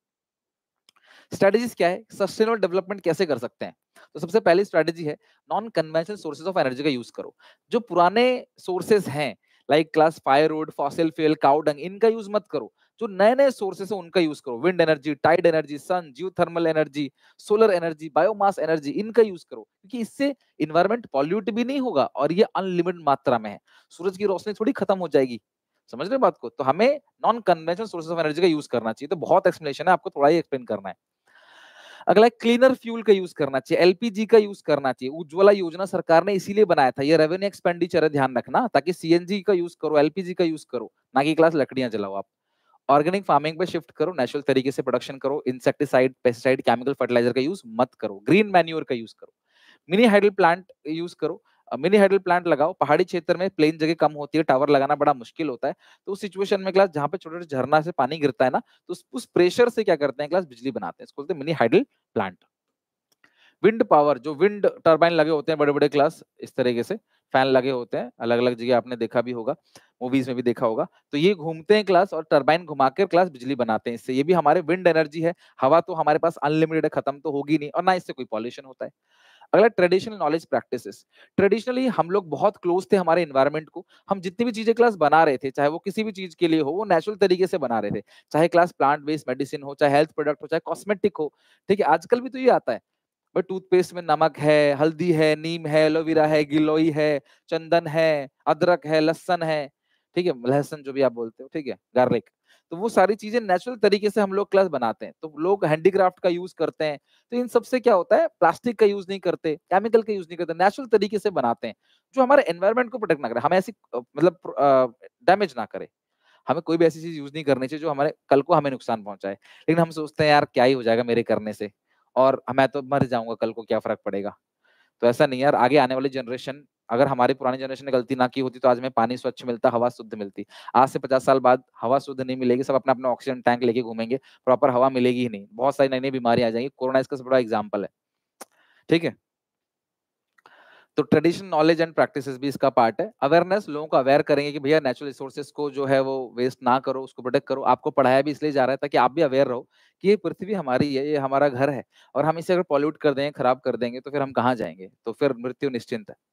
स्ट्रेटेजीज क्या है? सस्टेनेबल डेवलपमेंट कैसे कर सकते हैं? तो सबसे पहली स्ट्रेटेजी है non conventional sources of energy का यूज करो. जो पुराने सोर्सेज हैं like class firewood, fossil fuel, cow dung, इनका यूज मत करो. जो नए नए सोर्सेज है उनका यूज करो. Wind energy, tide energy, sun, geothermal energy, solar energy, biomass energy, इनका यूज करो. क्योंकि इससे इन्वायरमेंट पॉल्यूट भी नहीं होगा और ये अनलिमिटेड मात्रा में है. सूरज की रोशनी थोड़ी खत्म हो जाएगी. समझ रहे बात को? तो हमें non conventional sources of energy का यूज करना चाहिए. तो बहुत एक्सप्लेनेशन है, आपको थोड़ा ही एक्सप्लेन करना है. अगला क्लीनर फ्यूल का यूज करना चाहिए. एलपीजी का यूज करना चाहिए. उज्ज्वला योजना सरकार ने इसीलिए बनाया था. ये रेवेन्यू एक्सपेंडिचर है, ध्यान रखना, ताकि सीएनजी का यूज करो, एलपीजी का यूज करो, ना कि क्लास लकड़ियां जलाओ आप. ऑर्गेनिक फार्मिंग पे शिफ्ट करो, नेचुरल तरीके से प्रोडक्शन करो. इंसेक्टिसाइड, पेस्टिसाइड, केमिकल फर्टिलाइजर का यूज मत करो. ग्रीन मैन्योर का यूज करो. मिनी हाइडल प्लांट यूज करो. मिनी हाइडल प्लांट लगाओ. पहाड़ी क्षेत्र में प्लेन जगह कम होती है, टावर लगाना बड़ा मुश्किल होता है. तो उस सिचुएशन में क्लास जहां पे छोटे छोटे झरना से पानी गिरता है ना, तो उस प्रेशर से क्या करते हैं क्लास? बिजली बनाते हैं. इसको बोलते हैं mini hydel plant. Wind power, जो विंड टरबाइन लगे होते हैं बड़े बड़े क्लास, इस तरीके से फैन लगे होते हैं अलग अलग जगह, आपने देखा भी होगा, मूवीज में भी देखा होगा। तो ये घूमते हैं क्लास और टरबाइन घुमाकर क्लास बिजली बनाते हैं इससे। ये भी हमारे विंड एनर्जी है। हवा तो हमारे पास अनलिमिटेड है, खत्म तो होगी नहीं, और ना इससे कोई पॉल्यूशन होता है। अगला ट्रेडिशनल नॉलेज प्रैक्टिसेस। ट्रेडिशनली हम लोग बहुत क्लोज थे हमारे एनवायरनमेंट को। हम जितनी भी चीजें क्लास बना रहे थे, चाहे वो किसी भी चीज के लिए हो, वो नेचुरल तरीके से बना रहे थे। चाहे क्लास प्लांट बेस्ड मेडिसिन हो, चाहे हेल्थ प्रोडक्ट हो, चाहे कॉस्मेटिक हो। ठीक है, आजकल भी तो ये आता है भाई, टूथपेस्ट में नमक है, हल्दी है, नीम है, एलोवेरा है, गिलोई है, चंदन है, अदरक है, लहसन है। ठीक है, लहसुन जो भी आप बोलते हो, ठीक है, गार्लिक। तो वो सारी चीजें नेचुरल तरीके से हम लोग क्लास बनाते हैं। तो लोग हैंडीक्राफ्ट का यूज करते हैं। तो इन सबसे क्या होता है, प्लास्टिक का यूज नहीं करते, केमिकल का यूज नहीं करते, नेचुरल तरीके से बनाते हैं, जो हमारे एनवायरनमेंट को प्रोटेक्ट ना करे, हमें ऐसी मतलब डैमेज ना करे। हमें कोई भी ऐसी चीज यूज नहीं करनी चाहिए जो हमारे कल को हमें नुकसान पहुंचाए। लेकिन हम सोचते हैं यार क्या ही हो जाएगा मेरे करने से, और मैं तो मर जाऊंगा, कल को क्या फर्क पड़ेगा। तो ऐसा नहीं यार, आगे आने वाली जनरेशन, अगर हमारी पुरानी जनरेशन ने गलती ना की होती तो आज में पानी स्वच्छ मिलता, हवा शुद्ध मिलती। आज से 50 साल बाद हवा शुद्ध नहीं मिलेगी, सब अपना अपना ऑक्सीजन टैंक लेके घूमेंगे, प्रॉपर हवा मिलेगी ही नहीं, बहुत सारी नई नई बीमारी आ जाएंगी। कोरोना इसका सबसे बड़ा एग्जाम्पल है। ठीक है, तो ट्रेडिशनल नॉलेज एंड प्रैक्टिसेस भी इसका पार्ट है। अवेयरनेस, लोगों को अवेयर करेंगे कि भैया नेचुरल रिसोर्सेज को जो है वो वेस्ट ना करो, उसको प्रोटेक्ट करो। आपको पढ़ाया भी इसलिए जा रहा है ताकि आप भी अवेयर रहो कि ये पृथ्वी हमारी है, ये हमारा घर है, और हम इसे अगर पॉल्यूट कर देंगे, खराब कर देंगे, तो फिर हम कहाँ जाएंगे, तो फिर मृत्यु निश्चिंत है।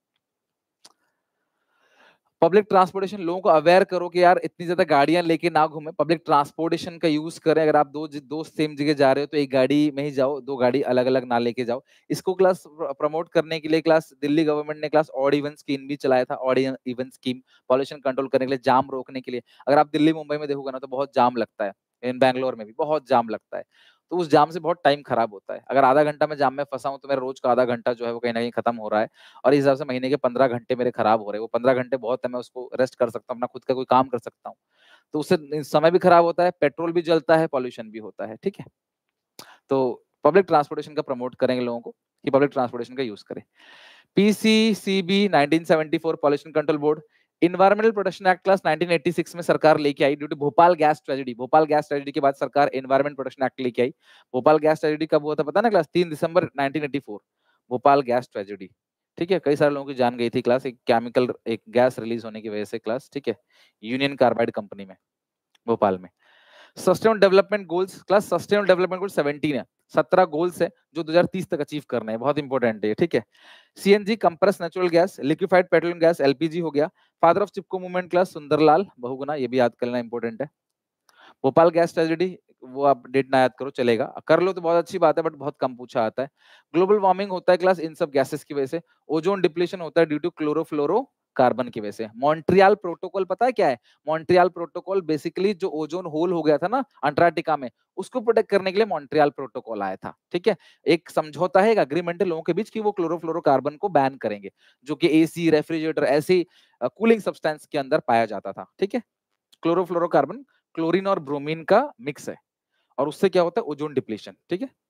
पब्लिक ट्रांसपोर्टेशन, लोगों को अवेयर करो कि यार इतनी ज्यादा गाड़ियां लेके ना घूमे, पब्लिक ट्रांसपोर्टेशन का यूज करें। अगर आप दो दोस्त सेम जगह जा रहे हो तो एक गाड़ी में ही जाओ, दो गाड़ी अलग अलग ना लेके जाओ। इसको क्लास प्रमोट करने के लिए क्लास दिल्ली गवर्नमेंट ने क्लास ऑड इवन स्कीम भी चलाया था। Odd even scheme pollution control करने के लिए, जाम रोकने के लिए। अगर आप दिल्ली मुंबई में देखोगे ना तो बहुत जाम लगता है, इन बैंगलोर में भी बहुत जाम लगता है। तो उस जाम से बहुत टाइम खराब होता है। अगर आधा घंटा मैं जाम में फंसा हूं तो मेरा रोज का आधा घंटा जो है वो कहीं ना कहीं खत्म हो रहा है। और इस हिसाब से महीने के 15 घंटे मेरे खराब हो रहे हैं। वो 15 घंटे बहुत है, मैं उसको रेस्ट कर सकता हूँ, अपना खुद का कोई काम कर सकता हूँ। तो उससे समय भी खराब होता है, पेट्रोल भी जलता है, पॉल्यूशन भी होता है। ठीक है, तो पब्लिक ट्रांसपोर्टेशन का प्रमोट करेंगे लोगों को कि पब्लिक ट्रांसपोर्टेशन का यूज करें। PCCB 1974 pollution control board. Environmental protection act class 1986 में सरकार लेके आई due to Bhopal gas tragedy. Bhopal gas tragedy के बाद सरकार इन्वायरमेंट प्रोटेक्शन एक्ट लेके आई। भोपाल गैस ट्रेजेडी कब हुआ था पता ना क्लास, 3 दिसंबर 1984, भोपाल गैस ट्रेजेडी। ठीक है, कई सारे लोगों की जान गई थी क्लास, एक केमिकल, एक गैस रिलीज होने की वजह से क्लास। ठीक है, यूनियन कार्बाइड कंपनी में, भोपाल में। Sustainable development goals class, sustainable development goals 17 है, 17 गोल्स है जो 2030 तक अचीव करने हैं, बहुत इंपॉर्टेंट है। ठीक है, CNG compress natural gas, liquefied petroleum gas LPG हो गया। Father of Chipko movement class Sunderlal Bahuguna, ये भी याद करना इंपॉर्टेंट है। भोपाल गैस ट्रेजेडी, वो आप डेट ना याद करो चलेगा, कर लो तो बहुत अच्छी बात है, बट बहुत कम पूछा आता है। ग्लोबल वार्मिंग होता है क्लास इन सब गैसेस की वजह से। ओजोन डिप्लीशन होता है ड्यू टू क्लोरोफ्लोरो कार्बन की वजह से। मॉन्ट्रियल प्रोटोकॉल पता है क्या है? मॉन्ट्रियल प्रोटोकॉल बेसिकली जो ओजोन होल हो गया था ना अंटार्कटिका में, उसको प्रोटेक्ट करने के लिए मॉन्ट्रियल प्रोटोकॉल आया था। ठीक है, एक समझौता है, एक अग्रीमेंट है लोगों के बीच कि वो क्लोरोफ्लोरोकार्बन को बैन करेंगे, जो कि एसी, रेफ्रिजरेटर, ऐसी कूलिंग सब्सटेंस के अंदर पाया जाता था। ठीक है, क्लोरोफ्लोरोकार्बन क्लोरीन और ब्रोमीन का मिक्स है, और उससे क्या होता है, ओजोन डिप्लीशन। ठीक है,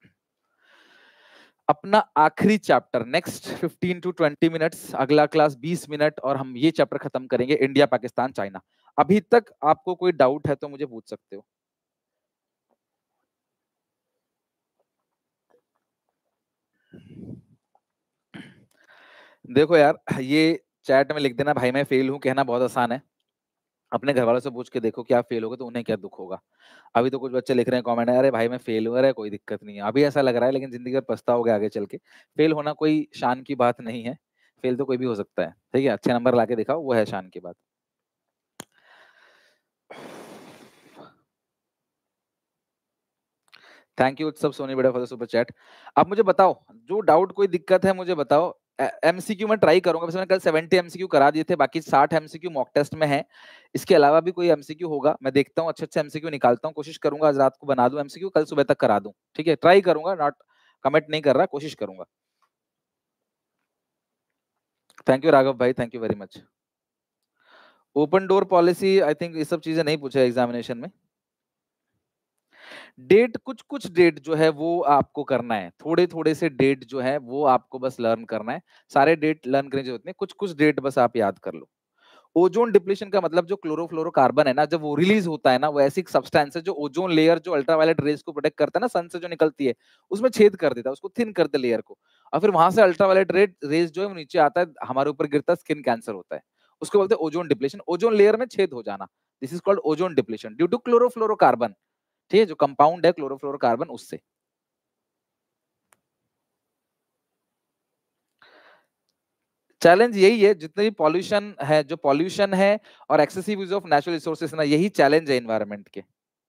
अपना आखिरी चैप्टर नेक्स्ट 15 टू 20 मिनट्स, अगला क्लास 20 मिनट, और हम ये चैप्टर खत्म करेंगे, इंडिया, पाकिस्तान, चाइना। अभी तक आपको कोई डाउट है तो मुझे पूछ सकते हो। देखो यार, ये चैट में लिख देना भाई मैं फेल हूं, कहना बहुत आसान है। अपने घर वालों से पूछ के देखो कि आप फेल होगे तो उन्हें क्या दुख होगा। अभी तो कुछ बच्चे लिख रहे हैं कमेंट में, अरे भाई मैं फेल हुआ, अरे कोई दिक्कत नहीं है, अभी ऐसा लग रहा है, लेकिन जिंदगी भर पछताओगे आगे चल के। फेल होना कोई शान की बात नहीं है, फेल तो कोई भी हो सकता है। ठीक है, अच्छे नंबर लाके दिखाओ, वो है शान की बात। थैंक यू उत्सव सोनी बेटा फॉर द सुपर चैट। अब मुझे बताओ, जो डाउट कोई दिक्कत है मुझे बताओ। एमसीक्यू में ट्राई करूंगा, वैसे मैंने कल 70 एमसीक्यू करा दिए थे, बाकी 60 एमसीक्यू मॉक टेस्ट में है। इसके अलावा भी कोई एमसीक्यू होगा, मैं देखता हूँ, अच्छे अच्छे एमसीक्यू निकालता हूँ, कोशिश करूंगा आज रात को बना दूं एमसीक्यू, कल सुबह तक करा दूं। ठीक है, ट्राई करूंगा, नॉट कमिट नहीं कर रहा, कोशिश करूंगा। थैंक यू राघव भाई, thank you very much. Open door policy, I think ये सब चीजें नहीं पूछा एग्जामिनेशन में। डेट, कुछ कुछ डेट जो है वो आपको करना है, थोड़े थोड़े से डेट जो है वो आपको बस लर्न करना है। सारे डेट लर्न करने की जरूरत नहीं, कुछ कुछ डेट बस आप याद कर लो। ओजोन डिप्लीशन का मतलब जो क्लोरोफ्लोरोकार्बन है ना, जब वो रिलीज होता है ना, वो ऐसी सब्सटेंस है जो ओजोन लेयर, जो अल्ट्रावायलेट रेज को प्रोटेक्ट करता है ना, सन से जो निकलती है, उसमें छेद कर देता है, उसको थिन कर देता है लेयर को, और फिर वहां से अल्ट्रावायलेट रेज जो है वो नीचे आता है, हमारे ऊपर गिरता है, स्किन कैंसर होता है। उसको बोलते हैं ओजोन डिप्लीशन, ओजोन लेयर में छेद हो जाना। This is called ozone depletion due to chlorofluorocarbon. ठीक है, जो कंपाउंड है क्लोरोफ्लोरोकार्बन उससे। चैलेंज यही है, जितने भी पॉल्यूशन है, जो पॉल्यूशन है और excessive use of natural resources ना, यही चैलेंज है एनवायरनमेंट के।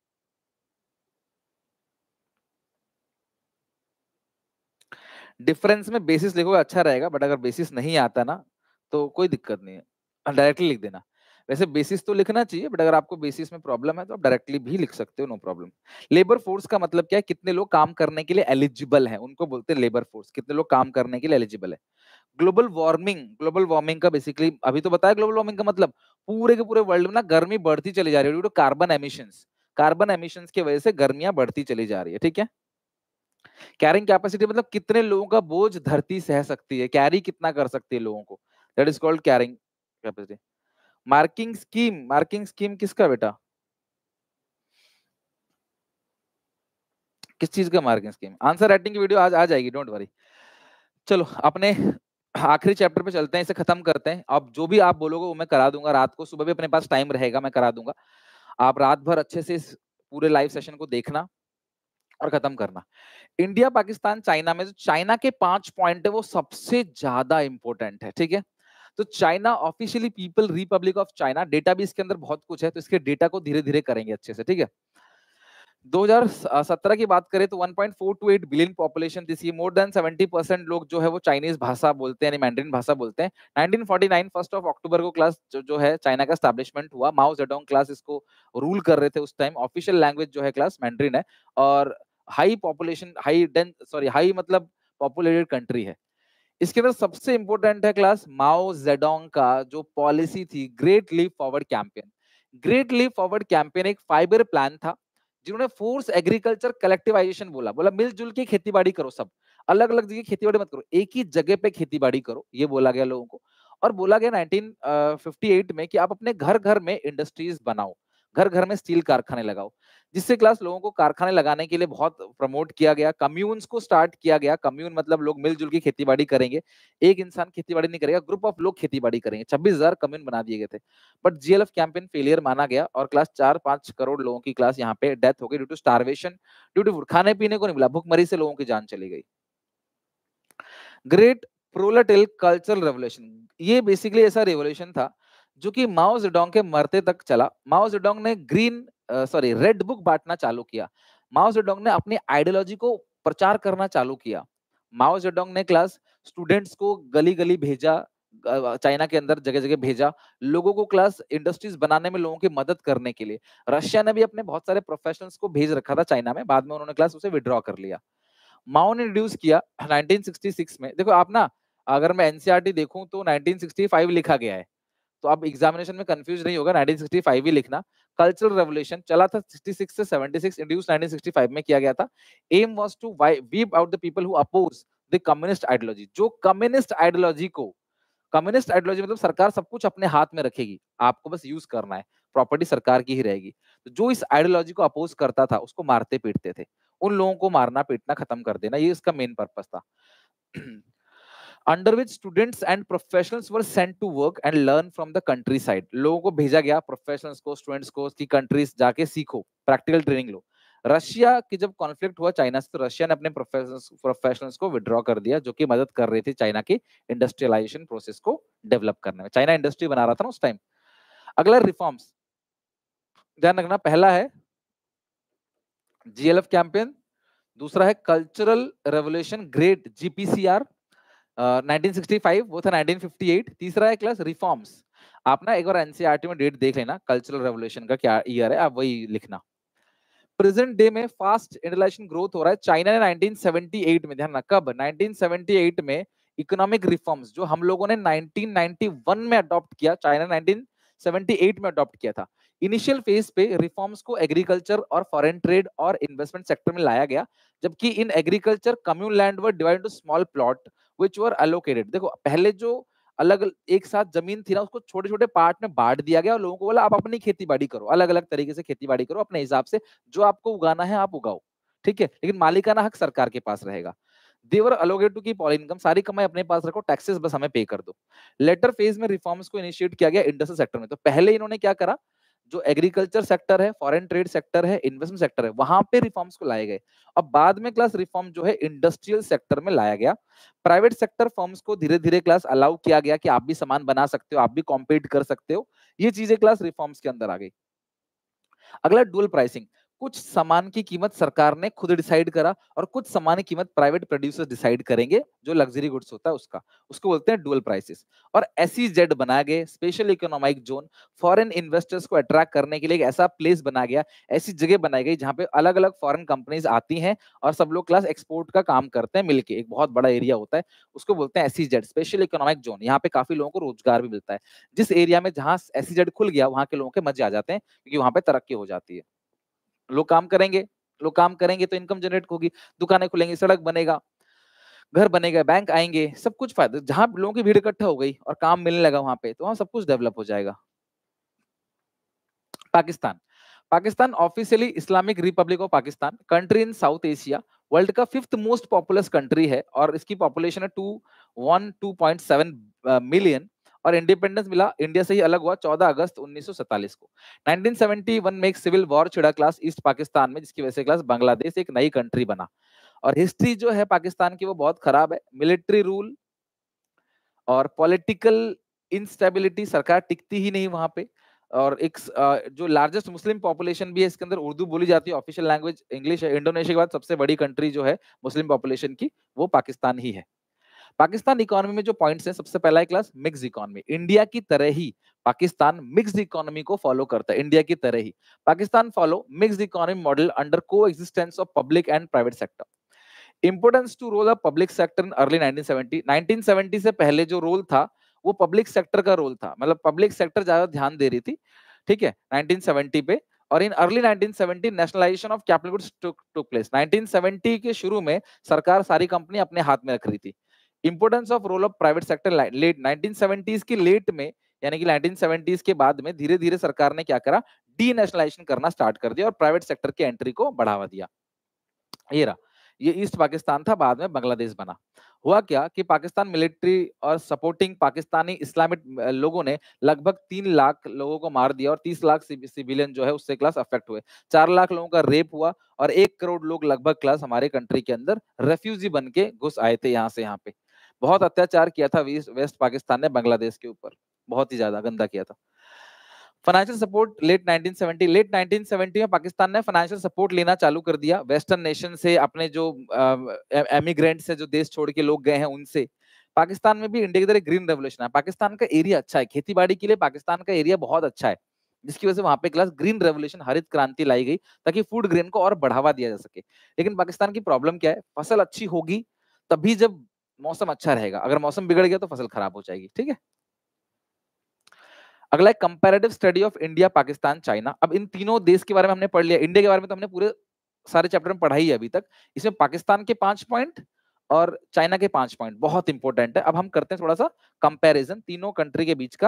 डिफरेंस में बेसिस लिखोगे अच्छा रहेगा, बट अगर बेसिस नहीं आता ना तो कोई दिक्कत नहीं है, डायरेक्टली लिख देना। वैसे बेसिस तो लिखना चाहिए, बट अगर आपको बेसिस में प्रॉब्लम है तो आप डायरेक्टली भी लिख सकते हो, नो प्रॉब्लम। लेबर फोर्स का मतलब क्या है, कितने लोग काम करने के लिए एलिजिबल हैं, उनको बोलते हैं लेबर फोर्स, कितने लोग काम करने के लिए एलिजिबल है। ग्लोबल वार्मिंग का बेसिकली अभी तो बताया, ग्लोबल वार्मिंग का मतलब पूरे के पूरे वर्ल्ड में ना गर्मी बढ़ती चली जा रही है due to carbon emissions. Carbon emissions की वजह से गर्मियां बढ़ती चली जा रही है, ठीक है। कैरिंग कैपेसिटी मतलब कितने लोगों का बोझ धरती सह सकती है, कैरी कितना कर सकती है लोगों को, that is called carrying capacity. Marking scheme किसका बेटा, किस चीज का मार्किंग स्कीम? आंसर राइटिंग की वीडियो आज आ जाएगी, डोंट वरी। चलो अपने आखिरी चैप्टर पे चलते हैं, इसे खत्म करते हैं। अब जो भी आप बोलोगे वो मैं करा दूंगा, रात को सुबह भी अपने पास टाइम रहेगा, मैं करा दूंगा। आप रात भर अच्छे से इस पूरे लाइव सेशन को देखना और खत्म करना। इंडिया पाकिस्तान चाइना में जो चाइना के 5 पॉइंट है वो सबसे ज्यादा इंपॉर्टेंट है, ठीक है। तो China officially people republic of China, data भी इसके अंदर बहुत कुछ है, तो इसके डेटा को धीरे धीरे करेंगे अच्छे से, ठीक है। 2017 की बात करें तो 1.428 बिलियन पॉपुलेशन थी, मोर देन 70% लोग जो है वो चाइनीज भाषा बोलते हैं, यानी मैंड्रिन भाषा बोलते हैं। 1949 फर्स्ट ऑफ अक्टूबर को क्लास जो है चाइना का स्टैब्लिशमेंट हुआ, माओ जेडोंग क्लास इसको रूल कर रहे थे उस टाइम। ऑफिशियल लैंग्वेज जो है क्लास मैंड्रिन है, और हाई पॉपुलेशन, हाई मतलब पॉपुलेटेड कंट्री है। इसके अंदर सबसे इंपॉर्टेंट है क्लास माओ जेडोंग का जो पॉलिसी थी, great leap forward campaign. Great leap forward campaign एक 5 ईयर प्लान था, जिन्होंने फोर्स एग्रीकल्चर कलेक्टिवाइजेशन बोला, मिलजुल के खेती बाड़ी करो, सब अलग अलग जगह खेती बाड़ी मत करो, एक ही जगह पे खेती बाड़ी करो, ये बोला गया लोगों को। और बोला गया 1958 में कि आप अपने घर घर में इंडस्ट्रीज बनाओ, घर घर में स्टील कारखाने लगाओ, जिससे क्लास लोगों को कारखाने लगाने के लिए बहुत प्रमोट किया गया। कम्यून्स को स्टार्ट किया गया, कम्यून मतलब लोग मिलजुल की खेती बाड़ी करेंगे, एक इंसान खेती बाड़ी नहीं करेगा, ग्रुप ऑफ लोग खेती बाड़ी करेंगे। 26,000 कम्यून बना दिए गए थे, बट जीएलएफ कैंपेन फेलियर माना गया, और क्लास 4-5 करोड़ लोगों की क्लास यहाँ पे डेथ हो गई due to starvation, due to खाने पीने को नहीं मिला, भूखमरी से लोगों की जान चली गई। ग्रेट प्रोलेटारियन कल्चरल रेवोल्यूशन, ये बेसिकली ऐसा रेवोल्यूशन था जो कि माओ जेडोंग के मरते तक चला। माओ जेडोंग ने रेड बुक बांटना चालू किया। माओ जेडोंग ने अपनी आइडियोलॉजी को प्रचार करना चालू किया। माओ जेडोंग ने क्लास स्टूडेंट्स को गली गली भेजा, चाइना के अंदर जगह जगह भेजा, लोगों को क्लास इंडस्ट्रीज बनाने में लोगों की मदद करने के लिए। रशिया ने भी अपने बहुत सारे प्रोफेशनल्स को भेज रखा था चाइना में, बाद में उन्होंने क्लास उसे विड्रॉ कर लिया। माओ ने इंट्रोड्यूस किया 1966 में। देखो आप ना, अगर मैं एनसीईआरटी देखूं तो 1965 लिखा गया है, तो आप एग्जामिनेशन में कंफ्यूज नहीं होगा, 1965 ही लिखना। कल्चरल रेवोल्यूशन चला था 66 से 76, इंट्रोड्यूस 1965 में किया गया था। Aim was to wipe out the people who oppose the communist ideology, जो कम्युनिस्ट आइडियोलॉजी को, कम्युनिस्ट आइडियोलॉजी मतलब सरकार सब कुछ अपने हाथ में रखेगी, आपको बस यूज करना है, प्रॉपर्टी सरकार की ही रहेगी। तो जो इस आइडियोलॉजी को अपोज करता था उसको मारते पीटते थे। उन लोगों को मारना पीटना खत्म कर देना, ये इसका मेन पर्पस था। Under which students and professionals were sent to work and learn from the countryside, लोगों को भेजा गया, प्रोफेशनल्स को, स्टूडेंट्स को, की कंट्रीज जाके सीखो, प्रैक्टिकल ट्रेनिंग लो। रशिया की जब कॉन्फ्लिक्ट हुआ चाइना से, तो रशिया ने अपने प्रोफेशनल्स को विड्रॉ कर दिया, जो कि मदद कर रही थी चाइना की इंडस्ट्रियलाइजेशन प्रोसेस को डेवलप करने में। चाइना इंडस्ट्री बना रहा था ना उस टाइम। अगला रिफॉर्म्स, ध्यान रखना, पहला है जीएलएफ कैंपेन, दूसरा है कल्चरल रेवोल्यूशन ग्रेट जीपीसीआर 1965, वो था 1958, तीसरा है क्लास रिफॉर्म्स। आप ना एक बार एनसीईआरटी में डेट देख लेना, कल्चरल रेवोल्यूशन का क्या ईयर है, आप वही लिखना। प्रेजेंट डे में फास्ट इंडस्ट्रियलाइजेशन ग्रोथ हो रहा है। चाइना ने 1978 में, ध्यान रखना कब, 1978 में इकोनॉमिक रिफॉर्म्स जो हम लोगों ने 1991 में अडॉप्ट किया, चाइना 1978 में अडॉप्ट किया था। इनिशियल फेज पे रिफॉर्म्स को एग्रीकल्चर और फॉरेन ट्रेड और इन्वेस्टमेंट सेक्टर में लाया गया, जबकि in agriculture commune land were divided to small plot which were allocated. देखो पहले जो अलग एक साथ जमीन थी ना, उसको छोटे छोटे पार्ट में बांट दिया गया और लोगों को बोला आप अपनी खेती बाड़ी करो, अलग अलग तरीके से खेती बाड़ी करो अपने हिसाब से, जो आपको उगाना है आप उगाओ, ठीक है, लेकिन मालिकाना हक सरकार के पास रहेगा। They were allocate to keep all income, सारी कमाई अपने पास रखो, टैक्सेस बस हमें पे कर दो। लेटर फेज में रिफॉर्म्स को इनिशिएट किया गया इंडस्ट्रियल सेक्टर में। तो पहले इन्होंने क्या करा, जो एग्रीकल्चर सेक्टर है, फॉरेन ट्रेड सेक्टर है, इन्वेस्टमेंट सेक्टर है, वहां पे रिफॉर्म्स को लाए गए। अब बाद में क्लास रिफॉर्म जो है इंडस्ट्रियल सेक्टर में लाया गया। प्राइवेट सेक्टर फर्म्स को धीरे धीरे क्लास अलाउ किया गया कि आप भी सामान बना सकते हो, आप भी कॉम्पीट कर सकते हो। ये चीजें क्लास रिफॉर्म्स के अंदर आ गई। अगला डुअल प्राइसिंग, कुछ सामान की कीमत सरकार ने खुद डिसाइड करा और कुछ सामान की कीमत प्राइवेट प्रोड्यूसर डिसाइड करेंगे, जो लग्जरी गुड्स होता है उसका, उसको बोलते हैं डुअल प्राइसेस। और एसईजेड बनाया गया, special economic zone, foreign investors को अट्रैक्ट करने के लिए एक ऐसा प्लेस बनाया गया, ऐसी जगह बनाई गई जहां पे अलग अलग फॉरेन कंपनीज आती हैं और सब लोग क्लास एक्सपोर्ट का काम करते हैं मिलके, एक बहुत बड़ा एरिया होता है, उसको बोलते हैं एसईजेड, स्पेशल इकोनॉमिक जोन। यहाँ पे काफी लोगों को रोजगार भी मिलता है। जिस एरिया में जहां एसईजेड खुल गया वहां के लोगों के मजे आ जाते हैं, क्योंकि वहां पे तरक्की हो जाती है। लोग काम करेंगे, लोग काम करेंगे तो इनकम जनरेट होगी, दुकानें खुलेंगी, सड़क बनेगा, घर बनेगा, बैंक आएंगे, सब कुछ फायदा। जहां लोगों की भीड़ इकट्ठा हो गई और काम मिलने लगा वहां पे, तो वहां सब कुछ डेवलप हो जाएगा। Pakistan, Pakistan officially Islamic republic of Pakistan, country in South Asia, world का 5th मोस्ट पॉपुलस कंट्री है और इसकी पॉपुलेशन है 212.7 मिलियन। और इंडिपेंडेंस मिला इंडिया से ही अलग हुआ 14 अगस्त 1947 को। 1971 में एक सिविल वॉर छिड़ा क्लास ईस्ट पाकिस्तान में, जिसकी वजह से क्लास बांग्लादेश एक नई कंट्री बना। और हिस्ट्री जो है पाकिस्तान की वो बहुत खराब है, मिलिट्री रूल और पॉलिटिकल इंस्टेबिलिटी, सरकार टिकती ही नहीं वहां पे। और एक जो लार्जेस्ट मुस्लिम पॉपुलेशन भी है, इसके अंदर उर्दू बोली जाती है, ऑफिशियल लैंग्वेज इंग्लिश है। इंडोनेशिया के बाद सबसे बड़ी कंट्री जो है मुस्लिम पॉपुलेशन की, वो पाकिस्तान ही है। पाकिस्तान इकोनॉमी में जो पॉइंट्स हैं, सबसे पहला है क्लास मिक्स इकोनॉमी। इंडिया की तरह ही पाकिस्तान मिक्स इकोनॉमी को फॉलो करता है, इंडिया की तरह ही Pakistan follow mix economy model under coexistence of public and private sector. Importance to role of public sector in early 1970, 1970 से पहले जो रोल था वो पब्लिक सेक्टर का रोल था, मतलब पब्लिक सेक्टर ज्यादा ध्यान दे रही थी, ठीक है, 1970 पे। और in early 1970 nationalization of capital goods took place. 1970 के शुरू में सरकार सारी कंपनी अपने हाथ में रख रही थी। Importance of role of private sector late 1970s की लेट में, यानी कि 1970s के बाद में धीरे धीरे सरकार ने क्या करा, डी नेशनलाइजेशन करना स्टार्ट कर दिया और प्राइवेट सेक्टर की एंट्री को बढ़ावा दिया। ये रहा, ये ईस्ट पाकिस्तान था, बाद में बांग्लादेश बना। हुआ क्या कि पाकिस्तान मिलिट्री और सपोर्टिंग पाकिस्तानी इस्लामिक लोगों ने लगभग 3 लाख लोगों को मार दिया और 30 लाख सिविलियन जो है उससे क्लास अफेक्ट हुए। 4 लाख लोगों का रेप हुआ और 1 करोड़ लोग लगभग क्लास हमारे कंट्री के अंदर रेफ्यूजी बन के घुस आए थे यहाँ से यहाँ पे। बहुत अत्याचार किया था वेस्ट पाकिस्तान ने बांग्लादेश के ऊपर, बहुत ही ज्यादा गंदा किया था। फाइनेंशियल सपोर्ट लेट 1970 में पाकिस्तान ने फाइनेंशियल सपोर्ट लेना चालू कर दिया वेस्टर्न नेशन से, अपने जो एमिग्रेंट्स है, जो देश छोड़ के लोग गए हैं उनसे। पाकिस्तान में भी इंडिया की तरह ग्रीन रेवोल्यूशन है। पाकिस्तान का एरिया अच्छा है, खेती बाड़ी के लिए पाकिस्तान का एरिया बहुत अच्छा है, जिसकी वजह से वहां पे क्लास ग्रीन रेवोल्यूशन, हरित क्रांति लाई गई ताकि फूड ग्रेन को और बढ़ावा दिया जा सके। लेकिन पाकिस्तान की प्रॉब्लम क्या है, फसल अच्छी होगी तभी जब मौसम अच्छा रहेगा, अगर मौसम बिगड़ गया तो फसल खराब हो जाएगी, ठीक है। अगला है comparative study of India, Pakistan, China. अब इन तीनों देश के बारे में हमने पढ़ लिया, इंडिया के बारे में तो हमने पूरे सारे चैप्टर में पढ़ा ही है अभी तक। इसमें पाकिस्तान के 5 पॉइंट और चाइना के 5 पॉइंट बहुत इंपॉर्टेंट है। अब हम करते हैं थोड़ा सा कंपैरिजन, तीनों कंट्री के बीच का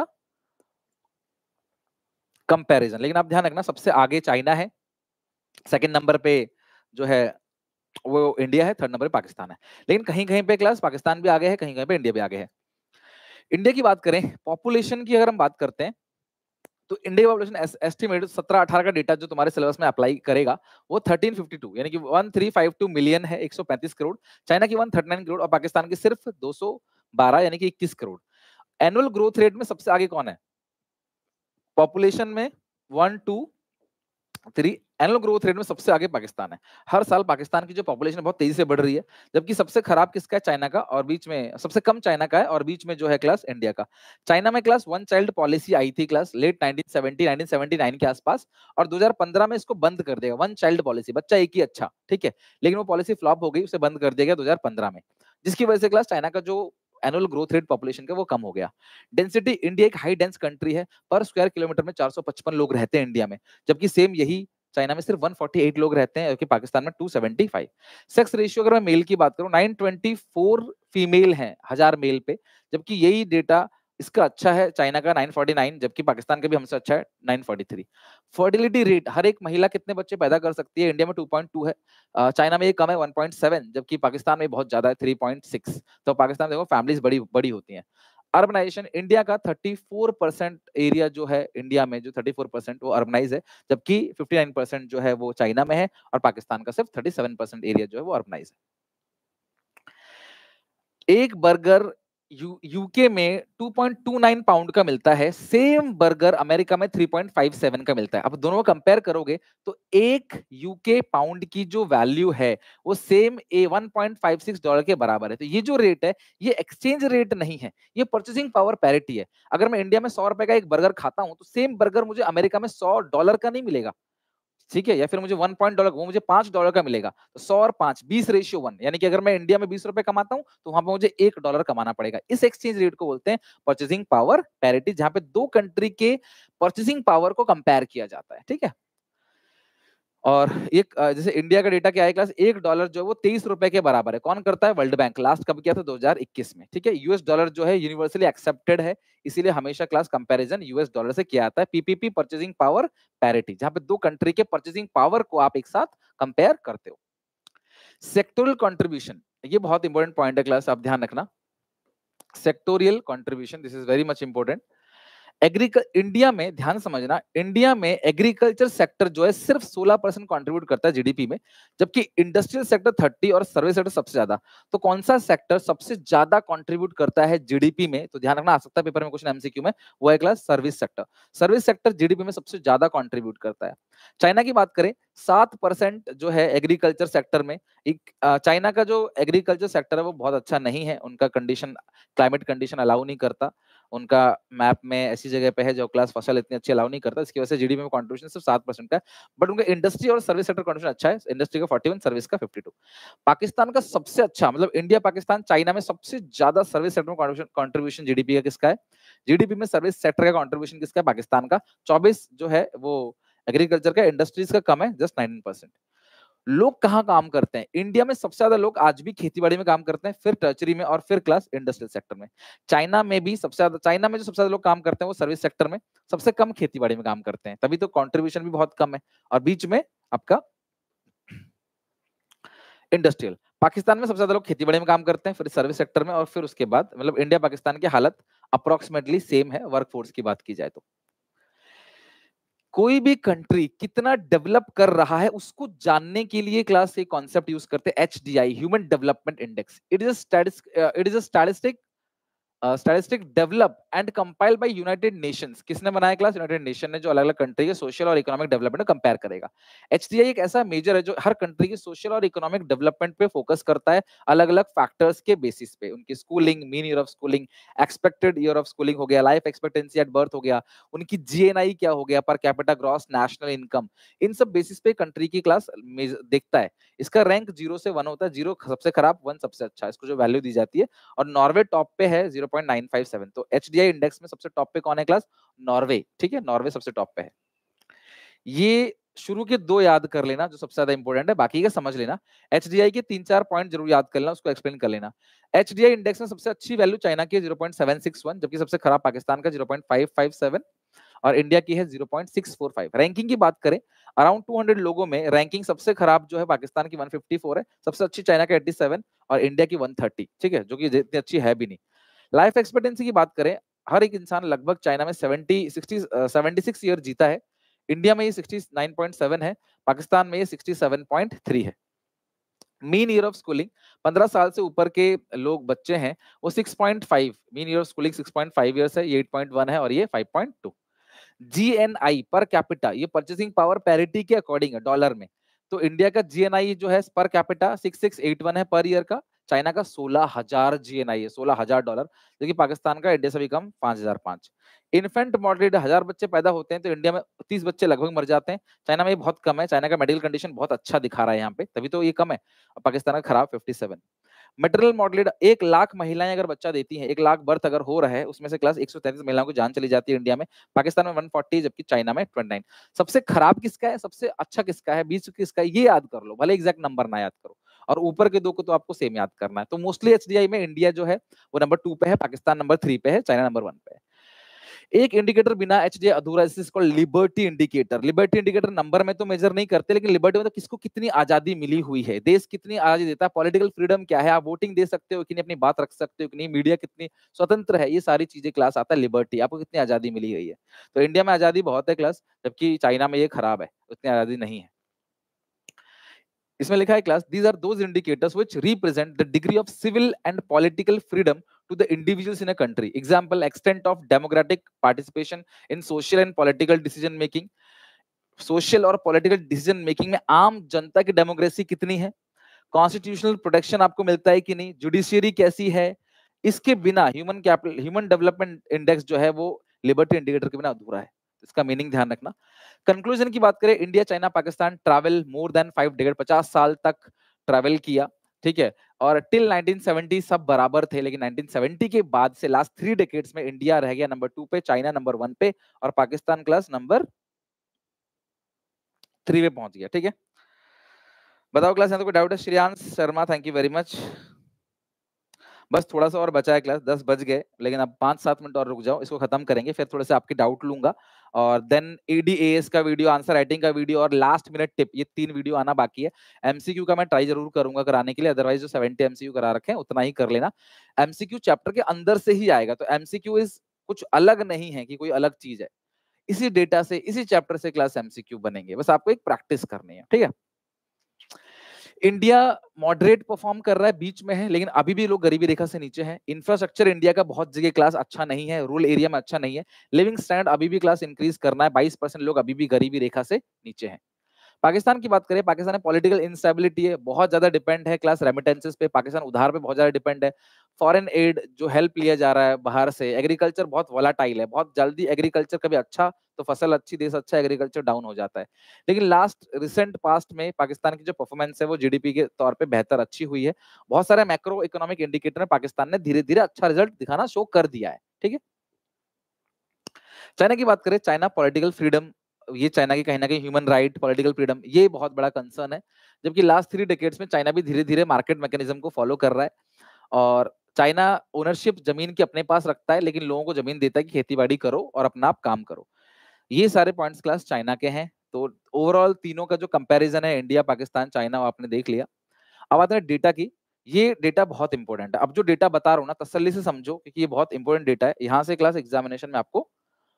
कंपैरिजन। लेकिन आप ध्यान रखना, सबसे आगे चाइना है, सेकंड नंबर पे जो है वो इंडिया है, थर्ड नंबर पे पाकिस्तान है। लेकिन कहीं कहीं पे क्लास पाकिस्तान भी आगे है, कहीं कहीं पे इंडिया भी आगे है। इंडिया की बात करें, पॉपुलेशन की अगर हम बात करते हैं, तो इंडिया पॉपुलेशन एस्टिमेट 17-18 का डेटा जो तुम्हारे सिलेबस में अप्लाई करेगा, वो 1352 यानी कि 1352 मिलियन है, 135 करोड़। चाइना की 139 करोड़ और पाकिस्तान की सिर्फ 212 यानी कि 21 करोड़। एनुअल ग्रोथ रेट में सबसे आगे कौन है पॉपुलेशन में? 1 2 3 एनुअल ग्रोथ रेट में सबसे आगे पाकिस्तान है। हर साल पाकिस्तान की जो पॉपुलेशन बहुत तेजी से बढ़ रही है, जबकि सबसे खराब किसका है? चाइना का, और बीच में सबसे कम चाइना का है, और बीच में जो है क्लास इंडिया का। चाइना में क्लास 1 चाइल्ड पॉलिसी आई थी क्लास लेट 1979 के आसपास, और 2015 में इसको बंद कर देगा। 1 चाइल्ड पॉलिसी, बच्चा एक ही अच्छा, ठीक है, लेकिन वो पॉलिसी फ्लॉप हो गई, उसे बंद कर दिया गया 2015 में, जिसकी वजह से क्लास चाइना का जो एनुअल ग्रोथ रेट पॉपुलेशन का वो कम हो गया। डेंसिटी, इंडिया एक हाई डेंस कंट्री है, पर स्क्वायर किलोमीटर में 455 लोग रहते हैं इंडिया में, जबकि सेम यही चाइना में सिर्फ 148 लोग रहते हैं, जबकि पाकिस्तान में 275। सेक्स रेशियो अगर मैं मेल की बात करूं, 924 फीमेल हैं 1000 मेल पे, जबकि यही डेटा इसका अच्छा है चाइना का 949, जबकि पाकिस्तान का भी हमसे अच्छा है 943। फर्टिलिटी रेट, हर एक महिला कितने बच्चे पैदा कर सकती है, इंडिया में 2.2 है, चाइना में ये कम है 1.7, जबकि पाकिस्तान में बहुत ज्यादा है 3.6। तो पाकिस्तान देखो फैमिलीज बड़ी बड़ी होती हैं। अर्बनाइजेशन, इंडिया का 34% एरिया जो है, इंडिया में जो 34% वो अर्बनाइज है, जबकि 59% जो है वो चाइना में है, और पाकिस्तान का सिर्फ 37% एरिया जो है वो अर्बनाइज है। एक बर्गर यूके में 2.29 पाउंड का मिलता है, सेम बर्गर अमेरिका में 3.57 का मिलता है। अब दोनों को कंपेयर करोगे तो एक यूके पाउंड की जो वैल्यू है वो सेम $1.56 के बराबर है। तो ये जो रेट है ये एक्सचेंज रेट नहीं है, ये परचेसिंग पावर पैरिटी है। अगर मैं इंडिया में 100 रुपए का एक बर्गर खाता हूं तो सेम बर्गर मुझे अमेरिका में $100 का नहीं मिलेगा, ठीक है, या फिर मुझे $1 वो मुझे $5 का मिलेगा। तो 100 और 5 20:1, यानी कि अगर मैं इंडिया में 20 रुपए कमाता हूं तो वहां पर मुझे $1 कमाना पड़ेगा। इस एक्सचेंज रेट को बोलते हैं परचेसिंग पावर पैरिटी, जहां पे दो कंट्री के परचेसिंग पावर को कंपेयर किया जाता है, ठीक है। और एक जैसे इंडिया का डेटा क्या है क्लास, $1 जो है वो 23 रुपए के बराबर है। कौन करता है, वर्ल्ड बैंक। लास्ट कब किया था, 2021 में, ठीक है। यूएस डॉलर जो है यूनिवर्सली एक्सेप्टेड है, इसीलिए हमेशा क्लास कंपैरिजन यूएस डॉलर से किया जाता है। पीपीपी, परचेसिंग पावर पैरिटी, जहां पे दो कंट्री के परचेसिंग पावर को आप एक साथ कंपेयर करते हो। सेक्टोरल कंट्रीब्यूशन, ये बहुत इंपॉर्टेंट पॉइंट है क्लास, आप ध्यान रखना। Sectoral contribution, this is very much important. India में ध्यान समझना, इंडिया में एग्रीकल्चर सेक्टर जो है सिर्फ 16% कंट्रीब्यूट करता है जीडीपी में, जबकि इंडस्ट्रियल सेक्टर 30 और सर्विस सेक्टर सबसे ज्यादा। तो कौन सा सेक्टर सबसे ज्यादा कंट्रीब्यूट करता है जीडीपी में, तो ध्यान रखना, आ सकता है पेपर में क्वेश्चन एमसीक्यू में, वो है class service sector. Service sector GDP में सबसे ज्यादा कंट्रीब्यूट करता है। चाइना की बात करें, 7% जो है एग्रीकल्चर सेक्टर में। चाइना का जो एग्रीकल्चर सेक्टर है वो बहुत अच्छा नहीं है, उनका कंडीशन, क्लाइमेट कंडीशन अलाउ नहीं करता, उनका मैप में ऐसी जगह पे है जो क्लास फसल इतनी अच्छी अलाउ नहीं करता, इसकी वजह से जीडीपी में कंट्रीब्यूशन सिर्फ 7% का है। बट उनका इंडस्ट्री और सर्विस सेक्टर कंट्रीब्यूशन अच्छा है, इंडस्ट्री का 41, सर्विस का 52। पाकिस्तान का सबसे अच्छा, मतलब इंडिया पाकिस्तान चाइना में सबसे ज्यादा सर्विस सेक्टर में कंट्रीब्यूशन जीडीपी का किसका है, जीडीपी में सर्विस सेक्टर का कंट्रीब्यूशन किसका है, पाकिस्तान का 24 जो है वो एग्रीकल्चर का, इंडस्ट्रीज का कम है जस्ट 19%। लोग कहाँ काम करते हैं, इंडिया में सबसे ज्यादा लोग आज भी खेतीबाड़ी में काम करते हैं, फिर टर्चरी में, और फिर क्लास इंडस्ट्रियल सेक्टर में। चाइना में भी सबसे ज्यादा, चाइना में जो सबसे ज्यादा लोग काम करते हैं वो सर्विस सेक्टर में, सबसे कम खेतीबाड़ी में काम करते हैं, तभी तो कंट्रीब्यूशन भी बहुत कम है। और बीच में आपका इंडस्ट्रियल, पाकिस्तान में सबसे ज्यादा लोग खेतीबाड़ी में काम करते हैं, फिर सर्विस सेक्टर में, और फिर उसके बाद, मतलब इंडिया पाकिस्तान की हालत अप्रोक्सीमेटली सेम है वर्कफोर्स की बात की जाए तो। कोई भी कंट्री कितना डेवलप कर रहा है उसको जानने के लिए क्लास एक कॉन्सेप्ट यूज करते हैं, HDI, human development index. It is a statistic develop and compiled by United Nations. किसने बनाया क्लास, यूनाइटेड नेशन ने, जो अलग अलग कंट्री के सोशल और इकोनॉमिक डेवलपमेंट को कंपेयर करेगा। एचडीआई एक ऐसा मेजर है जो हर कंट्री की सोशल और इकोनॉमिक डेवलपमेंट पे फोकस करता है, अलग अलग फैक्टर्स के बेसिस पे, उनकी schooling, mean year of schooling, expected year of schooling हो गया, लाइफ एक्सपेक्टेंसी एट बर्थ हो गया, उनकी जीएनआई क्या हो गया, per capita gross national income, इन सब बेसिस पे कंट्री की क्लास देखता है। इसका रैंक 0 से 1 होता है, 0 सबसे खराब, 1 सबसे अच्छा, इसको जो वैल्यू दी जाती है। और नॉर्वे टॉप पे है 0.957। तो एचडीआई इंडेक्स में सबसे टॉप पे कौन है क्लास, नॉर्वे, ठीक है, नॉर्वे सबसे टॉप पे है। ये शुरू के दो याद कर लेना जो सबसे ज्यादा इंपॉर्टेंट है, बाकी का समझ लेना। एचडीआई के 3-4 पॉइंट जरूर याद कर लेना, उसको एक्सप्लेन कर लेना। एचडीआई इंडेक्स में सबसे अच्छी वैल्यू चाइना की 0.761, जबकि सबसे खराब पाकिस्तान का 0.557, और इंडिया की है 0.645। रैंकिंग की बात करें, अराउंड 200 लोगों में रैंकिंग सबसे खराब जो है पाकिस्तान की 154 है, सबसे अच्छी चाइना का 87 और इंडिया की 130, ठीक है, जो कि इतनी अच्छी है भी नहीं। लाइफ एक्सपेक्टेंसी की बात करें, हर एक इंसान लगभग चाइना में 76 ईयर जीता है, इंडिया में ये 69.7 है, पाकिस्तान में ये 67.3 है। मीन ईयर ऑफ स्कूलिंग, 15 साल से ऊपर के लोग बच्चे हैं वो 6.5, mean year of schooling 6.5 years है, ये 8.1 है, और ये 5.2। जीएनआई पर कैपिटा, ये परचेसिंग पावर पैरिटी के अकॉर्डिंग है डॉलर में। तो इंडिया का जीएनआई जो है पर कैपिटा 6681 है पर ईयर का, चाइना का 16,000 जीएनआई है, $16,000, जो कि पाकिस्तान का इंडिया से भी कम 5,005। इन्फेंट मॉर्टेलिटी, 1000 बच्चे पैदा होते हैं तो इंडिया में 30 बच्चे लगभग मर जाते हैं, चाइना में ये बहुत कम है, चाइना का मेडिकल कंडीशन बहुत अच्छा दिखा रहा है यहाँ पे, तभी तो ये कम है, पाकिस्तान का खराब 57। मैटरनल मॉर्टेलिटी 1 लाख महिलाएं अगर बच्चा देती हैं, 1 लाख बर्थ अगर हो रहा है, उसमें से क्लास 133 महिलाओं की जान चली जाती है इंडिया में, पाकिस्तान में 140, जबकि चाइना में 29। सबसे खराब किसका है, सबसे अच्छा किसका है, बीच किसका है, ये याद कर लो, भले एग्जैक्ट नंबर ना याद करो, और ऊपर के दो को तो आपको सेम याद करना है। तो मोस्टली एचडीआई में इंडिया जो है वो नंबर 2 पे है, पाकिस्तान नंबर 3 पे है, चाइना नंबर 1 पे है। एक इंडिकेटर बिना एचडीआई अधूरा है, इसको liberty indicator. Liberty indicator number में तो मेजर नहीं करते, लेकिन लिबर्टी मतलब किसको कितनी आजादी मिली हुई है, देश कितनी आजादी देता है, पॉलिटिकल फ्रीडम क्या है, आप वोटिंग दे सकते हो कि नहीं, अपनी बात रख सकते हो कि नहीं, मीडिया कितनी स्वतंत्र है, ये सारी चीजें क्लास आता है लिबर्टी, आपको कितनी आजादी मिली हुई है। तो इंडिया में आजादी बहुत है क्लास, जबकि चाइना में ये खराब है, उतनी आजादी नहीं है। इसमें लिखा है class, these are those indicators which represent the degree of civil and political freedom to the individuals in a country. Example, extent of democratic participation in social and political decision making. Social और political decision making में आम जनता की democracy कितनी है, constitutional protection आपको मिलता है कि नहीं, जुडिशियरी कैसी है, इसके बिना human capital, human development index जो है वो लिबर्टी इंडिकेटर के बिना अधूरा है। इसका मीनिंग ध्यान रखना। कंक्लूजन की बात करें, India China Pakistan travel more than 5 decade, 50 साल तक ट्रैवल किया, ठीक है, और टिल 1970 सब बराबर थे, लेकिन 1970 के बाद से लास्ट 3 डेकेड्स में इंडिया रह गया नंबर 2 पे, चाइना नंबर 1 पे, और पाकिस्तान क्लास नंबर 3 पे पहुंच गया। ठीक है, बताओ क्लास, यहाँ तो कोई डाउट है? Shreyansh Sharma, thank you very much. बस थोड़ा सा और बचा है क्लास, 10 बज गए, लेकिन अब 5-7 मिनट और रुक जाओ, इसको खत्म करेंगे, फिर थोड़े से आपके डाउट लूंगा, और देन एडीएएस का वीडियो, आंसर राइटिंग का वीडियो, और लास्ट मिनट टिप, ये 3 वीडियो आना बाकी है। एमसीक्यू का मैं ट्राई जरूर करूंगा कराने के लिए, अदरवाइज जो 70 एमसीक्यू करा रखे हैं उतना ही कर लेना। एमसीक्यू चैप्टर के अंदर से ही आएगा, तो एमसीक्यू इज कुछ अलग नहीं है कि कोई अलग चीज है, इसी डेटा से, इसी चैप्टर से क्लास एमसीक्यू बनेंगे, बस आपको एक प्रैक्टिस करनी है। ठीक है, इंडिया मॉडरेट परफॉर्म कर रहा है, बीच में है, लेकिन अभी भी लोग गरीबी रेखा से नीचे हैं। इंफ्रास्ट्रक्चर इंडिया का बहुत जगह क्लास अच्छा नहीं है, रूरल एरिया में अच्छा नहीं है। लिविंग स्टैंडर्ड अभी भी क्लास इंक्रीज करना है, 22% लोग अभी भी गरीबी रेखा से नीचे हैं। पाकिस्तान की बात करें, पाकिस्तान में पॉलिटिकल इंस्टेबिलिटी है, बहुत ज्यादा डिपेंड है क्लास रेमिटेंसेस पे, पाकिस्तान उधार पे बहुत ज्यादा डिपेंड है, फॉरेन एड जो हेल्प लिया जा रहा है बाहर से, एग्रीकल्चर बहुत वोलाटाइल है, बहुत जल्दी एग्रीकल्चर कभी अच्छा तो फसल अच्छी, देश अच्छा, एग्रीकल्चर डाउन हो जाता है। लेकिन लास्ट रिसेंट पास्ट में पाकिस्तान की जो परफॉर्मेंस है वो जीडीपी के तौर पे बेहतर अच्छी हुई है, बहुत सारे मैक्रो इकोनॉमिक इंडिकेटर में पाकिस्तान ने धीरे धीरे अच्छा रिजल्ट दिखाना शो कर दिया है। ठीक है, चाइना की बात करें, चाइना पॉलिटिकल फ्रीडम, ये चाइना की कहीं ना कहीं ह्यूमन राइट, पॉलिटिकल फ्रीडम, ये बहुत बड़ा कंसर्न है, जबकि लास्ट 3 डेकेड्स में चाइना भी धीरे धीरे मार्केट मैकेनिज्म को फॉलो कर रहा है, और चाइना ओनरशिप जमीन के अपने पास रखता है, लेकिन लोगों को जमीन देता है कि खेती बाड़ी करो और अपना आप काम करो। ये सारे पॉइंट्स क्लास चाइना के हैं। तो ओवरऑल तीनों का जो कंपैरिजन है, इंडिया पाकिस्तान चाइना, वो आपने देख लिया। अब आते हैं डेटा की, ये डेटा बहुत इंपॉर्टेंट है। अब जो डेटा बता रहा हूँ ना, तसल्ली से समझो, क्योंकि ये बहुत इंपॉर्टेंट डेटा है, यहाँ से क्लास एग्जामिनेशन में आपको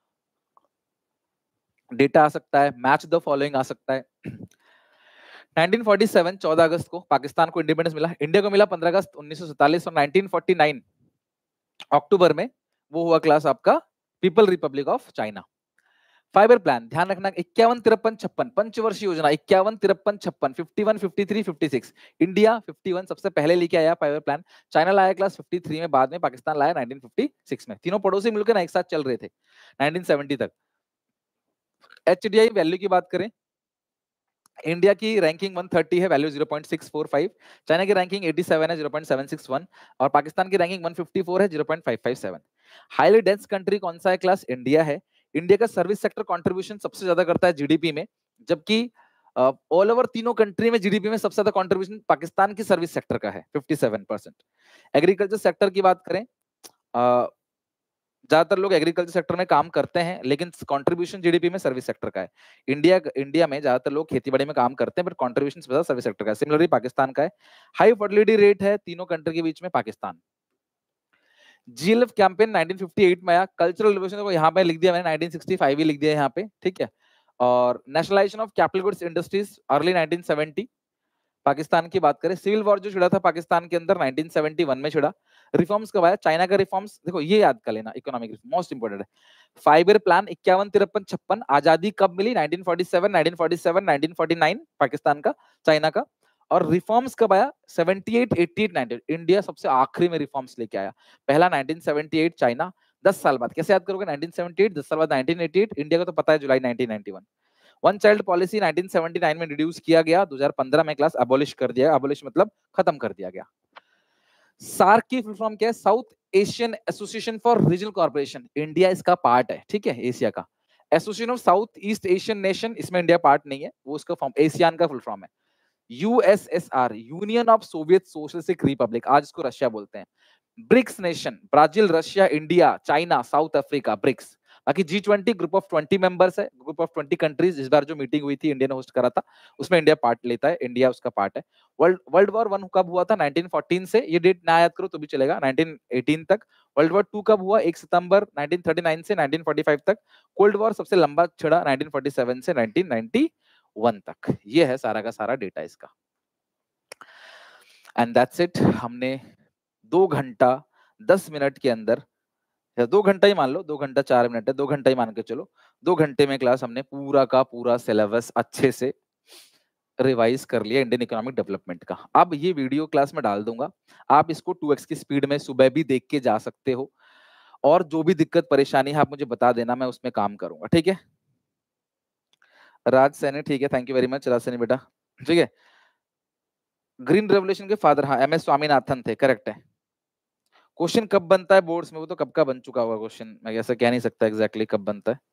डेटा आ सकता है, मैच द फॉलोइंग आ सकता है। 1947 14 अगस्त को पाकिस्तान को इंडिपेंडेंस मिला, इंडिया को मिला 15 अगस्त 1947, और 1949 अक्टूबर में वो हुआ क्लास आपका people republic of China. Five year plan ध्यान रखना, 51-53-56 पंचवर्षीय योजना, 51-53-56, 51-53-56, इंडिया 51 सबसे पहले लेके आया फाइबर प्लान, चाइना लाया क्लास 53 में, बाद में पाकिस्तान लाया 1956 में, तीनों पड़ोसी मिलकर एक साथ चल रहे थे 1970 तक। एचडीआई वैल्यू की बात करें, इंडिया की रैंकिंग 130 है, वैल्यू 0.645, चाइना की रैंकिंग 87 है, 0.761, और पाकिस्तान की रैंकिंग 154 है, 0.557। हाईली डेंस कंट्री कौन सा है क्लास? इंडिया है। इंडिया का सर्विस सेक्टर कंट्रीब्यूशन सबसे ज्यादा करता है जीडीपी में, जबकि ऑल ओवर तीनों कंट्री में जीडीपी में सबसे ज्यादा कंट्रीब्यूशन पाकिस्तान की सर्विस सेक्टर का है, 57%। एग्रीकल्चर सेक्टर की बात करें, ज्यादातर लोग एग्रीकल्चर सेक्टर में काम करते हैं, लेकिन कंट्रीब्यूशन जीडीपी में सर्विस सेक्टर का है। इंडिया में ज्यादातर लोग खेतीबाड़ी में काम करते हैं, बट कंट्रीब्यूशन ज्यादा सर्विस सेक्टर का है। सिमिलरली पाकिस्तान का है। हाई फर्टिलिटी रेट है तीनों कंट्री के बीच में पाकिस्तान। जीएलएफ कैंपेन 1958 में आया, कल्चरल रिवोल्यूशन को यहाँ पे लिख दिया मैंने, 1965 ही लिख दिया यहाँ पे, ठीक है। और nationalisation of capital goods industries early 1970। Pakistan की बात करें, सिविल वॉर जो छिड़ा था पाकिस्तान के अंदर 1971 में छिड़ा। रिफॉर्म्स कब आया? चाइना का रिफॉर्म्स देखो, ये याद कर लेना, इकोनॉमिक मोस्ट इंपोर्टेंट है। फाइबर प्लान 51-53-56, आजादी कब मिली? 1947, 1947, 1949 पाकिस्तान का, चाइना का। और रिफॉर्म्स कब आया? 78, 88, 90, इंडिया सबसे आखिरी में रिफॉर्म्स लेके आया। पहला 1978 चाइना, 10 साल बाद, कैसे याद करोगे 1978, 10 साल बाद 1988, इंडिया को तो पता है जुलाई 1991। वन चाइल्ड पॉलिसी 1979 में रिड्यूस किया गया, 2015 में क्लास अबॉलिश कर दिया, अबॉलिश मतलब खत्म कर दिया गया। सार्क की फुल फॉर्म क्या है? South Asian Association for Regional Corporation. India इसका पार्ट है, ठीक है, एशिया का। Association of South East Asian nation, इसमें इंडिया पार्ट नहीं है, वो उसका फॉर्म एशियान का फुल फॉर्म है। USSR, Union of Soviet Socialistic Republic, आज इसको रशिया बोलते हैं। BRICS nation, Brazil, Russia, India, China, South Africa, BRICS. बाकी G20 ग्रुप ऑफ 20 मेंबर्स है, ग्रुप ऑफ 20 कंट्रीज। इस बार जो मीटिंग हुई थी, इंडिया ने होस्ट करा था, उसमें इंडिया पार्ट लेता है, इंडिया उसका पार्ट है। वर्ल्ड वॉर 1 कब हुआ था? 1914 से, ये डेट ना याद करो तो भी चलेगा, 1918 तक। वर्ल्ड वॉर 2 कब हुआ? 1 सितंबर 1939 से 1945 तक। कोल्ड वॉर सबसे लंबा छिड़ा 1947 से 1991 तक। ये है सारा का सारा डेटा इसका। And that's it. हमने 2 घंटा 10 मिनट के अंदर, या 2 घंटा ही मान लो, 2 घंटा 4 मिनट है, 2 घंटा ही मान के चलो, 2 घंटे में क्लास हमने पूरा का पूरा सिलेबस अच्छे से रिवाइज कर लिया इंडियन इकोनॉमिक डेवलपमेंट का। अब ये वीडियो क्लास में डाल दूंगा, आप इसको 2x की स्पीड में सुबह भी देख के जा सकते हो, और जो भी दिक्कत परेशानी है आप मुझे बता देना, मैं उसमें काम करूंगा, ठीक है। राज सैनी, ठीक है, thank you very much Raj Saini बेटा, ठीक है। ग्रीन रेवोल्यूशन के फादर, हाँ, MS स्वामीनाथन थे, करेक्ट है। क्वेश्चन कब बनता है बोर्ड्स में? वो तो कब का बन चुका होगा क्वेश्चन, मैं ऐसा कह नहीं सकता एग्जैक्टली कब बनता है।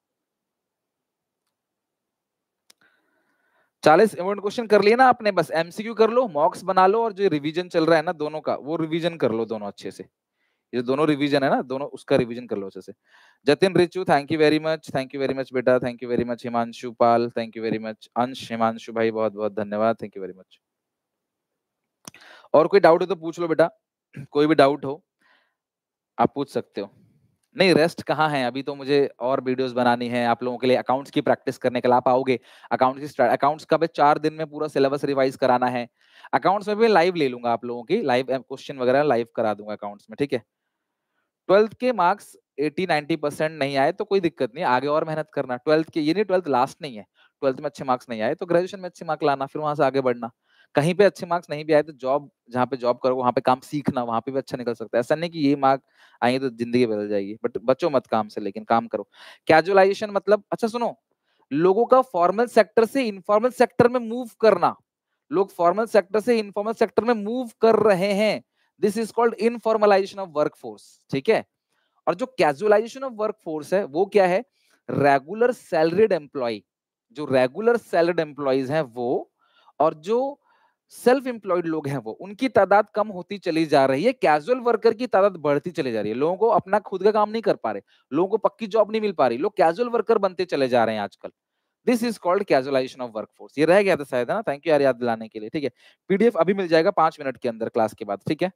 40 इम्पोर्टेंट क्वेश्चन कर लिए ना आपने, बस MCQ कर लो, मॉक्स बना लो, और जो रिवीजन चल रहा है ना दोनों का, वो रिवीजन कर लो दोनों अच्छे से। ये दोनों रिवीजन है ना दोनों, उसका रिवीजन कर लो अच्छे से। Jatin Richu, thank you very much, thank you very much बेटा, thank you very much. Himanshu Pal, thank you very much. Ansh, Himanshu भाई, बहुत बहुत धन्यवाद, थैंक यू वेरी मच। और कोई डाउट हो तो पूछ लो बेटा, कोई भी डाउट हो आप पूछ सकते हो। नहीं, रेस्ट कहाँ है, अभी तो मुझे और वीडियोस बनानी है आप लोगों के लिए, अकाउंट्स की प्रैक्टिस करने के लिए। आप आओगे अकाउंट्स का भी 4 दिन में पूरा सिलेबस रिवाइज कराना है। अकाउंट्स में भी लाइव ले लूंगा आप लोगों की, लाइव क्वेश्चन वगैरह लाइव करा दूंगा अकाउंट्स में, ठीक है। 12th के मार्क्स 80-90% नहीं आए तो कोई दिक्कत नहीं, आगे और मेहनत करना। 12th के, ये नहीं 12th लास्ट नहीं है, 12th में अच्छे मार्क्स नहीं आए तो ग्रेजुएशन में अच्छे मार्क्स लाना, फिर वहां से आगे बढ़ना। कहीं पे अच्छे मार्क्स नहीं भी आए तो जॉब, जहाँ पे जॉब करो वहां पे काम सीखना, वहां पे भी अच्छा निकल सकता है। ऐसा नहीं कि ये मार्क आएंगे तो जिंदगी बदल जाएगी, बट बचो मत काम से, लेकिन काम करो। कैजुअलाइजेशन मतलब, अच्छा सुनो, लोगों का फॉर्मल सेक्टर से इनफॉर्मल सेक्टर में मूव करना, लोग फॉर्मल सेक्टर से इनफॉर्मल सेक्टर में मूव कर रहे हैं, this is called informalisation of workforce, ठीक है। और जो कैजुअलाइजेशन ऑफ वर्कफोर्स है वो क्या है? रेगुलर सैलरीड एम्प्लॉय, जो रेगुलर सैलरीड एम्प्लॉयज हैं वो, और जो सेल्फ एम्प्लॉयड लोग हैं वो, उनकी तादाद कम होती चली जा रही है, कैजुअल वर्कर की तादाद बढ़ती चली जा रही है। लोगों को अपना खुद का काम नहीं कर पा रहे, लोगों को पक्की जॉब नहीं मिल पा रही, लोग कैजुअल वर्कर बनते चले जा रहे हैं आजकल। This is called casualisation of workforce. ये रह गया था शायद, है ना, थैंक यू यार याद दिलाने के लिए, ठीक है। PDF अभी मिल जाएगा 5 मिनट के अंदर क्लास के बाद, ठीक है।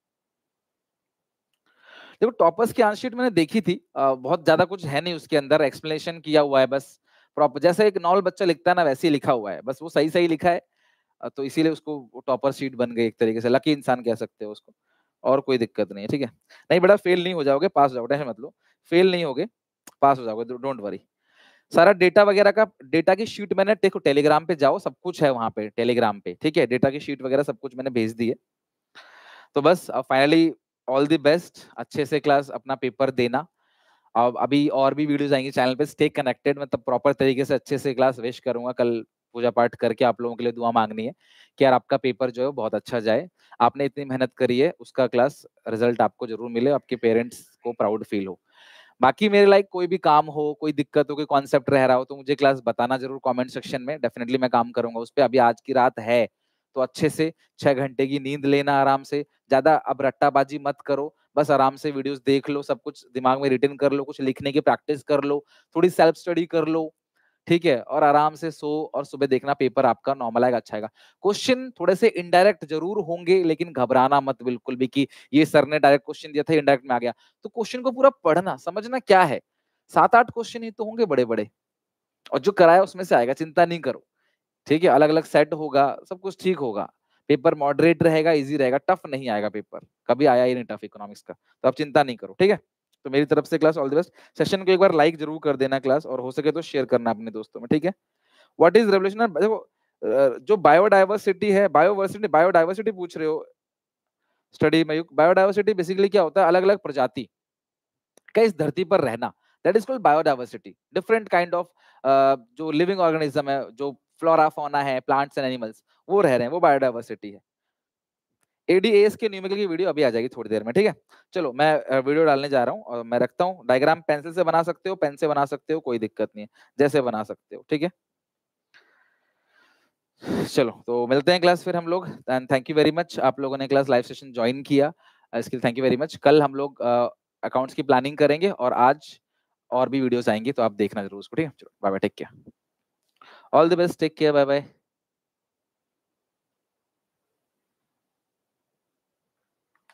देखो टॉपर्स की आंसर शीट मैंने देखी थी, बहुत ज्यादा कुछ है नहीं उसके अंदर, एक्सप्लेनेशन किया हुआ है बस प्रॉपर, जैसे एक नॉर्मल बच्चा लिखता है ना वैसे ही लिखा हुआ है, बस वो सही सही लिखा है। तो इसीलिए उसको टॉपर शीट बन गई एक तरीके से, लकी इंसान कह सकते हो उसको, और कोई दिक्कत नहीं है, ठीक है। नहीं बेटा, फेल नहीं हो जाओगे, पास हो जाओगे, टेंशन मत लो, फेल नहीं होगे, पास हो जाओगे, डोंट वरी। सारा डेटा वगैरह का, डेटा की शीट मैंने, देखो टेलीग्राम पे जाओ, सब कुछ है वहां पे टेलीग्राम पे, ठीक है, डेटा की शीट वगैरह सब कुछ मैंने भेज दी है। तो बस फाइनली ऑल द बेस्ट, अच्छे से क्लास अपना पेपर देना। अब अभी और भी वीडियोस आएंगे चैनल पे, स्टे कनेक्टेड, मतलब प्रॉपर तरीके से अच्छे से क्लास विश करूंगा। कल पूजा पाठ करके आप लोगों के लिए दुआ मांगनी है कि यार आपका पेपर जो है बहुत अच्छा जाए, आपने इतनी मेहनत करी है, उसका क्लास रिजल्ट आपको जरूर मिले, आपके पेरेंट्स को प्राउड फील हो। बाकी मेरे लाइक कोई भी काम हो, कोई दिक्कत हो, कोई कॉन्सेप्ट रह रहा हो तो मुझे क्लास बताना जरूर कमेंट सेक्शन में, डेफिनेटली मैं काम करूंगा उस पर। अभी आज की रात है तो अच्छे से 6 घंटे की नींद लेना आराम से, ज्यादा अब रट्टाबाजी मत करो, बस आराम से वीडियोस देख लो, सब कुछ दिमाग में रिटन कर लो, कुछ लिखने की प्रैक्टिस कर लो, थोड़ी सेल्फ स्टडी कर लो, ठीक है, और आराम से सो, और सुबह देखना पेपर आपका नॉर्मल आएगा, अच्छा आएगा। क्वेश्चन थोड़े से इनडायरेक्ट जरूर होंगे, लेकिन घबराना मत बिल्कुल भी कि ये सर ने डायरेक्ट क्वेश्चन दिया था इनडायरेक्ट में आ गया, तो क्वेश्चन को पूरा पढ़ना समझना क्या है, 7-8 क्वेश्चन ही तो होंगे बड़े बड़े, और जो कराया उसमें से आएगा, चिंता नहीं करो, ठीक है। अलग अलग सेट होगा, सब कुछ ठीक होगा, पेपर मॉडरेट रहेगा, इजी रहेगा, टफ नहीं आएगा पेपर, कभी आया ही नहीं टफ इकोनॉमिक्स का, तो आप चिंता नहीं करो, ठीक है। तो मेरी तरफ से class all the best. Session को एक बार लाइक जरूर कर देना क्लास, और हो सके तो शेयर करना अपने दोस्तों में, ठीक है। व्हाट इज रेवोल्यूशन, देखो जो बायोडाइवर्सिटी है, बायोडाइवर्सिटी पूछ रहे हो स्टडी में, बायोडाइवर्सिटी बेसिकली क्या होता है? अलग अलग प्रजाति का इस धरती पर रहना, that is called biodiversity. Different kind of जो लिविंग ऑर्गेनिज्म है, जो फ्लोरा फौना है, प्लांट्स एंड एनिमल्स, वो रह रहे हैं, वो बायोडाइवर्सिटी है। एडीएस के न्यूमेरिकल की वीडियो अभी आ जाएगी थोड़ी देर में, ठीक है। चलो मैं वीडियो डालने जा रहा हूँ और मैं रखता हूँ। डायग्राम पेंसिल से बना सकते हो, पेन से बना सकते हो, कोई दिक्कत नहीं है, जैसे बना सकते हो, ठीक है। चलो तो मिलते हैं क्लास फिर हम लोग। And thank you very much, आप लोगों ने क्लास लाइव सेशन ज्वाइन किया, इसके लिए थैंक यू वेरी मच। कल हम लोग अकाउंट्स की प्लानिंग करेंगे और आज और भी वीडियोस आएंगी, तो आप देखना जरूर उसको, ठीक है। चलो bye bye, take care, all the best, take care, bye bye.